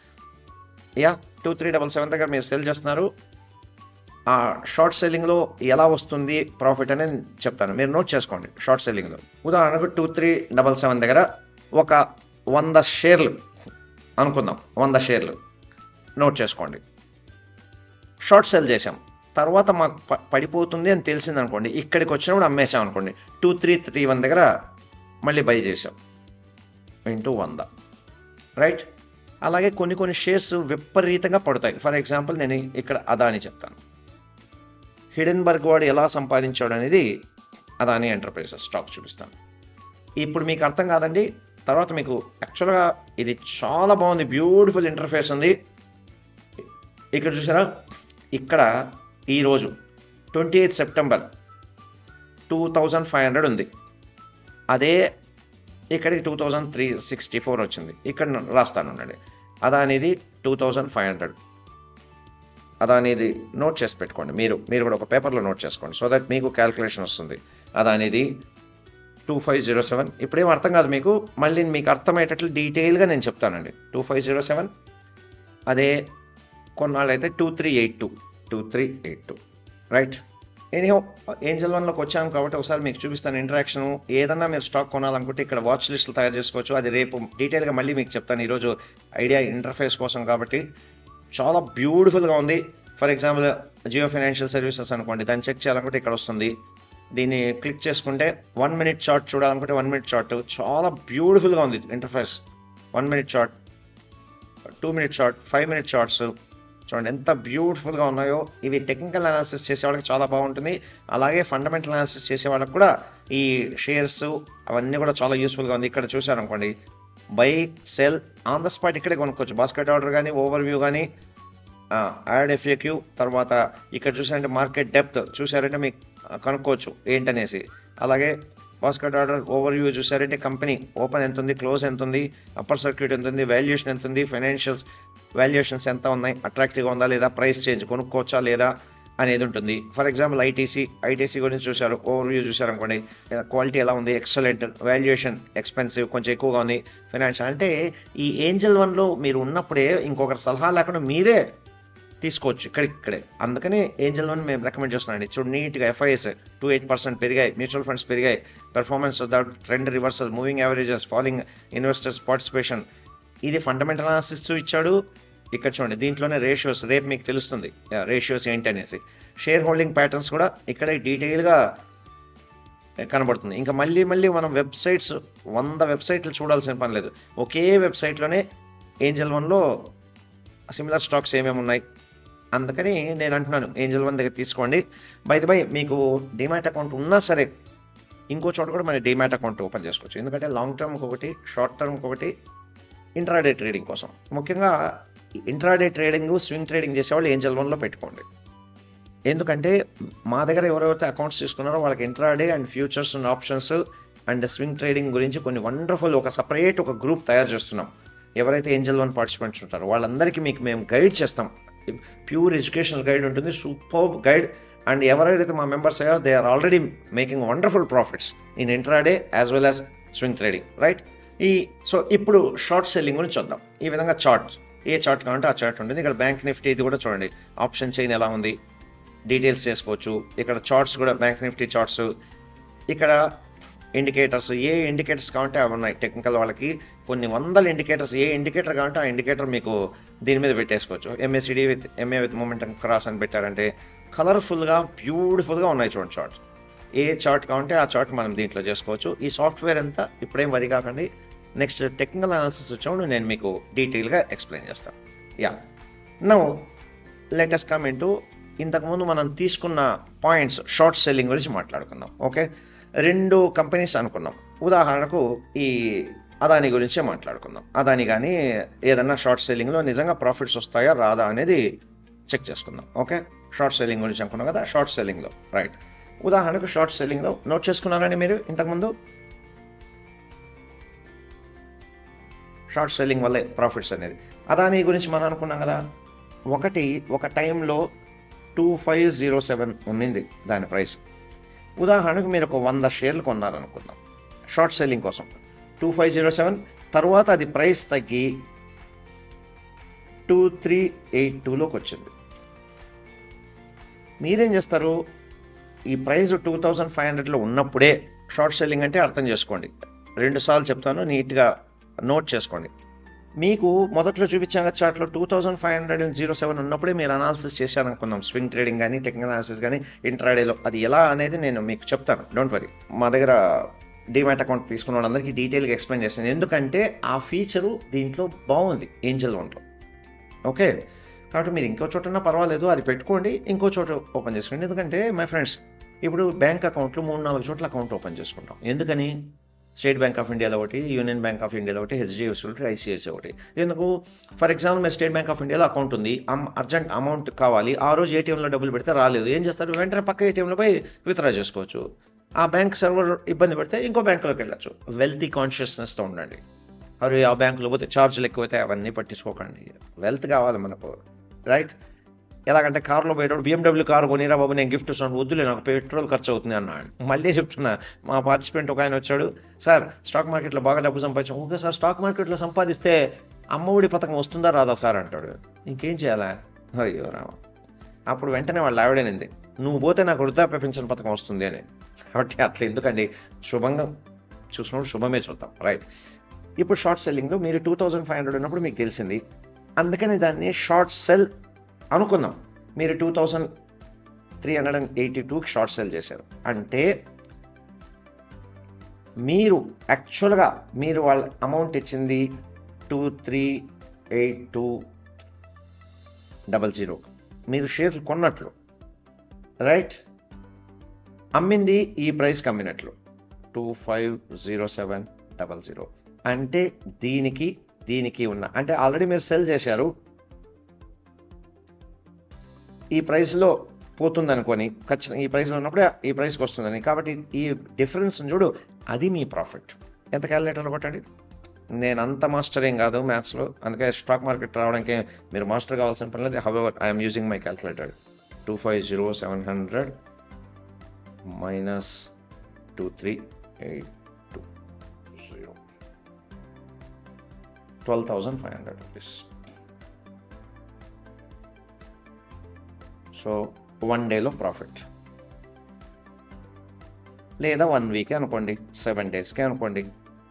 2377 దగ్గర మీరు సెల్ చేస్తున్నారు. ఆ షార్ట్ సెల్లింగ్లో ఎలా వస్తుంది ప్రాఫిట్ అనేది చెప్తాను, మీరు నోట్ చేసుకోండి. షార్ట్ సెల్లింగ్లో ఉదాహరణకు 2377 దగ్గర ఒక 100 షేర్లు అనుకుందాం, 100 షేర్లు నోట్ చేసుకోండి. షార్ట్ సెల్ చేసాం, తర్వాత మాకు పడిపోతుంది అని తెలిసింది అనుకోండి, ఇక్కడికి వచ్చినప్పుడు అమ్మేసాం అనుకోండి, 2331 దగ్గర మళ్ళీ బై చేసాం ఇంటూ 100, రైట్. అలాగే కొన్ని షేర్స్ విపరీతంగా పడతాయి. ఫర్ ఎగ్జాంపుల్ నేను ఇక్కడ అదాని చెప్తాను. హిడెన్బర్గ్ వాడు ఎలా సంపాదించాడు అనేది అదాని ఎంటర్ప్రైజెస్ స్టాక్ చూపిస్తాను. ఇప్పుడు మీకు అర్థం కాదండి, తర్వాత మీకు యాక్చువల్గా ఇది చాలా బాగుంది, బ్యూటిఫుల్ ఇంటర్ఫేస్ ఉంది. ఇక్కడ చూసారా, ఇక్కడ ఈరోజు 28th September 2500 ఉంది. అదే ఇక్కడికి 2364 వచ్చింది. ఇక్కడ రాస్తాను ఉండండి. అదానిది 2500. అదానిది నోట్ చేసి పెట్టుకోండి. మీరు కూడా ఒక పేపర్లో నోట్ చేసుకోండి, సో దట్ మీకు క్యాల్కులేషన్ వస్తుంది. అదానిది 2507. ఇప్పుడేం అర్థం కాదు మీకు, మళ్ళీ మీకు అర్థమయ్యేటట్లు డీటెయిల్గా నేను చెప్తానండి. 2507. అదే కొన్నాళ్ళు అయితే 2382, రైట్. ఎనీహో ఏంజల్ వన్లోకి వచ్చాము కాబట్టి ఒకసారి మీకు చూపిస్తాను ఇంటరాక్షన్. ఏదన్నా మీరు స్టాక్ కొనాలనుకుంటే ఇక్కడ వాచ్ లిస్టులు తయారు చేసుకోవచ్చు. అది రేపు డీటెయిల్గా మళ్ళీ మీకు చెప్తాను. ఈరోజు ఐడియా ఇంటర్ఫేస్ కోసం కాబట్టి చాలా బ్యూటిఫుల్గా ఉంది. For example Jio financial services అనుకోండి, దాన్ని చెక్ చేయాలనుకుంటే ఇక్కడ వస్తుంది. దీన్ని క్లిక్ చేసుకుంటే 1 minute చార్ట్ చూడాలనుకుంటే 1 minute చార్ట్ చాలా బ్యూటిఫుల్గా ఉంది interface. 1 minute chart, 2 minute chart, 5 minute charts చూడండి ఎంత బ్యూటిఫుల్గా ఉన్నాయో. ఇవి టెక్నికల్ అనాలిసిస్ చేసే వాళ్ళకి చాలా బాగుంటుంది. అలాగే ఫండమెంటల్ అనాలిసిస్ చేసే వాళ్ళకి కూడా ఈ షేర్స్ అవన్నీ కూడా చాలా యూస్ఫుల్గా ఉంది. ఇక్కడ చూసారనుకోండి, buy sell on the spot ఇక్కడే కొనుక్కోవచ్చు. బాస్కెట్ ఆర్డర్ కానీ, ఓవర్ వ్యూ కానీ, యాడ్ ఎఫ్ఏక్యూ, తర్వాత ఇక్కడ చూసారంటే మార్కెట్ డెప్త్ చూసారంటే మీకు కనుక్కోవచ్చు ఏంటనేసి. అలాగే బాస్కెట్ ఆర్డర్, ఓవర్ వ్యూ చూసారంటే కంపెనీ ఓపెన్ ఎంత ఉంది, క్లోజ్ ఎంత ఉంది, అప్పర్ సర్క్యూట్ ఎంత ఉంది, వాల్యుయేషన్ ఎంత ఉంది, ఫైనాన్షియల్స్ వాల్యుయేషన్స్ ఎంత ఉన్నాయి, అట్రాక్టివ్గా ఉందా లేదా, ప్రైస్ చేంజ్ కొనుక్కోవచ్చా లేదా అనేది ఉంటుంది. ఫర్ ఎగ్జాంపుల్ ఐటీసీ గురించి చూశారు, ఓవర్ వ్యూ చూసారు అనుకోండి, క్వాలిటీ ఎలా ఉంది, ఎక్సలెంట్, వాల్యుయేషన్ ఎక్స్పెన్సివ్ కొంచెం ఎక్కువగా ఉంది, ఫైనాన్షియల్. అంటే ఈ ఏంజల్ వన్లో మీరు ఉన్నప్పుడే ఇంకొకరి సలహా లేకుండా మీరే తీసుకోవచ్చు ఇక్కడే. అందుకని ఏంజల్ వన్ మేము రికమెండ్ చేస్తున్నాండి. చూడు నీట్గా ఎఫ్ఐఎస్ 28% పెరిగాయి, మ్యూచువల్ ఫండ్స్ పెరిగాయి, performance trend reversal, moving averages, falling investors participation. ఇది ఫండమెంటల్ అనాలిసిస్ ఇచ్చాడు. ఇక్కడ చూడండి దీంట్లోనే రేషియోస్, రేపు మీకు తెలుస్తుంది రేషియోస్ ఏంటి అనేసి. షేర్ హోల్డింగ్ ప్యాటర్న్స్ కూడా ఇక్కడ డీటెయిల్గా కనబడుతుంది. ఇంకా మళ్ళీ మనం వెబ్సైట్స్ 100 వెబ్సైట్లు చూడాల్సిన పని లేదు. ఒకే వెబ్సైట్లోనే ఏంజల్ వన్లో సిమిలర్ స్టాక్స్ ఏమేమి ఉన్నాయి. అందుకని నేను అంటున్నాను ఏంజల్ వన్ దగ్గర తీసుకోండి. బై ది బై మీకు డిమాట్ అకౌంట్ ఉన్నా సరే ఇంకో చోట కూడా మన డిమాట్ అకౌంట్ ఓపెన్ చేసుకోవచ్చు. ఎందుకంటే లాంగ్ టర్మ్కి ఒకటి, షార్ట్ టర్మ్కి ఒకటి, ఇంట్రాడే ట్రేడింగ్ కోసం. ముఖ్యంగా ఇంట్రాడే ట్రేడింగ్, స్వింగ్ ట్రేడింగ్ చేసేవాళ్ళు ఏంజల్ వన్లో పెట్టుకోండి. ఎందుకంటే మా దగ్గర ఎవరైతే అకౌంట్స్ తీసుకున్నారో వాళ్ళకి intraday and futures and options and swing trading గురించి కొన్ని వండర్ఫుల్ ఒక సపరేట్ ఒక గ్రూప్ తయారు చేస్తున్నాం. ఎవరైతే ఏంజల్ వన్ పార్టిసిపెంట్స్ ఉంటారో వాళ్ళందరికీ మేము గైడ్ చేస్తాం. ప్యూర్ ఎడ్యుకేషనల్ గైడ్ ఉంటుంది, సూపర్ గైడ్. అండ్ ఎవరైతే మా మెంబర్స్ అయ్యారో they are already making wonderful profits in intraday as well as swing trading, right. So ఇప్పుడు షార్ట్ సెల్లింగ్ గురించి చూద్దాం. ఈ విధంగా చార్ట్, ఏ చార్ట్ కావాలంటే ఆ చార్ట్ ఉంటుంది. ఇక్కడ బ్యాంక్ నిఫ్టీ ఇది కూడా చూడండి, ఆప్షన్ చైన్ ఎలా ఉంది డీటెయిల్స్ చేసుకోవచ్చు. ఇక్కడ చార్ట్స్ కూడా బ్యాంక్ నిఫ్టీ చార్ట్స్, ఇక్కడ ఇండికేటర్స్, ఏ ఇండికేటర్స్ కావాలంటే అవి ఉన్నాయి. టెక్నికల్ వాళ్ళకి కొన్ని 100 ఇండికేటర్స్, ఏ ఇండికేటర్ కావాలంటే ఆ ఇండికేటర్ మీకు దీని మీద పెట్టేసుకోవచ్చు. MACD with MA with momentum cross అని పెట్టారంటే కలర్ఫుల్గా బ్యూటిఫుల్గా ఉన్నాయి చూడండి చార్ట్స్. ఏ చార్ట్ కావాలంటే ఆ చార్ట్ మనం దీంట్లో చేసుకోవచ్చు. ఈ సాఫ్ట్వేర్ అంతా ఇప్పుడేం వరి కాకండి, నెక్స్ట్ టెక్నికల్ అనాలిసిస్ వచ్చినప్పుడు నేను మీకు డీటెయిల్గా ఎక్స్ప్లెయిన్ చేస్తాను. Now let us come into ఇంతకుముందు మనం తీసుకున్న పాయింట్స్ షార్ట్ సెల్లింగ్ గురించి మాట్లాడుకుందాం. ఓకే, 2 కంపెనీస్ అనుకున్నాం. ఉదాహరణకు ఈ అదాని గురించే మాట్లాడుకుందాం. అదాని కానీ ఏదన్నా షార్ట్ సెల్లింగ్లో నిజంగా ప్రాఫిట్స్ వస్తాయా రాదా అనేది చెక్ చేసుకుందాం. ఓకే, షార్ట్ సెల్లింగ్ గురించి అనుకున్నాం కదా. షార్ట్ సెల్లింగ్లో రైట్, ఉదాహరణకు షార్ట్ సెల్లింగ్లో నోట్ చేసుకున్నారని మీరు ఇంతకుముందు, షార్ట్ సెల్లింగ్ వల్లే ప్రాఫిట్స్ అనేది. అదాని గురించి మనం అనుకున్నాం కదా, ఒక టైంలో 2507 ఉన్నింది దాని ప్రైస్. ఉదాహరణకు మీరు ఒక 100 షేర్లు కొన్నారనుకుందాం షార్ట్ సెల్లింగ్ కోసం. 2507 తర్వాత అది ప్రైస్ తగ్గి 2382లోకి వచ్చింది. మీరేం చేస్తారు, ఈ ప్రైస్ 2500లో ఉన్నప్పుడే షార్ట్ సెల్లింగ్ అంటే అర్థం చేసుకోండి. 2 సార్లు చెప్తాను, నీట్గా నోట్ చేసుకోండి. మీకు మొదట్లో చూపించాం కదా చార్ట్లో 2507 ఉన్నప్పుడే మీరు అనాలిసిస్ చేశారనుకుందాం. స్వింగ్ ట్రేడింగ్ కానీ టెక్నికల్ అనాలిసిస్ కానీ ఇంట్రాడేలో అది ఎలా అనేది నేను మీకు చెప్తాను, డోంట్ వరీ. మా దగ్గర డిమాట్ అకౌంట్ తీసుకున్న వాళ్ళందరికీ డీటెయిల్గా ఎక్స్ప్లెయిన్ చేస్తాను, ఎందుకంటే ఆ ఫీచరు దీంట్లో బాగుంది ఏంజల్ వన్లో. ఓకే, కాబట్టి మీరు ఇంకో చోటన్నా పర్వాలేదు, అది పెట్టుకోండి, ఇంకో చోట ఓపెన్ చేసుకోండి. ఎందుకంటే మై ఫ్రెండ్స్, ఇప్పుడు బ్యాంక్ అకౌంట్లు 3-4 చోట్ల అకౌంట్ ఓపెన్ చేసుకుంటాం. ఎందుకని? స్టేట్ బ్యాంక్ ఆఫ్ ఇండియాలో ఒకటి, యూనియన్ బ్యాంక్ ఆఫ్ ఇండియాలో ఒకటి, హెచ్డిఎఫ్సి ఒకటి, ఐసిఐసిఐ ఒకటి. ఎందుకు? ఫర్ ఎగ్జాంపుల్ మీరు స్టేట్ బ్యాంక్ ఆఫ్ ఇండియాలో అకౌంట్ ఉంది, అర్జెంట్ అమౌంట్ కావాలి, ఆ రోజు ఏటీఎంలో డబ్బులు పెడితే రాలేదు, ఏం చేస్తారు? వెంటనే పక్క ఏటీఎంలో పోయి విత్డ్రా చేసుకోవచ్చు. ఆ బ్యాంక్ సర్వర్ ఇబ్బంది పెడితే ఇంకో బ్యాంకులోకి వెళ్ళచ్చు. వెల్తీ కాన్షియస్నెస్తో ఉండండి. అరే ఆ బ్యాంకులో పోతే ఛార్జీలు ఎక్కువైతే అవన్నీ పట్టించుకోకండి. వెల్త్ కావాలి మనకు, రైట్? ఎలాగంటే కార్లో పోయేటప్పుడు BMW కారు కొనిరా బాబు, నేను గిఫ్ట్ ఇస్తాను, వద్దులే నాకు పెట్రోల్ ఖర్చు అవుతుంది అన్నాడు. మళ్ళీ చెప్తున్నా, మా పార్టిసిపెంట్ ఒక ఆయన వచ్చాడు, సార్ స్టాక్ మార్కెట్లో బాగా డబ్బు సంపాదించాం. ఓకే సార్, స్టాక్ మార్కెట్లో సంపాదిస్తే అమ్మఒడి పథకం వస్తుందా రాదా సార్ అంటాడు. ఇంకేం చేయాలా? అయ్యో రామ. అప్పుడు వెంటనే వాళ్ళు ఆవిడనింది, నువ్వు పోతే నాకు వృద్ధాప్య పెన్షన్ పథకం వస్తుంది అని. కాబట్టి అట్లా ఎందుకండి, శుభంగా చూసినప్పుడు శుభమే చూద్దాం, రైట్? ఇప్పుడు షార్ట్ సెల్లింగ్లో మీరు 2500 ఉన్నప్పుడు మీకు తెలిసింది, అందుకని దాన్ని షార్ట్ సెల్ అనుకుందాం. మీరు 2382కి షార్ట్ సెల్ చేశారు అంటే మీరు యాక్చువల్గా మీరు వాళ్ళ అమౌంట్ ఇచ్చింది 238200, మీరు షేర్లు కొన్నట్లు, రైట్? అమ్మింది ఈ ప్రైస్కి అమ్మినట్లు 250700. అంటే దీనికి ఉన్న, అంటే ఆల్రెడీ మీరు సెల్ చేశారు, ఈ ప్రైస్లో పోతుంది అనుకొని, ఖచ్చితంగా ఈ ప్రైస్లో ఉన్నప్పుడే ఈ ప్రైస్కి వస్తుందని. కాబట్టి ఈ డిఫరెన్స్ చూడు, అది మీ ప్రాఫిట్. ఎంత క్యాలిక్యులేటర్లో కొట్టండి. నేను అంత మాస్టర్ ఏం కాదు మ్యాథ్స్లో, అందుకే స్టాక్ మార్కెట్ రావడానికి మీరు మాస్టర్ కావాల్సిన పని లేదు. However I'm using my calculator. 250700 minus 2382, 12,500 rupees. So 1 డేలో ప్రాఫిట్, లేదా 1 వీకే అనుకోండి, 7 డేస్కే అనుకోండి.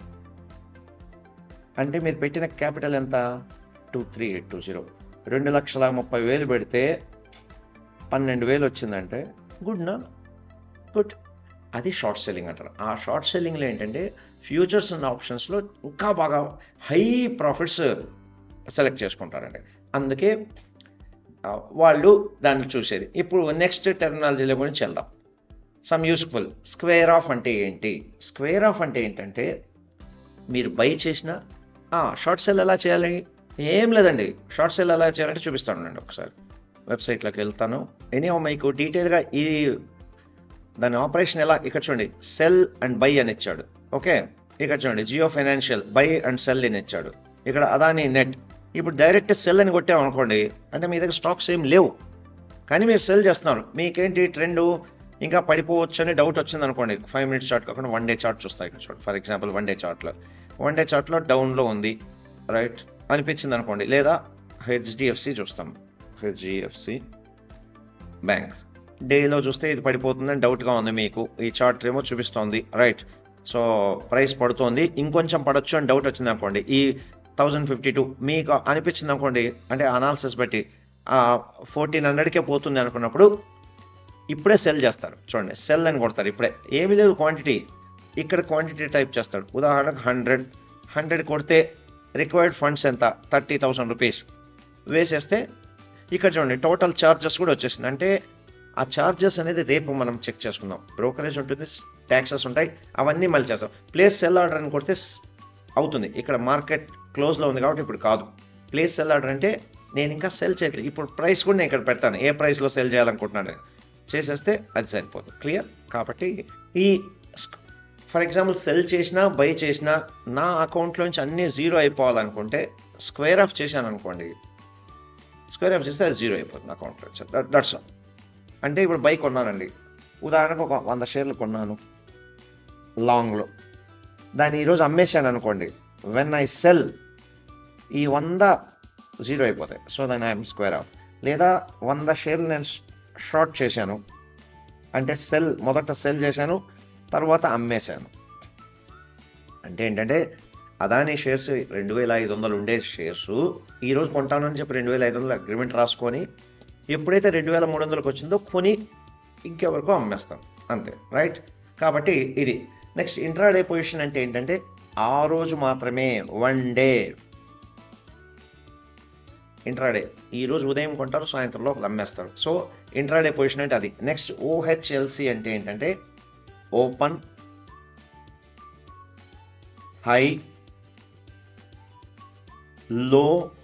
అంటే మీరు పెట్టిన క్యాపిటల్ ఎంత? 23,820. 2,30,000 పెడితే 12,000 వచ్చిందంటే గుడ్నా? గుడ్. అది షార్ట్ సెల్లింగ్ అంటారు. ఆ షార్ట్ సెల్లింగ్లో ఏంటంటే ఫ్యూచర్స్ అండ్ ఆప్షన్స్లో ఇంకా బాగా హై ప్రాఫిట్స్ సెలెక్ట్ చేసుకుంటారండి. అందుకే వాళ్ళు దాన్ని చూసేది. ఇప్పుడు నెక్స్ట్ టెర్మినాలజీల గురించి వెళ్దాం. Some useful. స్క్వేర్ ఆఫ్ అంటే ఏంటి? స్క్వేర్ ఆఫ్ అంటే ఏంటంటే మీరు బై చేసిన షార్ట్ సెల్ ఎలా చేయాలి? ఏం లేదండి, షార్ట్ సెల్ ఎలా చేయాలంటే చూపిస్తాను. ఒకసారి వెబ్సైట్లోకి వెళ్తాను. ఎనీహౌ మీకు డీటెయిల్గా ఈ దాని ఆపరేషన్ ఎలా, ఇక్కడ చూడండి, సెల్ అండ్ బై అని ఇచ్చాడు. ఓకే, ఇక్కడ చూడండి, Jio financial buy and sell అని ఇచ్చాడు. ఇక్కడ అదాని నెట్. ఇప్పుడు డైరెక్ట్ సెల్ అని కొట్టామనుకోండి, అంటే మీ దగ్గర స్టాక్స్ ఏం లేవు, కానీ మీరు సెల్ చేస్తున్నారు. మీకేంటి ట్రెండ్ ఇంకా పడిపోవచ్చు అని డౌట్ వచ్చింది అనుకోండి, 5 మినిట్స్ చార్ట్ కాకుండా 1 డే చార్ట్ చూస్తాయి. ఇక్కడ చూడండి, ఫర్ ఎగ్జాంపుల్ 1 డే చార్ట్లో డౌన్లో ఉంది, రైట్ అనిపించింది అనుకోండి. లేదా హెచ్డిఎఫ్సి చూస్తాం, హెచ్డిఎఫ్సి బ్యాంక్ డేలో చూస్తే ఇది పడిపోతుందని డౌట్గా ఉంది మీకు, ఈ చార్ట్ ఏమో చూపిస్తోంది, రైట్? సో ప్రైస్ పడుతోంది, ఇంకొంచెం పడొచ్చు అని డౌట్ వచ్చింది అనుకోండి, ఈ 1052 మీకు అనిపించింది అనుకోండి, అంటే అనాలిసిస్ బట్టి 1400కే పోతుంది అనుకున్నప్పుడు ఇప్పుడే సెల్ చేస్తారు. చూడండి, సెల్ అని కొడతారు. ఇప్పుడే ఏమీ లేదు, క్వాంటిటీ, ఇక్కడ క్వాంటిటీ టైప్ చేస్తాడు. ఉదాహరణకు 100 కొడితే రిక్వైర్డ్ ఫండ్స్ ఎంత? 30,000 రూపీస్ వేసేస్తే ఇక్కడ చూడండి టోటల్ ఛార్జెస్ కూడా వచ్చేసింది. అంటే ఆ ఛార్జెస్ అనేది రేపు మనం చెక్ చేసుకుందాం. బ్రోకరేజ్ ఉంటుంది, ట్యాక్సెస్ ఉంటాయి, అవన్నీ మళ్ళీ చేస్తాం. ప్లేస్ సెల్ ఆర్డర్ అని కొడితే అవుతుంది. ఇక్కడ మార్కెట్ క్లోజ్లో ఉంది కాబట్టి ఇప్పుడు కాదు. ప్లేస్ సెల్ ఆర్డర్ అంటే నేను ఇంకా సెల్ చేయట్లేదు, ఇప్పుడు ప్రైస్ కూడా నేను ఇక్కడ పెడతాను, ఏ ప్రైస్లో సెల్ చేయాలనుకుంటున్నాను చేసేస్తే అది సరిపోతుంది. క్లియర్? కాబట్టి ఈ ఫర్ ఎగ్జాంపుల్ సెల్ చేసినా బై చేసినా నా అకౌంట్లోంచి అన్నీ జీరో అయిపోవాలనుకుంటే స్క్వేర్ ఆఫ్ చేశాను అనుకోండి, స్క్వేర్ ఆఫ్ చేస్తే అది జీరో అయిపోతుంది అకౌంట్లోంచి. That's all. అంటే ఇప్పుడు బై కొన్నానండి, ఉదాహరణకు ఒక 100 షేర్లు కొన్నాను లాంగ్లో, దాన్ని ఈరోజు అమ్మేశాను అనుకోండి, వెన్ ఐ సెల్ ఈ 100 జీరో అయిపోతాయి. సో దాన్ని ఐఎమ్ స్క్వేర్ ఆఫ్. లేదా 100 షేర్లు నేను షార్ట్ చేశాను అంటే మొదట సెల్ చేశాను, తర్వాత అమ్మేశాను. అంటే ఏంటంటే అదానీ షేర్స్ 2500 ఉండే షేర్స్ ఈరోజు కొంటానని చెప్పి 2500 అగ్రిమెంట్ రాసుకొని ఎప్పుడైతే 2300కి వచ్చిందో కొని ఇంకెవరికో అమ్మేస్తాం, అంతే. రైట్? కాబట్టి ఇది. నెక్స్ట్ ఇంట్రాడే పొజిషన్ అంటే ఏంటంటే ఆ రోజు మాత్రమే, 1 డే ఇంట్రాడే. ఈరోజు ఉదయం కొంటారు, సాయంత్రంలో అమ్మేస్తారు. సో ఇంట్రాడే పొజిషన్ అంటే అది. నెక్స్ట్ ఓహెచ్ఎల్సి అంటే ఏంటంటే ఓపెన్, హై, లో,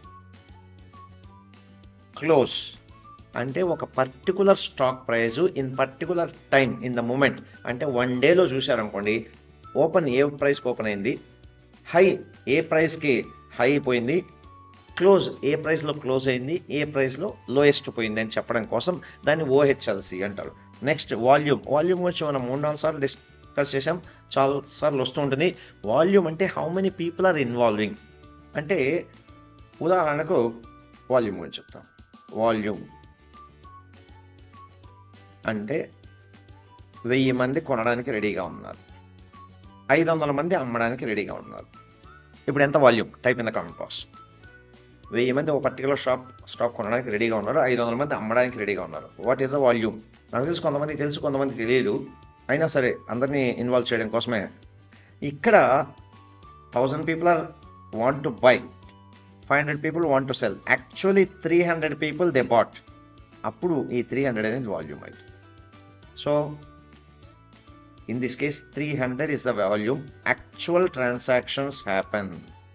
క్లోజ్. అంటే ఒక particular stock price in particular time in the moment. అంటే 1 డేలో చూశారనుకోండి, ఓపెన్ ఏ ప్రైస్కి ఓపెన్ అయింది, హై ఏ ప్రైస్కి హై పోయింది, క్లోజ్ ఏ ప్రైస్లో క్లోజ్ అయింది, ఏ ప్రైస్లో లోయెస్ట్ పోయింది అని చెప్పడం కోసం దాన్ని ఓహెచ్ఎల్సి అంటారు. Next volume. వాల్యూమ్ గురించి మనం 3-4 సార్లు డిస్కస్ చేసాం, చాలా సార్లు వస్తూ ఉంటుంది. వాల్యూమ్ అంటే how many people are involving. అంటే ఉదాహరణకు వాల్యూమ్ గురించి చెప్తాం. వాల్యూమ్ అంటే 1000 మంది కొనడానికి రెడీగా ఉన్నారు, 500 మంది అమ్మడానికి రెడీగా ఉన్నారు. ఇప్పుడు ఎంత volume? Type in the comment box. 1000 మంది ఒక పర్టికులర్ స్టాక్ కొనడానికి రెడీగా ఉన్నారు, 500 మంది అమ్మడానికి రెడీగా ఉన్నారు. What is the volume? నాకు తెలుసు, కొంతమంది తెలుసు, కొంతమంది తెలియదు. అయినా సరే అందరినీ ఇన్వాల్వ్ చేయడం కోసమే. ఇక్కడ 1000 people are want to buy, 500 people want to sell. Actually 300 people they bought. అప్పుడు ఈ 300 అనేది వాల్యూమ్ అయితే. So in this case 300 is the volume. Actual transactions happen.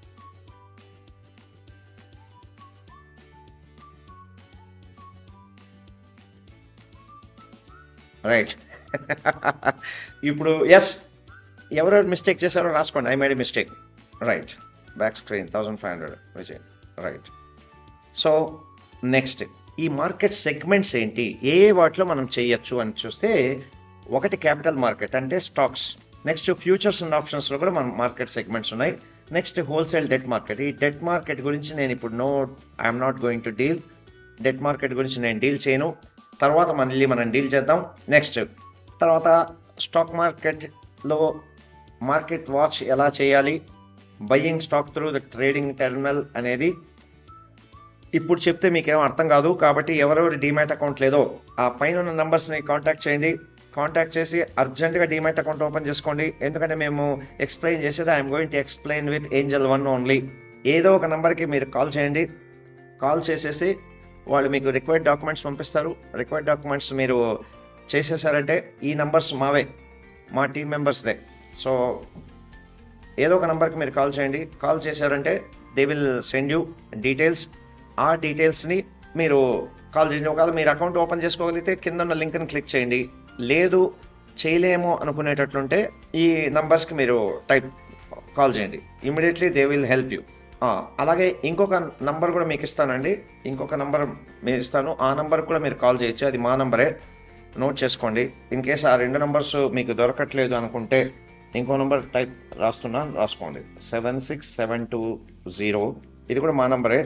Right? ఇప్పుడు ఎస్, ఎవరెవరు మిస్టేక్ చేశారో రాసుకోండి. I made a mistake. Right, back screen 1500 Vijay. Right. So next ఈ market segments ఏంటి, ఏ వాటిలో మనం చేయొచ్చు అని చూస్తే, ఒకటి క్యాపిటల్ మార్కెట్ అంటే స్టాక్స్. నెక్స్ట్ ఫ్యూచర్స్ అండ్ ఆప్షన్స్లో కూడా మన మార్కెట్ సెగ్మెంట్స్ ఉన్నాయి. Next wholesale debt market. ఈ డెట్ మార్కెట్ గురించి నేను ఇప్పుడు I'm not going to deal. Debt market గురించి నేను డీల్ చేయను, తర్వాత మళ్ళీ మనం డీల్ చేద్దాం. నెక్స్ట్ తర్వాత స్టాక్ మార్కెట్లో మార్కెట్ వాచ్ ఎలా చేయాలి, buying stock through the trading terminal అనేది ఇప్పుడు చెప్తే మీకేం అర్థం కాదు. కాబట్టి ఎవరెవరి డీమ్యాట్ అకౌంట్ లేదో ఆ పైన ఉన్న నంబర్స్ని కాంటాక్ట్ చేయండి. కాంటాక్ట్ చేసి అర్జెంటుగా డీమ్యాట్ అకౌంట్ ఓపెన్ చేసుకోండి. ఎందుకంటే మేము ఎక్స్ప్లెయిన్ చేసేది I'm going to explain with Angel 1 only. ఏదో ఒక నెంబర్కి మీరు కాల్ చేయండి. కాల్ చేసేసి వాళ్ళు మీకు రిక్వైర్డ్ డాక్యుమెంట్స్ పంపిస్తారు. రిక్వైర్డ్ డాక్యుమెంట్స్ మీరు చేసేసారంటే ఈ నంబర్స్ మావే, మా టీం మెంబర్స్దే. సో ఏదో ఒక నెంబర్కి మీరు కాల్ చేయండి. కాల్ చేశారంటే they will send you details. ఆ డీటెయిల్స్ని మీరు కాల్ చేయండి. ఒకవేళ మీరు అకౌంట్ ఓపెన్ చేసుకోగలిగితే కింద ఉన్న లింక్ని క్లిక్ చేయండి. లేదు చేయలేము అనుకునేటట్లుంటే ఈ నంబర్స్కి మీరు కాల్ చేయండి. Immediately they will help you. అలాగే ఇంకొక నంబర్ కూడా మీకు ఇస్తానండి. ఇంకొక నంబర్ మీరు ఇస్తాను, ఆ నంబర్ కూడా మీరు కాల్ చేయొచ్చు. అది మా నంబరే, నోట్ చేసుకోండి. ఇన్ కేసు ఆ 2 నంబర్స్ మీకు దొరకట్లేదు అనుకుంటే ఇంకో నంబర్ రాసుకోండి. 76720. ఇది కూడా మా నంబరే,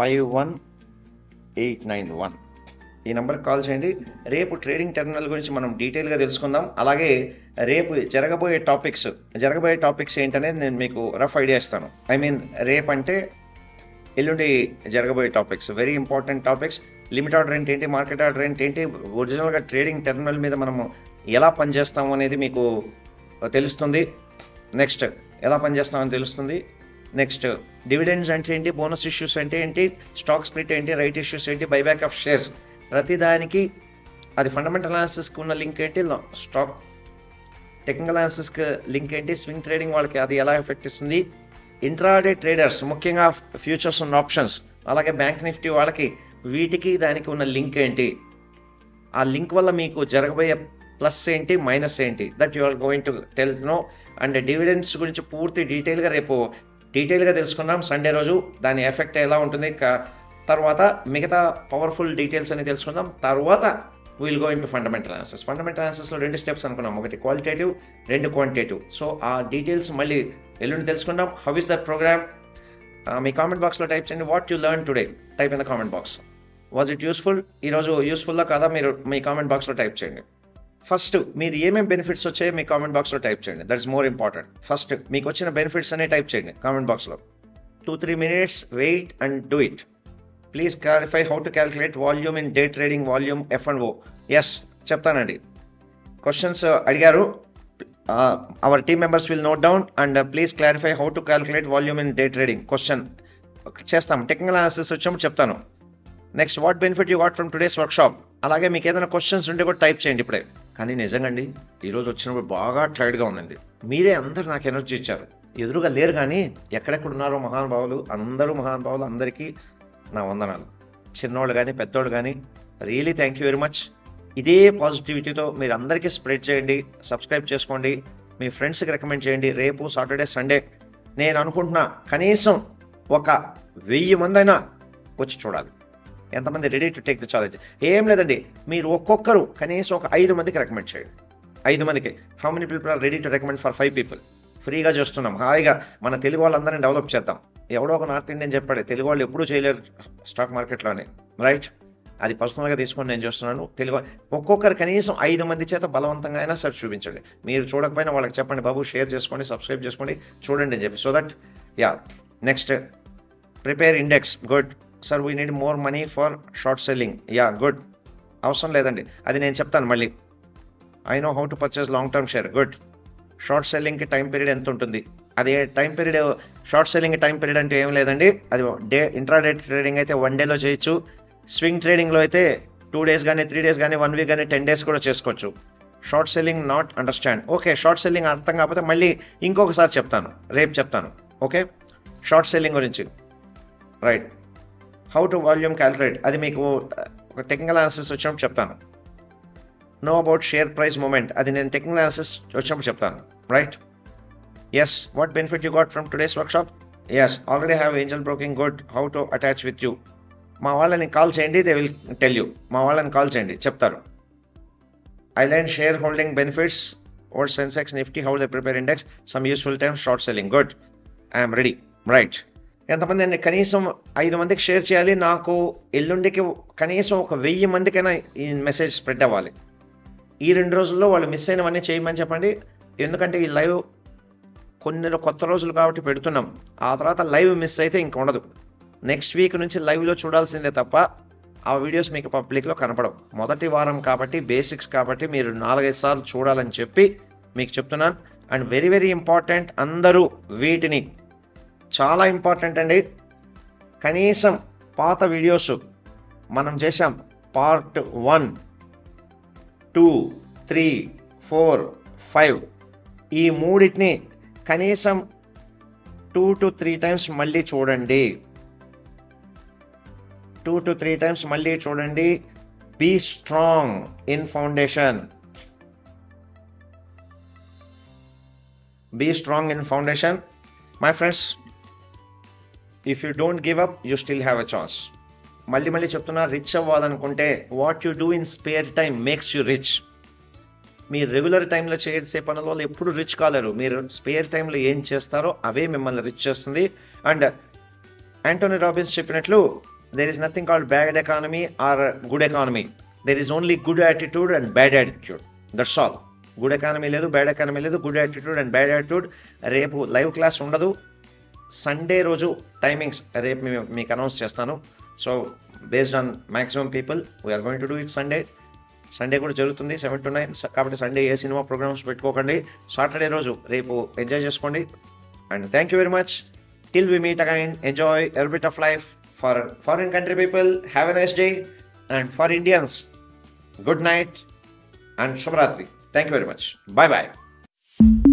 51891. ఈ నెంబర్కి కాల్ చేయండి. రేపు ట్రేడింగ్ టెర్మినల్ గురించి మనం డీటెయిల్గా తెలుసుకుందాం. అలాగే రేపు జరగబోయే టాపిక్స్ ఏంటనేది నేను మీకు రఫ్ ఐడియా ఇస్తాను. ఐ మీన్ రేపు అంటే ఎల్లుండి జరగబోయే topics, very important topics. Limit order ఏంటి, మార్కెట్ ఆర్డర్ ఏంటి, ఒరిజినల్గా ట్రేడింగ్ టెర్మినల్ మీద మనము ఎలా పనిచేస్తాము అనేది మీకు తెలుస్తుంది. నెక్స్ట్ ఎలా పనిచేస్తామని తెలుస్తుంది. నెక్స్ట్ డివిడెండ్స్ అంటే ఏంటి, బోనస్ ఇష్యూస్ అంటే ఏంటి, స్టాక్ స్ప్లిట్ ఏంటి, రైట్ ఇష్యూస్ ఏంటి, బైబ్యాక్ ఆఫ్ షేర్స్, ప్రతిదానికి అది ఫండమెంటల్ అనాలిసిస్కి ఉన్న లింక్ ఏంటి, స్టాక్ టెక్నికల్ అనాలిసిస్కి లింక్ ఏంటి, స్వింగ్ ట్రేడింగ్ వాళ్ళకి అది ఎలా ఎఫెక్ట్ ఇస్తుంది, ఇంట్రాడే ట్రేడర్స్ ముఖ్యంగా ఫ్యూచర్స్ అండ్ ఆప్షన్స్ అలాగే బ్యాంక్ నిఫ్టీ వాళ్ళకి వీటికి దానికి ఉన్న లింక్ ఏంటి, ఆ లింక్ వల్ల మీకు జరగబోయే ప్లస్ ఏంటి మైనస్ ఏంటి, that you are going to tell no. And dividends గురించి పూర్తి డీటెయిల్గా రేపు డీటెయిల్గా తెలుసుకుందాం సండే రోజు, దాని ఎఫెక్ట్ ఎలా ఉంటుంది, తర్వాత మిగతా పవర్ఫుల్ డీటెయిల్స్ అని తెలుసుకుందాం. తర్వాత will go in to fundamental analysis. Fundamental అనాలిసిస్లో 2 స్టెప్స్ అనుకున్నాం, ఒకటి క్వాలిటేటివ్, 2 క్వాంటిటేటివ్. సో ఆ డీటెయిల్స్ మళ్ళీ ఎల్లుండి తెలుసుకుందాం. How is that program? మీ కామెంట్ బాక్స్లో టైప్ చేయండి, what you learn today, type in the comment box. Was it useful? ఈరోజు యూస్ఫుల్లా కాదా మీరు మీ కామెంట్ బాక్స్లో టైప్ చేయండి. ఫస్ట్ మీరు ఏమేమి బెనిఫిట్స్ వచ్చాయో మీ కామెంట్ బాక్స్లో టైప్ చేయండి, that is more important. First మీకు వచ్చిన బెనిఫిట్స్ అనే టైప్ చేయండి కామెంట్ బాక్స్లో. 2-3 minutes wait and do it. Please clarify how to calculate volume in day trading volume F&O. Yes చెప్తానండి. క్వశ్చన్స్ అడిగారు, our team members will note down and please clarify how to calculate volume in day trading. Question చేస్తాం, technical analysis వచ్చినప్పుడు చెప్తాను. Next, what benefit you got from today's workshop. అలాగే మీకు ఏదైనా questions ఉంటే కూడా టైప్ చేయండి ఇప్పుడే. కానీ నిజంగాండి ఈరోజు వచ్చినప్పుడు బాగా టైర్డ్గా ఉన్నది. మీరే అందరు నాకు ఎనర్జీ ఇచ్చారు, ఎదురుగా లేరు కానీ ఎక్కడెక్కడ ఉన్నారో మహానుభావులు, అందరూ మహానుభావులు, అందరికీ నా వందనాలు. చిన్నోళ్ళు కానీ పెద్దోళ్ళు కానీ really thank you very much. ఇదే పాజిటివిటీతో మీరు అందరికీ స్ప్రెడ్ చేయండి, సబ్స్క్రైబ్ చేసుకోండి, మీ ఫ్రెండ్స్కి రికమెండ్ చేయండి. రేపు సాటర్డే సండే నేను అనుకుంటున్నా కనీసం ఒక 1000 మంది అయినా వచ్చి చూడాలి. ఎంతమంది ready to take the challenge? ఏం లేదండి, మీరు ఒక్కొక్కరు కనీసం ఒక 5 మందికి రికమెండ్ చేయండి. 5 మందికి. How many people are ready to recommend for 5 people? ఫ్రీగా చేస్తున్నాం, హాయిగా మన తెలుగు వాళ్ళందరినీ డెవలప్ చేద్దాం. ఎవడో ఒక నార్త్ ఇండియన్ చెప్పాడు, తెలుగు వాళ్ళు ఎప్పుడూ చేయలేరు స్టాక్ మార్కెట్లోనే, రైట్? అది పర్సనల్గా తీసుకొని నేను చేస్తున్నాను. తెలుగు ఒక్కొక్కరు కనీసం 5 మంది చేత బలవంతంగా అయినా సరే చూపించండి. మీరు చూడకపోయినా వాళ్ళకి చెప్పండి, బాబు షేర్ చేసుకోండి, సబ్స్క్రైబ్ చేసుకోండి, చూడండి అని చెప్పి. So that yeah. Next, prepare index. Good sir, we need more money for short selling. Yeah good. అవసరం లేదండి, అది నేను చెప్తాను మళ్ళీ. I know how to purchase long term share. Good. Short సెల్లింగ్కి టైం పీరియడ్ ఎంత ఉంటుంది? అదే time period, short selling time period అంటే ఏం లేదండి, అది ఇంట్రాడే ట్రేడింగ్ అయితే 1 dayలో చేయొచ్చు, స్వింగ్ ట్రేడింగ్లో అయితే 2 days కానీ 3 days కానీ 1 week కానీ 10 days కూడా చేసుకోవచ్చు. Short selling not understand. Okay, short selling అర్థం కాకపోతే మళ్ళీ ఇంకొకసారి చెప్తాను, రేపు చెప్తాను. ఓకే, షార్ట్ సెల్లింగ్ గురించి. Right. How to volume calculate, అది మీకు ఒక టెక్నికల్ అనాలిసిస్ వచ్చినప్పుడు చెప్తాను. Know about share price moment, అది నేను టెక్నికల్ అనాలిసిస్ వచ్చినప్పుడు చెప్తాను. Right. Yes, what benefit you got from today's workshop? Yes, already have Angel broking. Good. How to attach with you? మా వాళ్ళని కాల్ చేయండి, దే విల్ టెల్ యూ. మా వాళ్ళని call చేయండి, చెప్తారు. I learn share holding benefits or Sensex Nifty, how they prepare index, some useful times, short selling. Good, I'm ready. Right. ఎంతమంది అండి? కనీసం 5 మందికి షేర్ చేయాలి. నాకు ఎల్లుండికి కనీసం ఒక 1000 మందికైనా ఈ మెసేజ్ స్ప్రెడ్ అవ్వాలి. ఈ 2 రోజుల్లో వాళ్ళు మిస్ అయినవన్నీ చేయమని చెప్పండి. ఎందుకంటే ఈ లైవ్ కొన్ని కొత్త రోజులు కాబట్టి పెడుతున్నాం, ఆ తర్వాత లైవ్ మిస్ అయితే ఇంక ఉండదు. నెక్స్ట్ వీక్ నుంచి లైవ్లో చూడాల్సిందే తప్ప ఆ వీడియోస్ మీకు పబ్లిక్లో కనపడవు. మొదటి వారం కాబట్టి, బేసిక్స్ కాబట్టి మీరు 4-5 సార్లు చూడాలని చెప్పి మీకు చెప్తున్నాను. అండ్ వెరీ వెరీ ఇంపార్టెంట్, అందరూ వీటిని చాలా ఇంపార్టెంట్ అండి. కనీసం పాత వీడియోస్ మనం చేసాం, పార్ట్ 1, 2, 3, 4, 5 ఈ మూడింటిని కనీసం 2 to 3 times మళ్ళీ చూడండి. 2 to 3 times మళ్ళీ చూడండి. Be strong in foundation. Be strong in foundation my friends. If you don't give up, you still have a chance. మళ్ళీ చెప్తున్నా, రిచ్ అవ్వాలనుకుంటే what you do in spare time makes you rich. మీరు regular టైంలో చేసే పనుల వల్ల ఎప్పుడు rich కాలేరు. మీరు స్పేర్ టైంలో ఏం చేస్తారో అవే మిమ్మల్ని రిచ్ చేస్తుంది. అండ్ యాంటోనీ రాబిన్స్ చెప్పినట్లు, there is nothing called bad economy or good economy. There is only good attitude and bad attitude. That's all. Good economy లేదు, బ్యాడ్ ఎకానమీ లేదు, good attitude and bad attitude. రేపు live class ఉండదు. Sunday రోజు timings రేపు మీకు announce చేస్తాను. So based on maximum people we're going to do it Sunday. Sunday కూడా జరుగుతుంది 7 to 9. కాబట్టి సండే ఏ సినిమా ప్రోగ్రామ్స్ పెట్టుకోకండి. సాటర్డే రోజు రేపు ఎంజాయ్ చేసుకోండి. And thank you very much. Till we meet again, enjoy every bit of life. For foreign country people, have a nice day. And for Indians, good night and Shubhratri. Thank you very much. Bye bye. చేయండి.